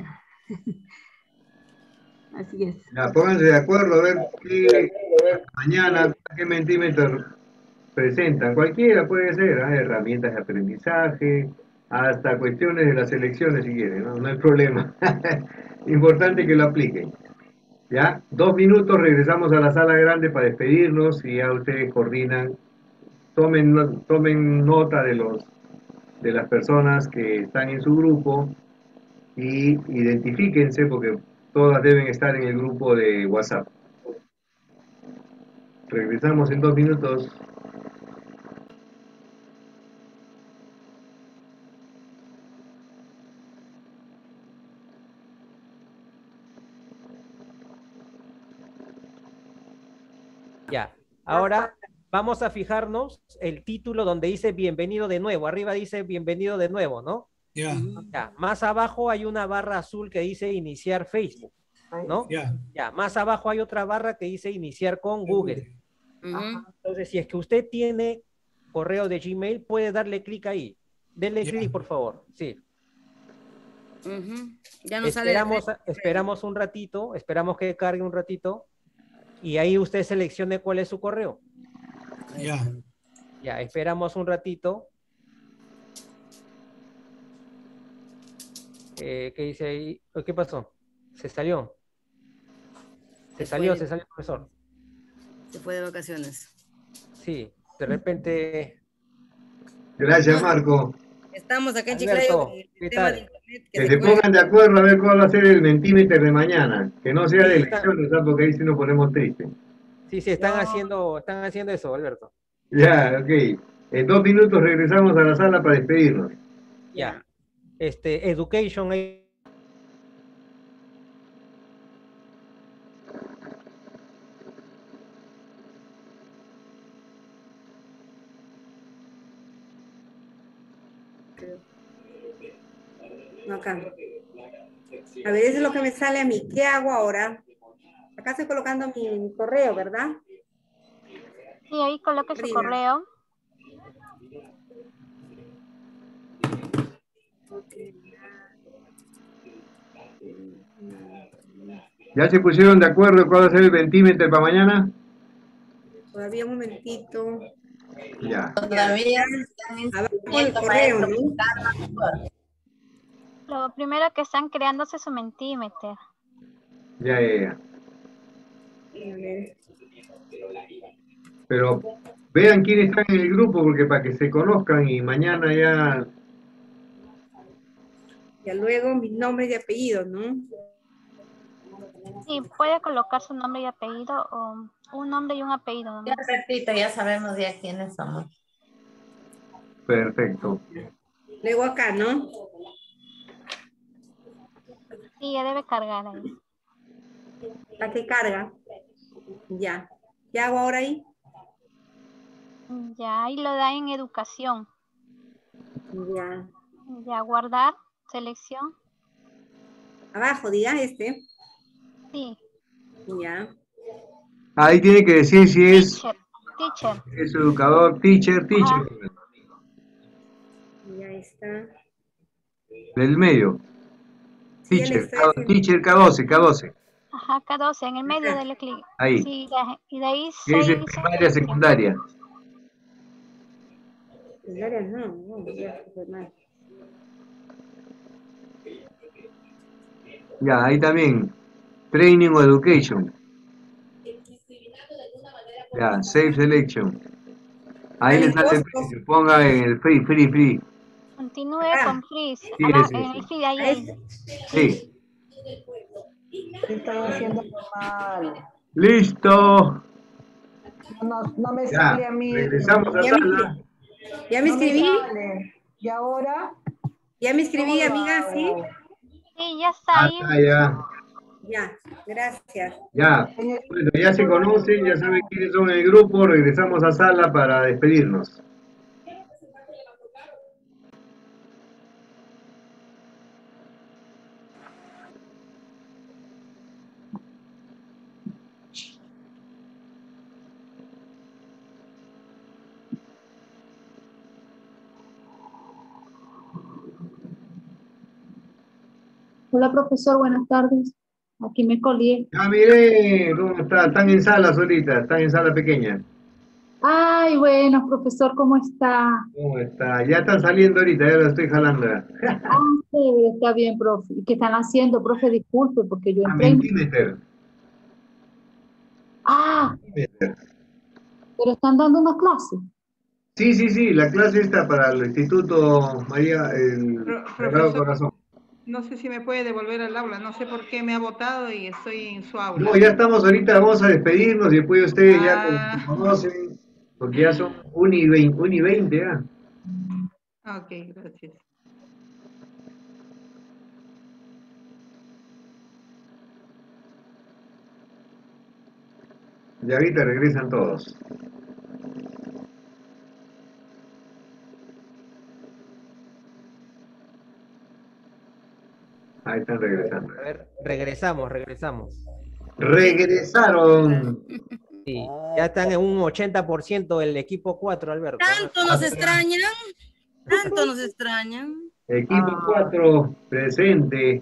Así es. Ya, pónganse de acuerdo a ver qué mañana, qué Mentimeter presentan. Cualquiera puede ser, herramientas de aprendizaje, hasta cuestiones de las elecciones si quieren, no hay problema. Importante que lo apliquen. Ya, 2 minutos, regresamos a la sala grande para despedirnos y ya ustedes coordinan. Tomen nota de las personas que están en su grupo y identifíquense porque todas deben estar en el grupo de WhatsApp. Regresamos en 2 minutos. Ya, ahora vamos a fijarnos el título donde dice bienvenido de nuevo. Arriba dice bienvenido de nuevo, ¿no? Ya. Ya, más abajo hay una barra azul que dice iniciar Facebook, ¿no? Ya, más abajo hay otra barra que dice iniciar con Google. Entonces, si es que usted tiene correo de Gmail, puede darle clic ahí. Denle clic, por favor. Sí. Ya no Esperamos un ratito, esperamos que cargue un ratito y ahí usted seleccione cuál es su correo. Ya. Ya, esperamos un ratito. ¿Qué dice ahí? ¿Qué pasó? ¿Se salió? Se salió, profesor. Se fue de vacaciones. Sí, de repente... Gracias, Marco. Estamos acá en Alberto, Chiclayo. ¿qué tal? Que se pongan de acuerdo a ver cuál va a ser el Mentimeter de mañana. Que no sea de elecciones, porque ahí sí nos ponemos tristes. Sí, están haciendo eso, Alberto. Ya, ok. En 2 minutos regresamos a la sala para despedirnos. Ya. Education ahí. Acá. A ver, eso es lo que me sale a mí. ¿Qué hago ahora? Acá estoy colocando mi correo, ¿verdad? Sí, ahí coloque su correo. ¿Ya se pusieron de acuerdo cuál va a ser el Mentimeter para mañana? Todavía un momentito. Ya. Todavía abajo el correo, ¿no? Lo primero que están creándose su Mentimeter. Ya. Pero vean quiénes están en el grupo, porque para que se conozcan y mañana ya... Ya luego mis nombres y apellidos, ¿no? Sí, puede colocar su nombre y apellido o un nombre y un apellido. Ya, perfecto, ya sabemos ya quiénes somos. Perfecto. Luego acá, ¿no? Sí, ya debe cargar ahí. ¿La que carga? Ya. ¿Qué hago ahora ahí? Ya, ahí lo da en educación. Ya. Ya, guardar, selección. Abajo, diga este. Sí. Ya. Ahí tiene que decir si es... Teacher. Es educador, teacher. Ya está. Del medio. Sí, Teacher K12. Ajá, K12, en el medio dale clic. Ahí. Sí, y de ahí ¿Qué dice primaria, secundaria? Secundaria no, ya fue mal. Ya, ahí también. Training o Education. Ya, Save Selection. Ahí le sale el precio. Ponga en el free. Continúe con Freeze. Sí, En el feed ahí. Sí. Estoy haciendo mal. Listo. No me Ya, sale a mí. regresamos a sala. Ya me inscribí. ¿Y ahora? Ya me inscribí, amiga, ¿sí? Sí, ya está ahí. Ya, gracias. Ya, bueno, ya se conocen, ya saben quiénes son el grupo, regresamos a sala para despedirnos. Hola, profesor, buenas tardes. Aquí me colié. Ya miré, ¿cómo está? Están en salas ahorita, están en sala pequeña. Ay, bueno, profesor, ¿cómo está? ¿Cómo está? Ya están saliendo ahorita, ya lo estoy jalando. Ah, sí, está bien, profe. ¿Qué están haciendo, profe? Disculpe, porque yo A entré. Mentimeter. Ah, pero están dando una clase. Sí, la clase está para el Instituto María, el Sagrado Corazón. No sé si me puede devolver al aula, no sé por qué me ha votado y estoy en su aula. No, ya estamos ahorita, vamos a despedirnos y después ustedes ya se conocen, porque ya son 1:20 ya. Ok, gracias. Y ahorita regresan todos. Ahí están regresando. A ver, regresamos. Regresaron. Sí, ya están en un 80% el equipo 4, Alberto. Tanto nos extrañan. Equipo 4, presente.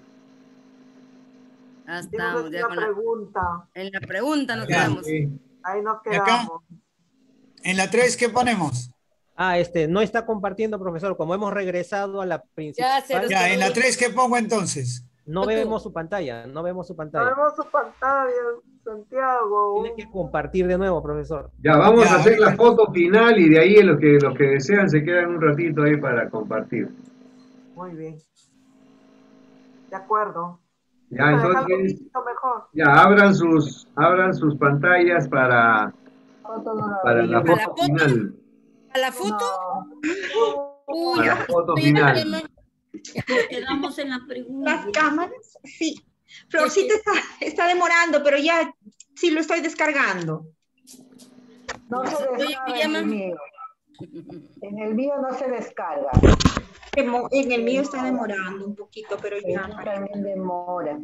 Ya estamos, ya con en la pregunta nos Ya. quedamos. Ahí nos ¿Y acá? En la 3, ¿qué ponemos? No está compartiendo, profesor, como hemos regresado a la principal. Ya, en la 3, ¿qué pongo entonces? No vemos su pantalla. Vemos su pantalla, Santiago. Tiene que compartir de nuevo, profesor. Ya, vamos a hacer la foto final y de ahí los que desean se quedan un ratito ahí para compartir. Muy bien. De acuerdo. Ya, entonces, ya, abran sus pantallas para la foto final. ¿A la foto? Uy, Para la foto final. Quedamos en la pregunta. ¿Las cámaras? Sí. Florcita está demorando, pero ya sí lo estoy descargando. No se descarga en el mío. En el mío no se descarga. En el mío está demorando un poquito, pero ya. También demora.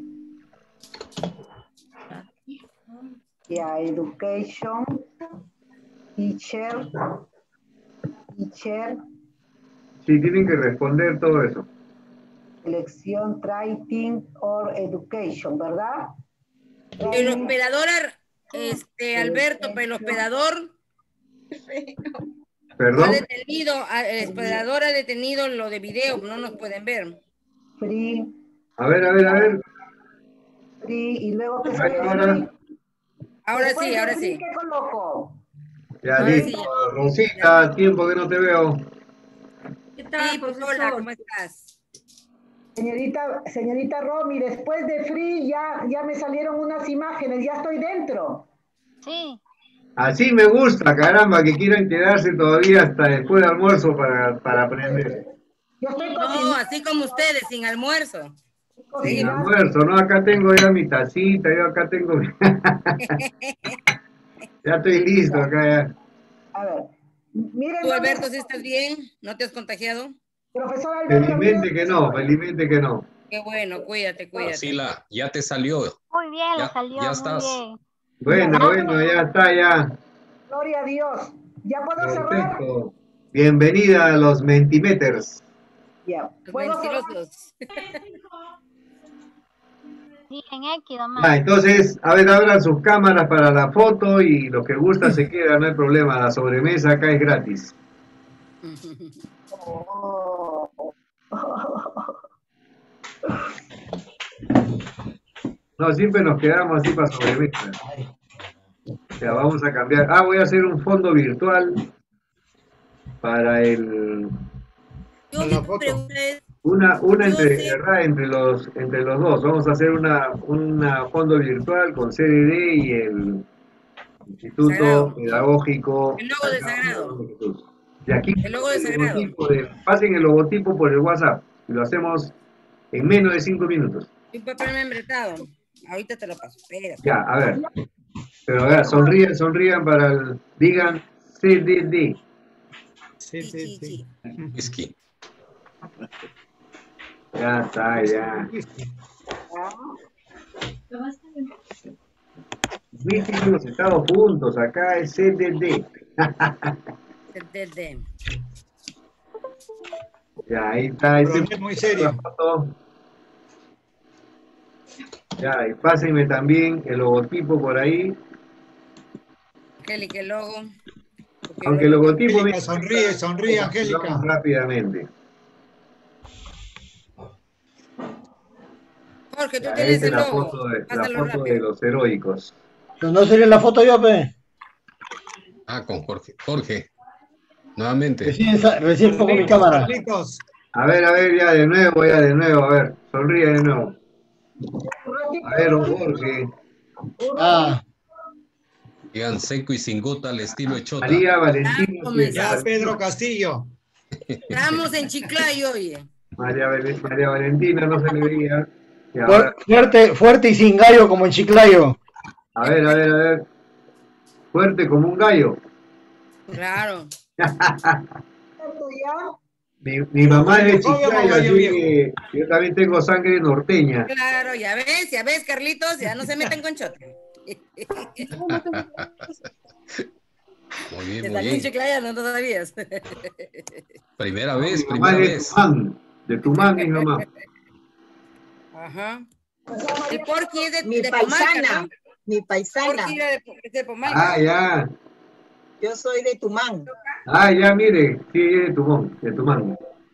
Ya, education, teacher. Sí, tienen que responder todo eso. Selección, writing or education, ¿verdad? El hospedador, Alberto, pero el hospedador ¿Perdón? ha detenido, el hospedador ha detenido lo de video, no nos pueden ver. Free. A ver. Free, y luego que Ahora sí. ¿Qué coloco? Ya, listo. Rosita, tiempo que no te veo. ¿Qué tal, profesor? ¿Cómo estás? Señorita Romy, después de Free ya me salieron unas imágenes, ya estoy dentro. Sí. Así me gusta, caramba, que quieran quedarse todavía hasta después del almuerzo para aprender. No, así como ustedes, sin almuerzo. Sin almuerzo, ¿no? Acá tengo ya mi tacita, yo acá tengo... Ya estoy listo acá ya. A ver, miren. ¿Tú, Alberto, si estás bien? ¿No te has contagiado? Profesor Alberto. Felizmente que no. Qué bueno, cuídate. Sila, ya te salió. Muy bien, ya, le salió, ya muy estás. bien. Bueno, ya está, ya. Gloria a Dios. ¿Ya puedo cerrar? Perfecto. Bienvenida a los Mentimeters. Ya. Mentirosos. Sí, en X, nomás. Ya, entonces, a ver, abran sus cámaras para la foto y los que gusta se queda, no hay problema. La sobremesa acá es gratis. No, siempre nos quedamos así para sobremesa. Ya, vamos a cambiar. Ah, voy a hacer un fondo virtual para el... Yo mi pregunta es, Una yo entre, sé, ¿verdad? Entre los dos. Vamos a hacer una fondo virtual con CDD y el Instituto Sagrado. Pedagógico. El logo de Sagrado. De aquí, El logo de Sagrado. pasen el logotipo por el WhatsApp y lo hacemos en menos de 5 minutos. Y un papel membretado. Ahorita te lo paso. Espera. Ya, a ver. Pero a ver, sonrían para el... Digan CDD. Whisky. Ya está, ya. Whisky hemos estado juntos, acá es CDD. CDD. Ya, ahí está. Es muy serio. Ya, y pásenme también el logotipo por ahí. Angélica, el logo. Aunque el logotipo... Angélica, sonríe, Angélica. Vamos rápidamente. Jorge, tú Ya, tienes esta es el la logo. foto, la Pásalo foto rápido. de los heroicos. ¿No sería la foto yo, pe? Ah, con Jorge. Jorge, nuevamente. Recién pongo mi cámara. A ver, ya de nuevo, a ver. Sonríe de nuevo. A ver, don Jorge. Ah. Llegan seco y sin gota al estilo Echota. María Valentina. Ya, Pedro Castillo. Estamos en Chiclayo, oye. María Valentina no se le veía. Y Fuerte y sin gallo como en Chiclayo. A ver. Fuerte como un gallo. Claro. Mi mamá es de Chiclayo, así que yo también tengo sangre norteña. Claro, ya ves, Carlitos, ya no se meten con chota. Muy bien, Te muy salió en bien. Chiclayo, no lo sabías. Primera vez, Mi mamá primera es vez. de Tumán, mi mamá. Ajá. El Porqui es de Mi de paisana, Pomalca, ¿no? mi paisana. Porqui es de Pomalca. Ah, ya. Yo soy de Tumán. Ah, ya, mire. Sí, de Tumán.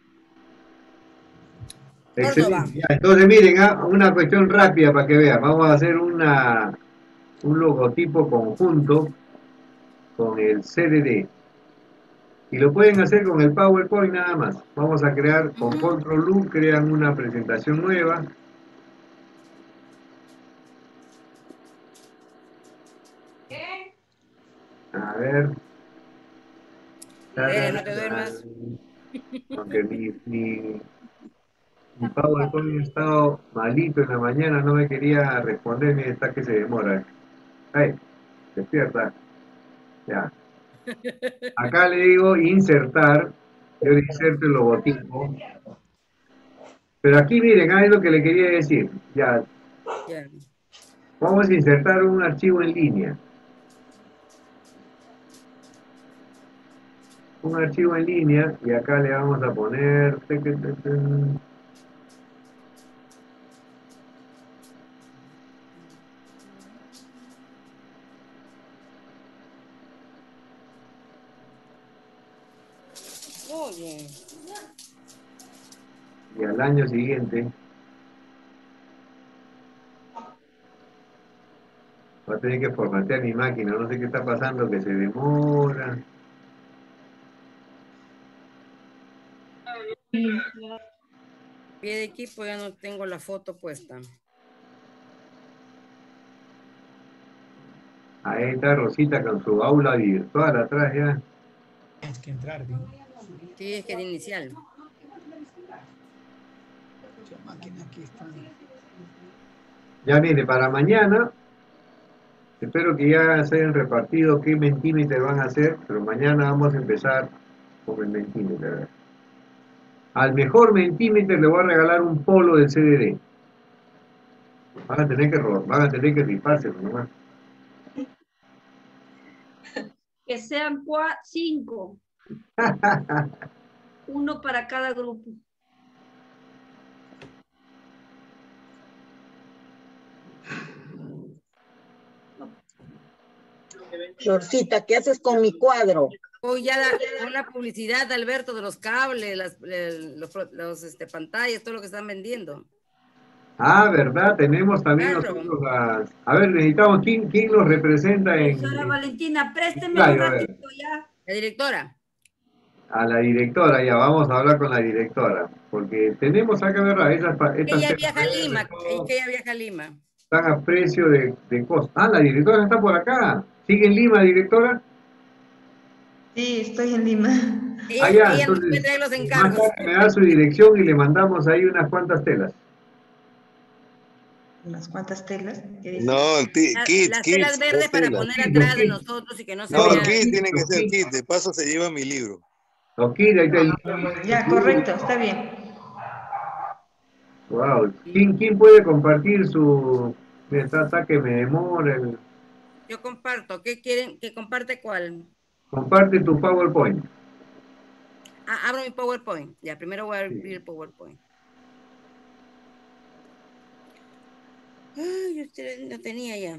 Excelente. Ya, entonces, miren, una cuestión rápida para que vean. Vamos a hacer un logotipo conjunto con el CDD. Y lo pueden hacer con el PowerPoint nada más. Vamos a crear con Control U, crean una presentación nueva. A ver. No te duermas. Porque mi PowerPoint ha estado malito en la mañana, no me quería responder, mira, está que se demora. Ay, despierta. Ya. Acá le digo insertar, yo le inserto el logotipo. Pero aquí miren, es lo que le quería decir. Ya. Vamos a insertar un archivo en línea. Un archivo en línea y acá le vamos a poner... Oye. Y al año siguiente va a tener que formatear mi máquina, no sé qué está pasando, que se demora. Pie de equipo, ya no tengo la foto puesta. Ahí está Rosita con su aula virtual atrás ya. Tienes que entrar, ¿no? Sí, es que era inicial. Ya mire, para mañana, espero que ya se hayan repartido qué Mentimeter van a hacer, pero mañana vamos a empezar con el Mentimeter. Al mejor Mentimeter le voy a regalar un polo del CDD. Van a tener que rifárselo nomás. Que sean 5. Uno para cada grupo. Florcita, ¿qué haces con mi cuadro? Hoy ya con la publicidad, Alberto, de los cables, los pantallas, todo lo que están vendiendo. Ah, ¿verdad? Tenemos también nosotros a ver, necesitamos, ¿quién nos representa en Profesora Valentina, présteme un Claro, a ver, ratito ya. La directora. a la directora, ya vamos a hablar con la directora, porque tenemos acá, ¿verdad? Estas Ella telas viaja a Lima, verdes, que ella viaja a Lima. están a precio de costo. Ah, la directora está por acá. ¿Sigue en Lima, directora? Sí, estoy en Lima. Ah, ya, Ella nos puede entonces, traer los más encargos. tarde me da su dirección y le mandamos ahí unas cuantas telas. ¿Unas cuantas telas? ¿Qué dice? No, kit, Las kit, telas verdes dos para telas. poner atrás de nosotros y que no se No, vea. kit tiene que ser kit. De paso se lleva mi libro. Ok, ahí está el... Ya, correcto, está bien. Wow. ¿Quién puede compartir su... Está que me demora el... Yo comparto. ¿Qué quieren? ¿Que comparte cuál? Comparte tu PowerPoint. Ah, abro mi PowerPoint. Ya, primero voy a abrir el PowerPoint. Ay, yo lo tenía ya.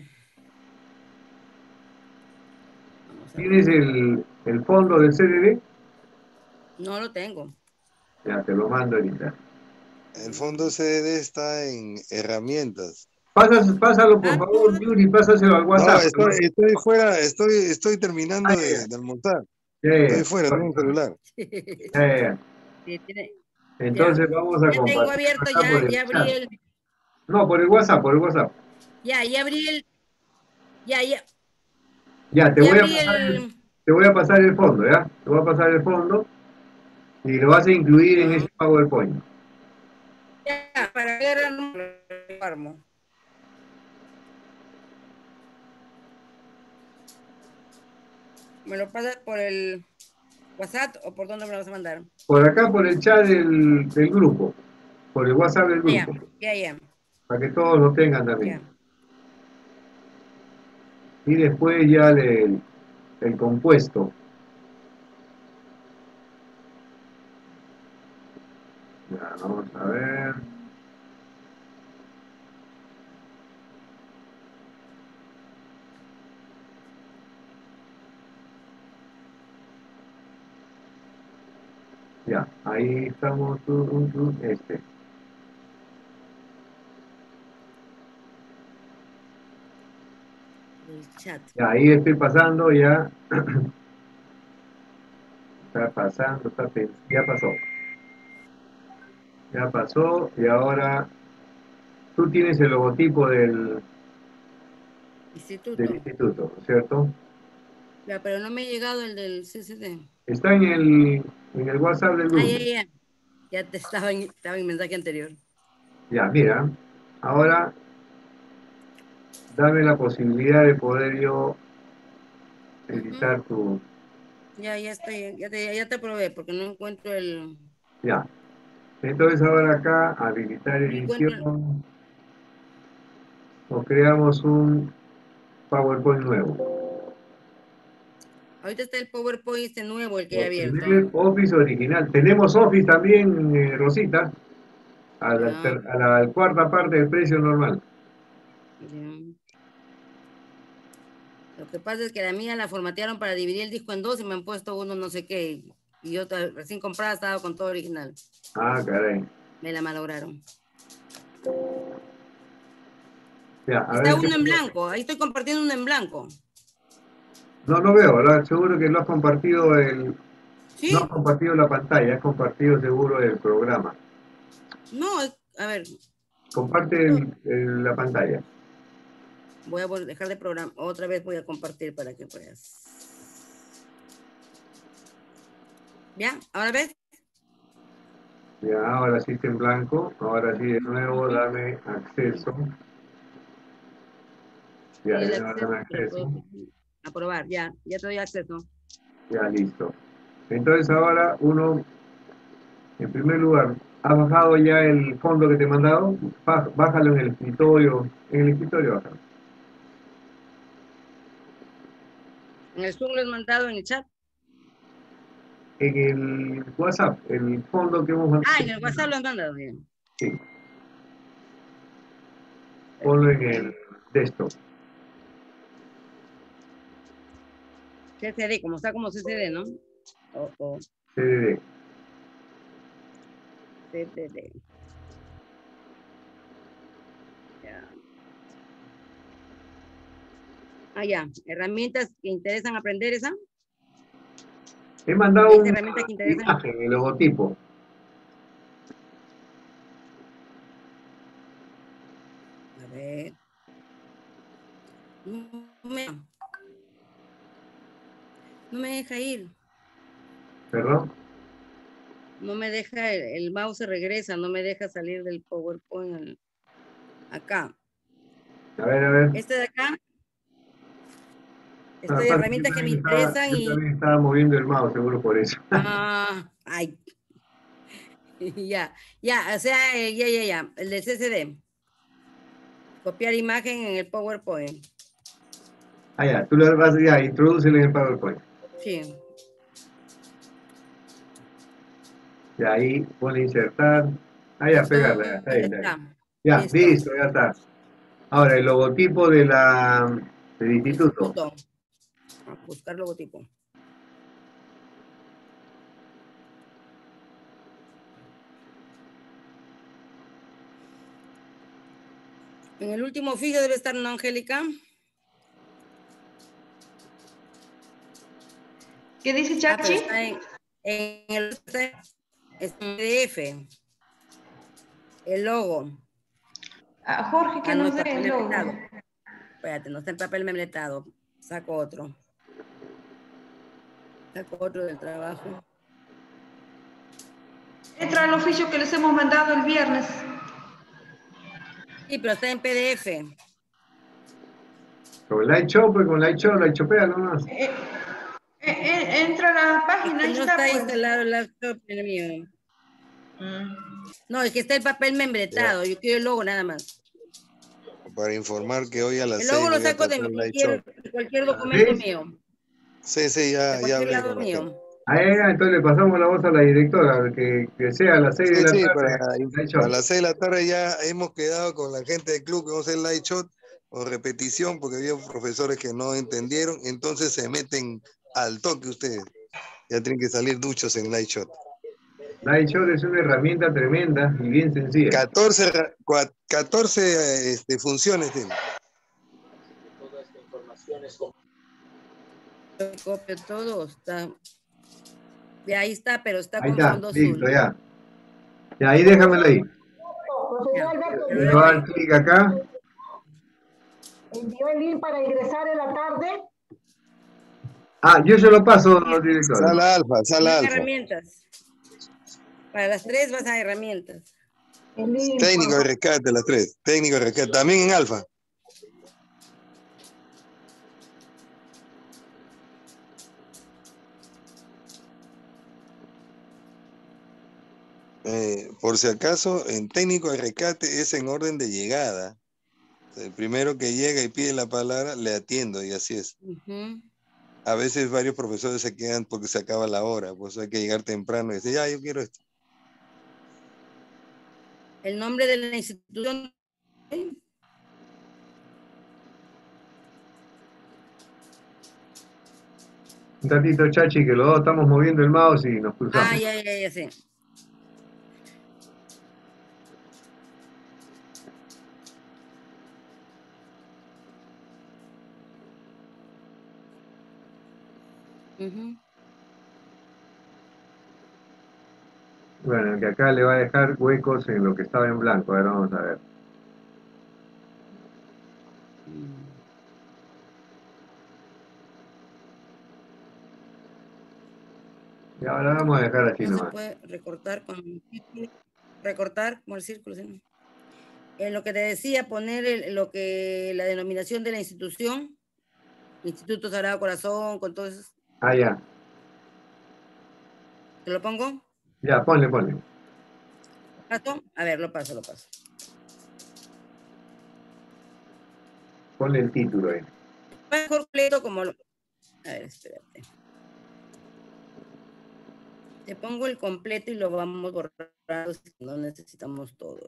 ¿Tienes el fondo del CDD? No lo tengo. Ya, te lo mando ahorita. El fondo CDD está en herramientas. Pásalo por favor, Yuri, pásaselo al No, WhatsApp. estoy fuera, estoy terminando de almorzar. Estoy fuera, tengo un celular. Sí, tiene- Entonces ya. vamos a Ya tengo compartir abierto, acá por el ya abrí chat. el. No, por el WhatsApp, por el WhatsApp. Ya abrí el. Ya Ya, te voy a abrí pasar el. te voy a pasar el fondo, ¿ya? Te voy a pasar el fondo y lo vas a incluir en ese PowerPoint. Ya, para ver el armo. ¿Me lo pasas por el WhatsApp o por dónde me lo vas a mandar? Por acá, por el chat del grupo, por el WhatsApp del grupo, Ya. para que todos lo tengan también. Ya. Y después ya el compuesto. Ya, vamos a ver. Ya, ahí estamos, este. El chat. Ya, ahí estoy pasando, ya. Está pasando, ya pasó. Ya pasó y ahora tú tienes el logotipo del instituto, ¿cierto? Ya, pero no me ha llegado el del CCD. Está en el WhatsApp del grupo. Ya. Ya te estaba en mensaje anterior. Ya, mira, ahora dame la posibilidad de poder yo editar tu... Ya estoy, ya te probé porque no encuentro el... Ya. Entonces ahora acá, habilitar No encuentro edición, o creamos un PowerPoint nuevo. Ahorita está el PowerPoint este nuevo, el que he abierto. Tener Office original. Tenemos Office también, Rosita, a la cuarta parte del precio normal. Ya. Lo que pasa es que la mía la formatearon para dividir el disco en dos y me han puesto uno no sé qué. Y yo recién comprada estaba con todo original. Ah, caray. Me la malograron. Ya, Está uno en blanco, ahí estoy compartiendo uno en blanco. No veo, ¿verdad? Seguro que no has compartido ¿Sí? No has compartido la pantalla, has compartido seguro el programa. No, a ver. Comparte la pantalla. Voy a dejar de programar, otra vez voy a compartir para que puedas. ¿Ya? ¿Ahora ves? Ya, ahora sí está en blanco. Ahora sí, de nuevo, dame acceso. Ya, de nuevo, dame acceso. Aprobar, ya te doy acceso. Ya, listo. Entonces ahora uno, en primer lugar, ¿has bajado ya el fondo que te he mandado? Bájalo en el escritorio. En el escritorio, bájalo. En el Zoom lo he mandado en el chat. En el WhatsApp, el fondo que hemos mandado. Ah, en el WhatsApp lo han mandado bien. Sí. Ponlo en el desktop. CCD, como está como CCD, ¿no? CDD. CCD. Ah, ya. Herramientas que interesan aprender esa. He mandado una Herramientas que interesan. imagen, el logotipo. A ver. No me deja ir. ¿Perdón? No me deja, el mouse se regresa, no me deja salir del PowerPoint acá. A ver. Este de acá. Estoy herramientas que me interesan yo también estaba moviendo el mouse, seguro por eso. Ah, ay. Ya, o sea, ya. El de CCD. Copiar imagen en el PowerPoint. Ah, ya, tú lo vas a introducirlo en el PowerPoint. Sí. Y ahí pone insertar. Ah, ya, pegarla. Ahí está. Ya, listo, ya está. Ahora, el logotipo del instituto. Buscar logotipo. En el último oficio debe estar, ¿no, Angélica? ¿Qué dice Chachi? Está en el PDF. El logo. Jorge, que nos dé el logo. Espérate, no está en papel membretado. Saco otro. Saco otro del trabajo. Entra al oficio que les hemos mandado el viernes. Sí, pero está en PDF. Con Lightshow, pues con Lightshopea nomás. Entra a la página. Es que no está instalado el laptop en el mío. No, es que está el papel membretado. Yo quiero el logo nada más. Para informar que hoy a las 6 el logo lo saco de cualquier documento mío. Sí, ya hablé con mío. Entonces le pasamos la voz a la directora, que sea a las 6 de la tarde. A las 6 de la tarde ya hemos quedado con la gente del club que vamos a hacer light shot o repetición, porque había profesores que no entendieron, entonces se meten al toque ustedes. Ya tienen que salir duchos en light shot. Lightshot es una herramienta tremenda y bien sencilla. 14 funciones tiene. Toda esta información es copio todo, está. De ahí está, pero está ahí con está, fondo listo, azul. Ya, ahí déjamelo ahí. Le voy a dar clic acá. Envió el link para ingresar en la tarde. Yo se lo paso, director. Sala alfa. Herramientas. Para las 3 vas a herramientas. Técnico de rescate, las 3. Técnico de rescate, también en alfa. Por si acaso, en técnico de rescate es en orden de llegada. O sea, el primero que llega y pide la palabra, le atiendo y así es. A veces varios profesores se quedan porque se acaba la hora, pues hay que llegar temprano y decir, yo quiero esto. El nombre de la institución. Un ratito, Chachi, que los dos estamos moviendo el mouse y nos cruzamos. Ya sé. Bueno, que acá le va a dejar huecos en lo que estaba en blanco. A ver, vamos a ver. Y ahora vamos a dejar así nomás. Se puede recortar como el círculo. ¿Sí? En lo que te decía, poner la denominación de la institución, Instituto Sagrado Corazón, con todo eso. Ya. ¿Te lo pongo? Ya, ponle. ¿Paso? A ver, lo paso. Ponle el título ahí. Mejor completo como lo... A ver, espérate. Te pongo el completo y lo vamos borrando si no necesitamos todo.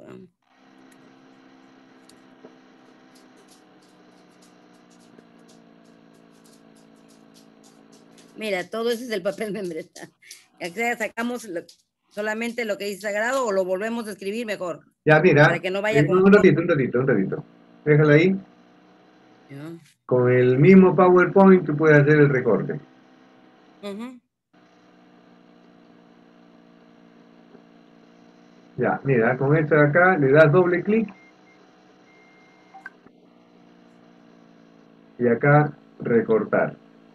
Mira, todo eso es el papel membretado. Sacamos solamente lo que dice sagrado o lo volvemos a escribir mejor. Ya, mira. Para que no vaya con... Un ratito. Déjala ahí. Ya. Con el mismo PowerPoint tú puedes hacer el recorte. Ya, mira, con esto de acá le das doble clic y acá recortar.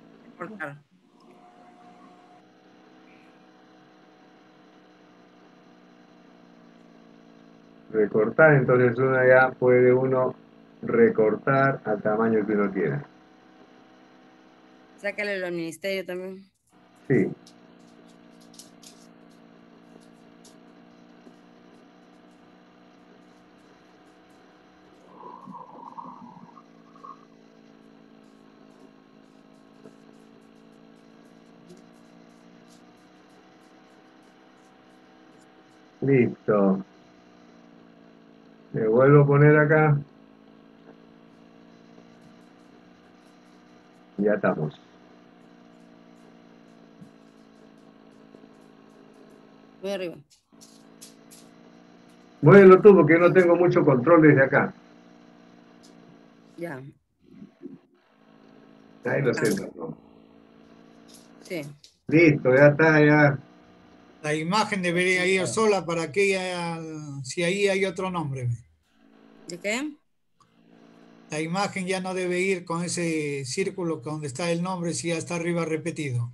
Recortar, entonces uno ya puede recortar al tamaño que uno quiera. Sácale al ministerio también. Sí. Listo. Le vuelvo a poner acá. Ya estamos. Muy arriba. Muévelo tú porque no tengo mucho control desde acá. Ya. Ahí lo siento, ¿no? Sí. Listo, ya está, ya. La imagen debería ir sola para que haya, si ahí hay otro nombre. ¿De qué? La imagen ya no debe ir con ese círculo donde está el nombre si ya está arriba repetido.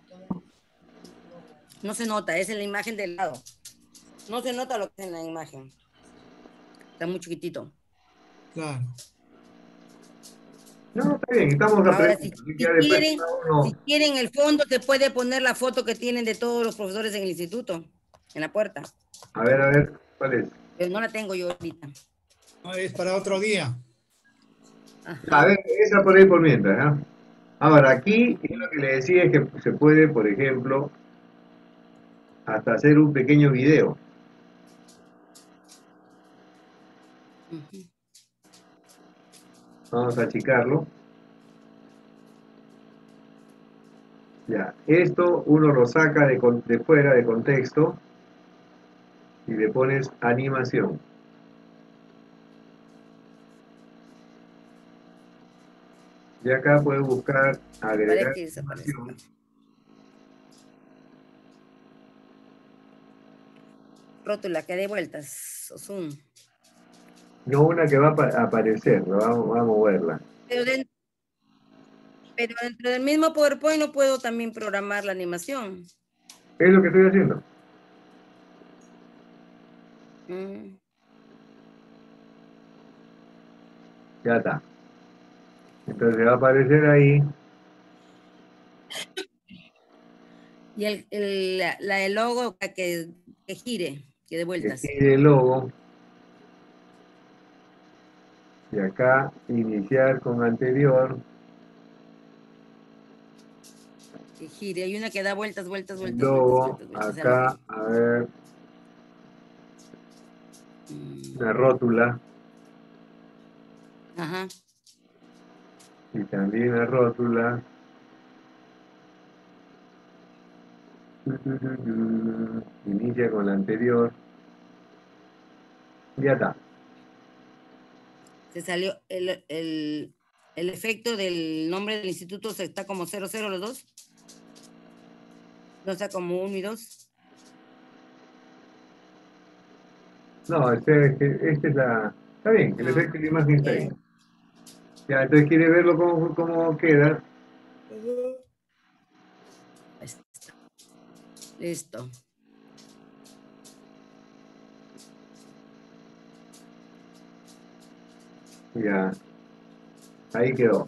No se nota, es en la imagen del lado. No se nota lo que es en la imagen. Está muy chiquitito. Claro. No, está bien, estamos Ahora, aprendiendo. si quieren el fondo, se puede poner la foto que tienen de todos los profesores en el instituto, en la puerta. A ver, ¿cuál es? Pero no la tengo yo ahorita. No, es para otro día. A ver, esa por ahí por mientras, ¿ah? Ahora, aquí lo que le decía es que se puede, por ejemplo, hasta hacer un pequeño video. Vamos a achicarlo. Ya, esto uno lo saca de fuera de contexto y le pones animación. Y acá puedes buscar agregar animación. Rótula, que dé vueltas. O zoom. No una que va a aparecer, vamos a moverla. Pero dentro del mismo PowerPoint no puedo también programar la animación. Es lo que estoy haciendo. Ya está. Entonces va a aparecer ahí. Y el logo que gire, que dé vueltas. Que gire el logo. Y acá iniciar con anterior. Que gire. Hay una que da vueltas. Logo, acá, a ver. Una rótula. Ajá. Y también la rótula. Inicia con la anterior. Ya está. Se salió el efecto del nombre del instituto, se está como 00 los dos. No está como 1 y 2. No, este es la... Está bien, el efecto de la imagen está ahí. Ya, entonces quiere verlo cómo queda. Listo. Ya. Ahí quedó.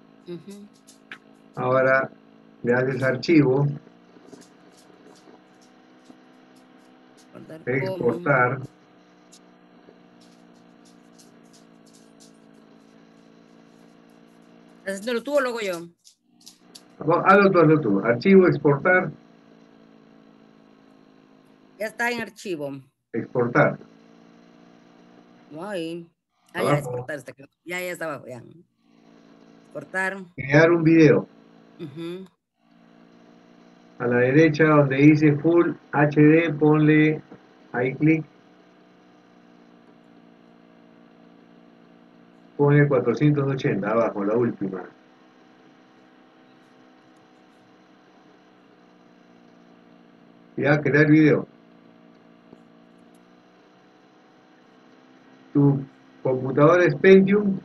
Ahora le haces archivo. Exportar. ¿Haciéndolo tú o lo hago yo? Hazlo tú. Archivo, exportar. Ya está en archivo. Exportar. Ay. Ya, exportar. Ya está abajo, ya. Exportar. Crear un video. A la derecha donde dice Full HD, ponle ahí clic. Pone 480 abajo, la última. Ya, crear video. Tu computadora es Pentium,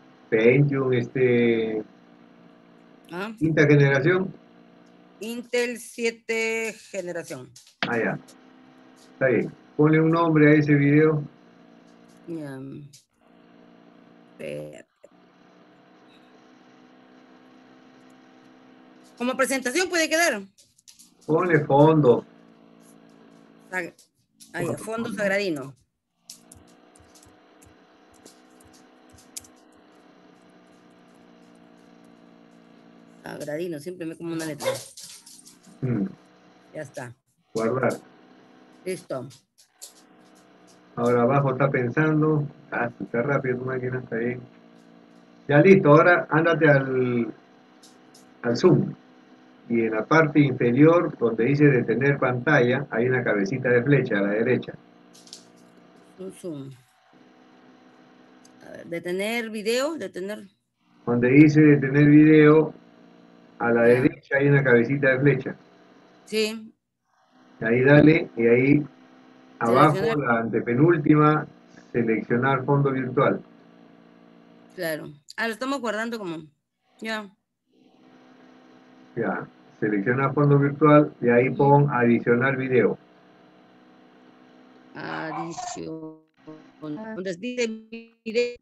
quinta generación. Intel 7 generación. Ah, ya. Está bien. Ponle un nombre a ese video. Ya. Espérate. Como presentación puede quedar. Ponle fondo. Ahí, fondo sagradino. Sagradino, siempre me como una letra. Ya está. Guardar. Listo. Ahora abajo está pensando. Ah, está rápido tu máquina, está bien. Ya listo, ahora ándate al Zoom. Y en la parte inferior, donde dice detener pantalla, hay una cabecita de flecha a la derecha. Un zoom. A ver, detener video, detener. Donde dice detener video, a la derecha hay una cabecita de flecha. Sí. Ahí dale, y ahí abajo, Seleccionar. la antepenúltima, seleccionar fondo virtual. Claro. Ah, lo estamos guardando como. Ya. Ya, selecciona fondo virtual y ahí pon adicionar video. Adición. Donde dice video.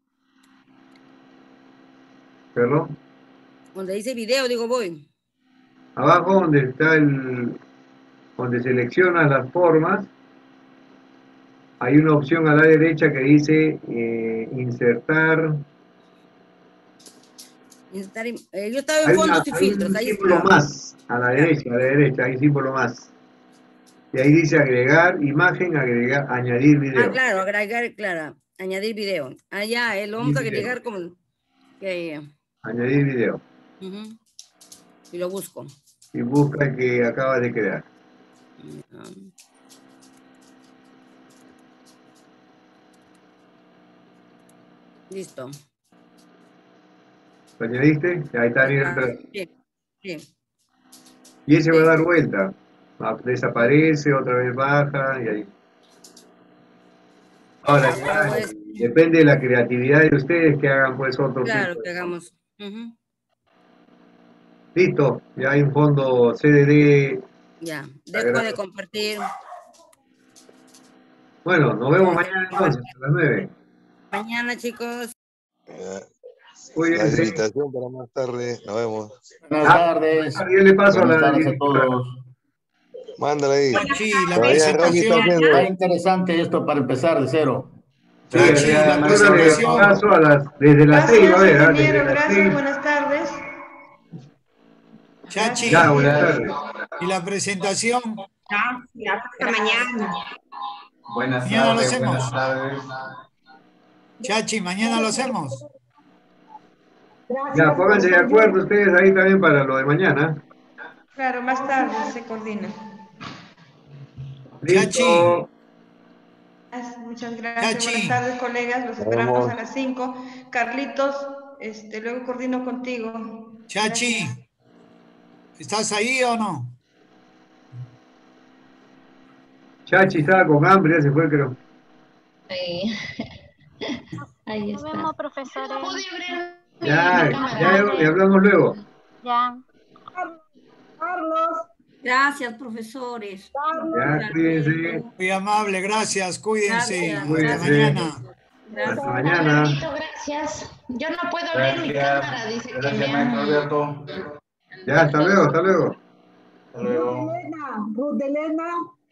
¿Perdón? Donde dice video, digo voy. Abajo donde está donde seleccionas las formas, hay una opción a la derecha que dice insertar. Yo estaba en fondos y filtros. Hay un símbolo más, a la derecha, hay símbolo más. Y ahí dice agregar imagen, añadir video. Ah, claro, agregar, claro, añadir video. Ah, ya, lo vamos a agregar como. Añadir video. Y lo busco. Y busca el que acabas de crear. Listo. ¿Lo añadiste? Ahí está bien atrás. Sí. Y ese va a dar vuelta. Desaparece, otra vez baja y ahí. Ahora, depende de la creatividad de ustedes que hagan pues otro Claro, tipo. que hagamos. Listo, ya hay un fondo CDD. Ya, dejo de compartir. Bueno, nos vemos mañana entonces, a las 9. Mañana, chicos. La invitación para más tarde, nos vemos. Buenas tardes. Yo le paso Buenas a tardes a todos. Mándala ahí. Sí, la Todavía Romy está presentación. haciendo. Está interesante esto para empezar de cero. Sí, la paso desde las 6, a ver, desde las 6. Buenas tardes. Chachi, Ya, buenas tardes. ¿y la presentación? Hasta mañana. Buenas Mañana lo tardes, hacemos. buenas tardes. Chachi, mañana lo hacemos. Ya, pónganse de acuerdo ustedes ahí también para lo de mañana. Claro, más tarde se coordina. Listo. Muchas gracias. Chachi. Buenas tardes, colegas. Los esperamos a las 5. Carlitos, luego coordino contigo. Chachi, ¿estás ahí o no? Chachi estaba con hambre, ya se fue, creo. Ahí Nos está. vemos, profesores. Ya hablamos luego. Ya. Carlos. Gracias, profesores. Ya, cuídense. Muy amable, gracias, cuídense. Gracias. Hasta Cuídense. mañana. Hasta mañana. Gracias. Yo no puedo abrir mi cámara, dice que Gracias, me maestro han... Alberto. Ya, hasta luego, hasta luego. Hasta luego. Ruth Elena.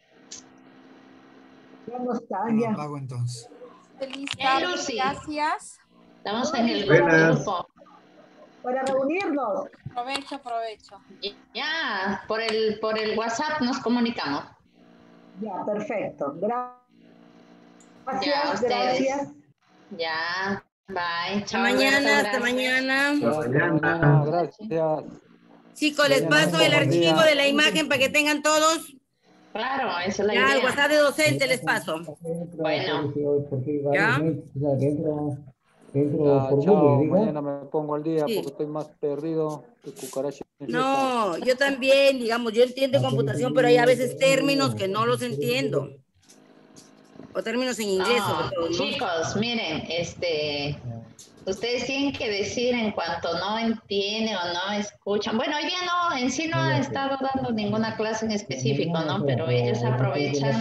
Ya no está, Lo ya. apago entonces. Feliz tarde, Lucy. gracias. Estamos en el Buenas. grupo. Para reunirnos. Provecho. Ya, por el WhatsApp nos comunicamos. Ya, perfecto. Ya, Gracias, ustedes. gracias. Ya, bye. Hasta Chao, mañana, Alberto, hasta gracias. mañana. Hasta mañana. Gracias. Chicos, les paso el archivo de la imagen para que tengan todos. Claro, esa es la Ya, el idea. WhatsApp de docente les paso. Bueno. ¿Ya? Chao, mañana me pongo al día Sí. porque estoy más perdido que cucaracha en fiesta. No, yo también, digamos, yo entiendo computación, pero hay a veces términos que no los entiendo. O términos en inglés, sobre todo, ¿no? Chicos, miren, ustedes tienen que decir en cuanto no entienden o no escuchan. Bueno, hoy día no, en sí no he estado dando ninguna clase en específico, ¿no? Pero ellos aprovechan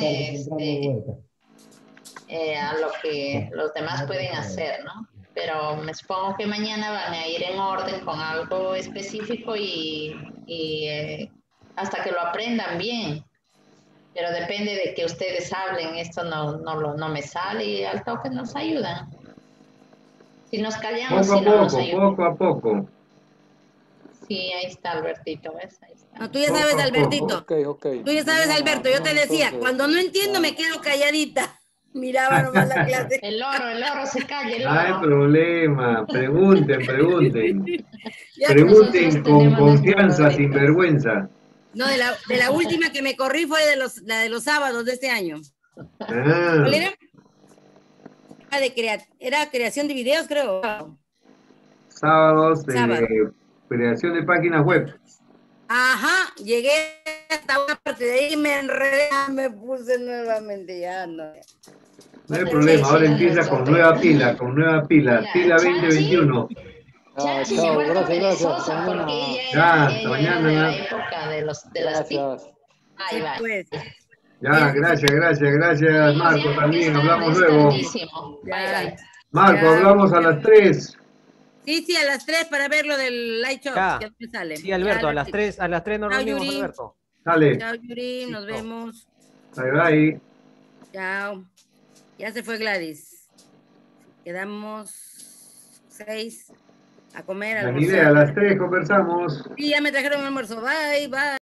a lo que los demás pueden hacer, ¿no? Pero me supongo que mañana van a ir en orden con algo específico y hasta que lo aprendan bien. Pero depende de que ustedes hablen, esto no me sale y al toque nos ayudan. Si nos callamos, Poco a si no nos poco, ayudan. poco a poco. Sí, ahí está Albertito, ¿ves? Ahí está. No, tú ya sabes, Albertito. Ok. Tú ya sabes, Alberto, yo te decía, cuando no entiendo me quedo calladita. Miraba nomás la clase. El loro se calla, el No hay loro. problema. Pregunten. Ya, Pregunten con tenemos confianza, nuestro sin vergüenza. No, de la última que me corrí fue la de los sábados de este año. Ah, ¿Cuál era? Era creación de videos, creo. sábados, Sábado. creación de páginas web. Ajá, llegué hasta una parte de ahí, me enredé, me puse nuevamente, ya no. No hay problema, ahora empieza con nueva pila, pila Chachi. 2021. Chachi se ha vuelto gracias. perezosa porque ella Ya, hasta era de la mañana. época de las TIC. Ahí va. Pues, Ya, gracias Marco, también, hablamos luego. Tardísimo. Bye, bye. Marco, Ya. hablamos a las 3. Sí, a las 3 para ver lo del light shop, Ya. que no me sale. Sí, Alberto, Ya, a las 3 nos Chao, reunimos, Yuri. Alberto. Dale. Chao, Yuri, nos vemos. Bye. Chao. Ya se fue Gladys. Quedamos 6 a comer, a La idea, a las 3 conversamos. Sí, ya me trajeron el almuerzo. Bye.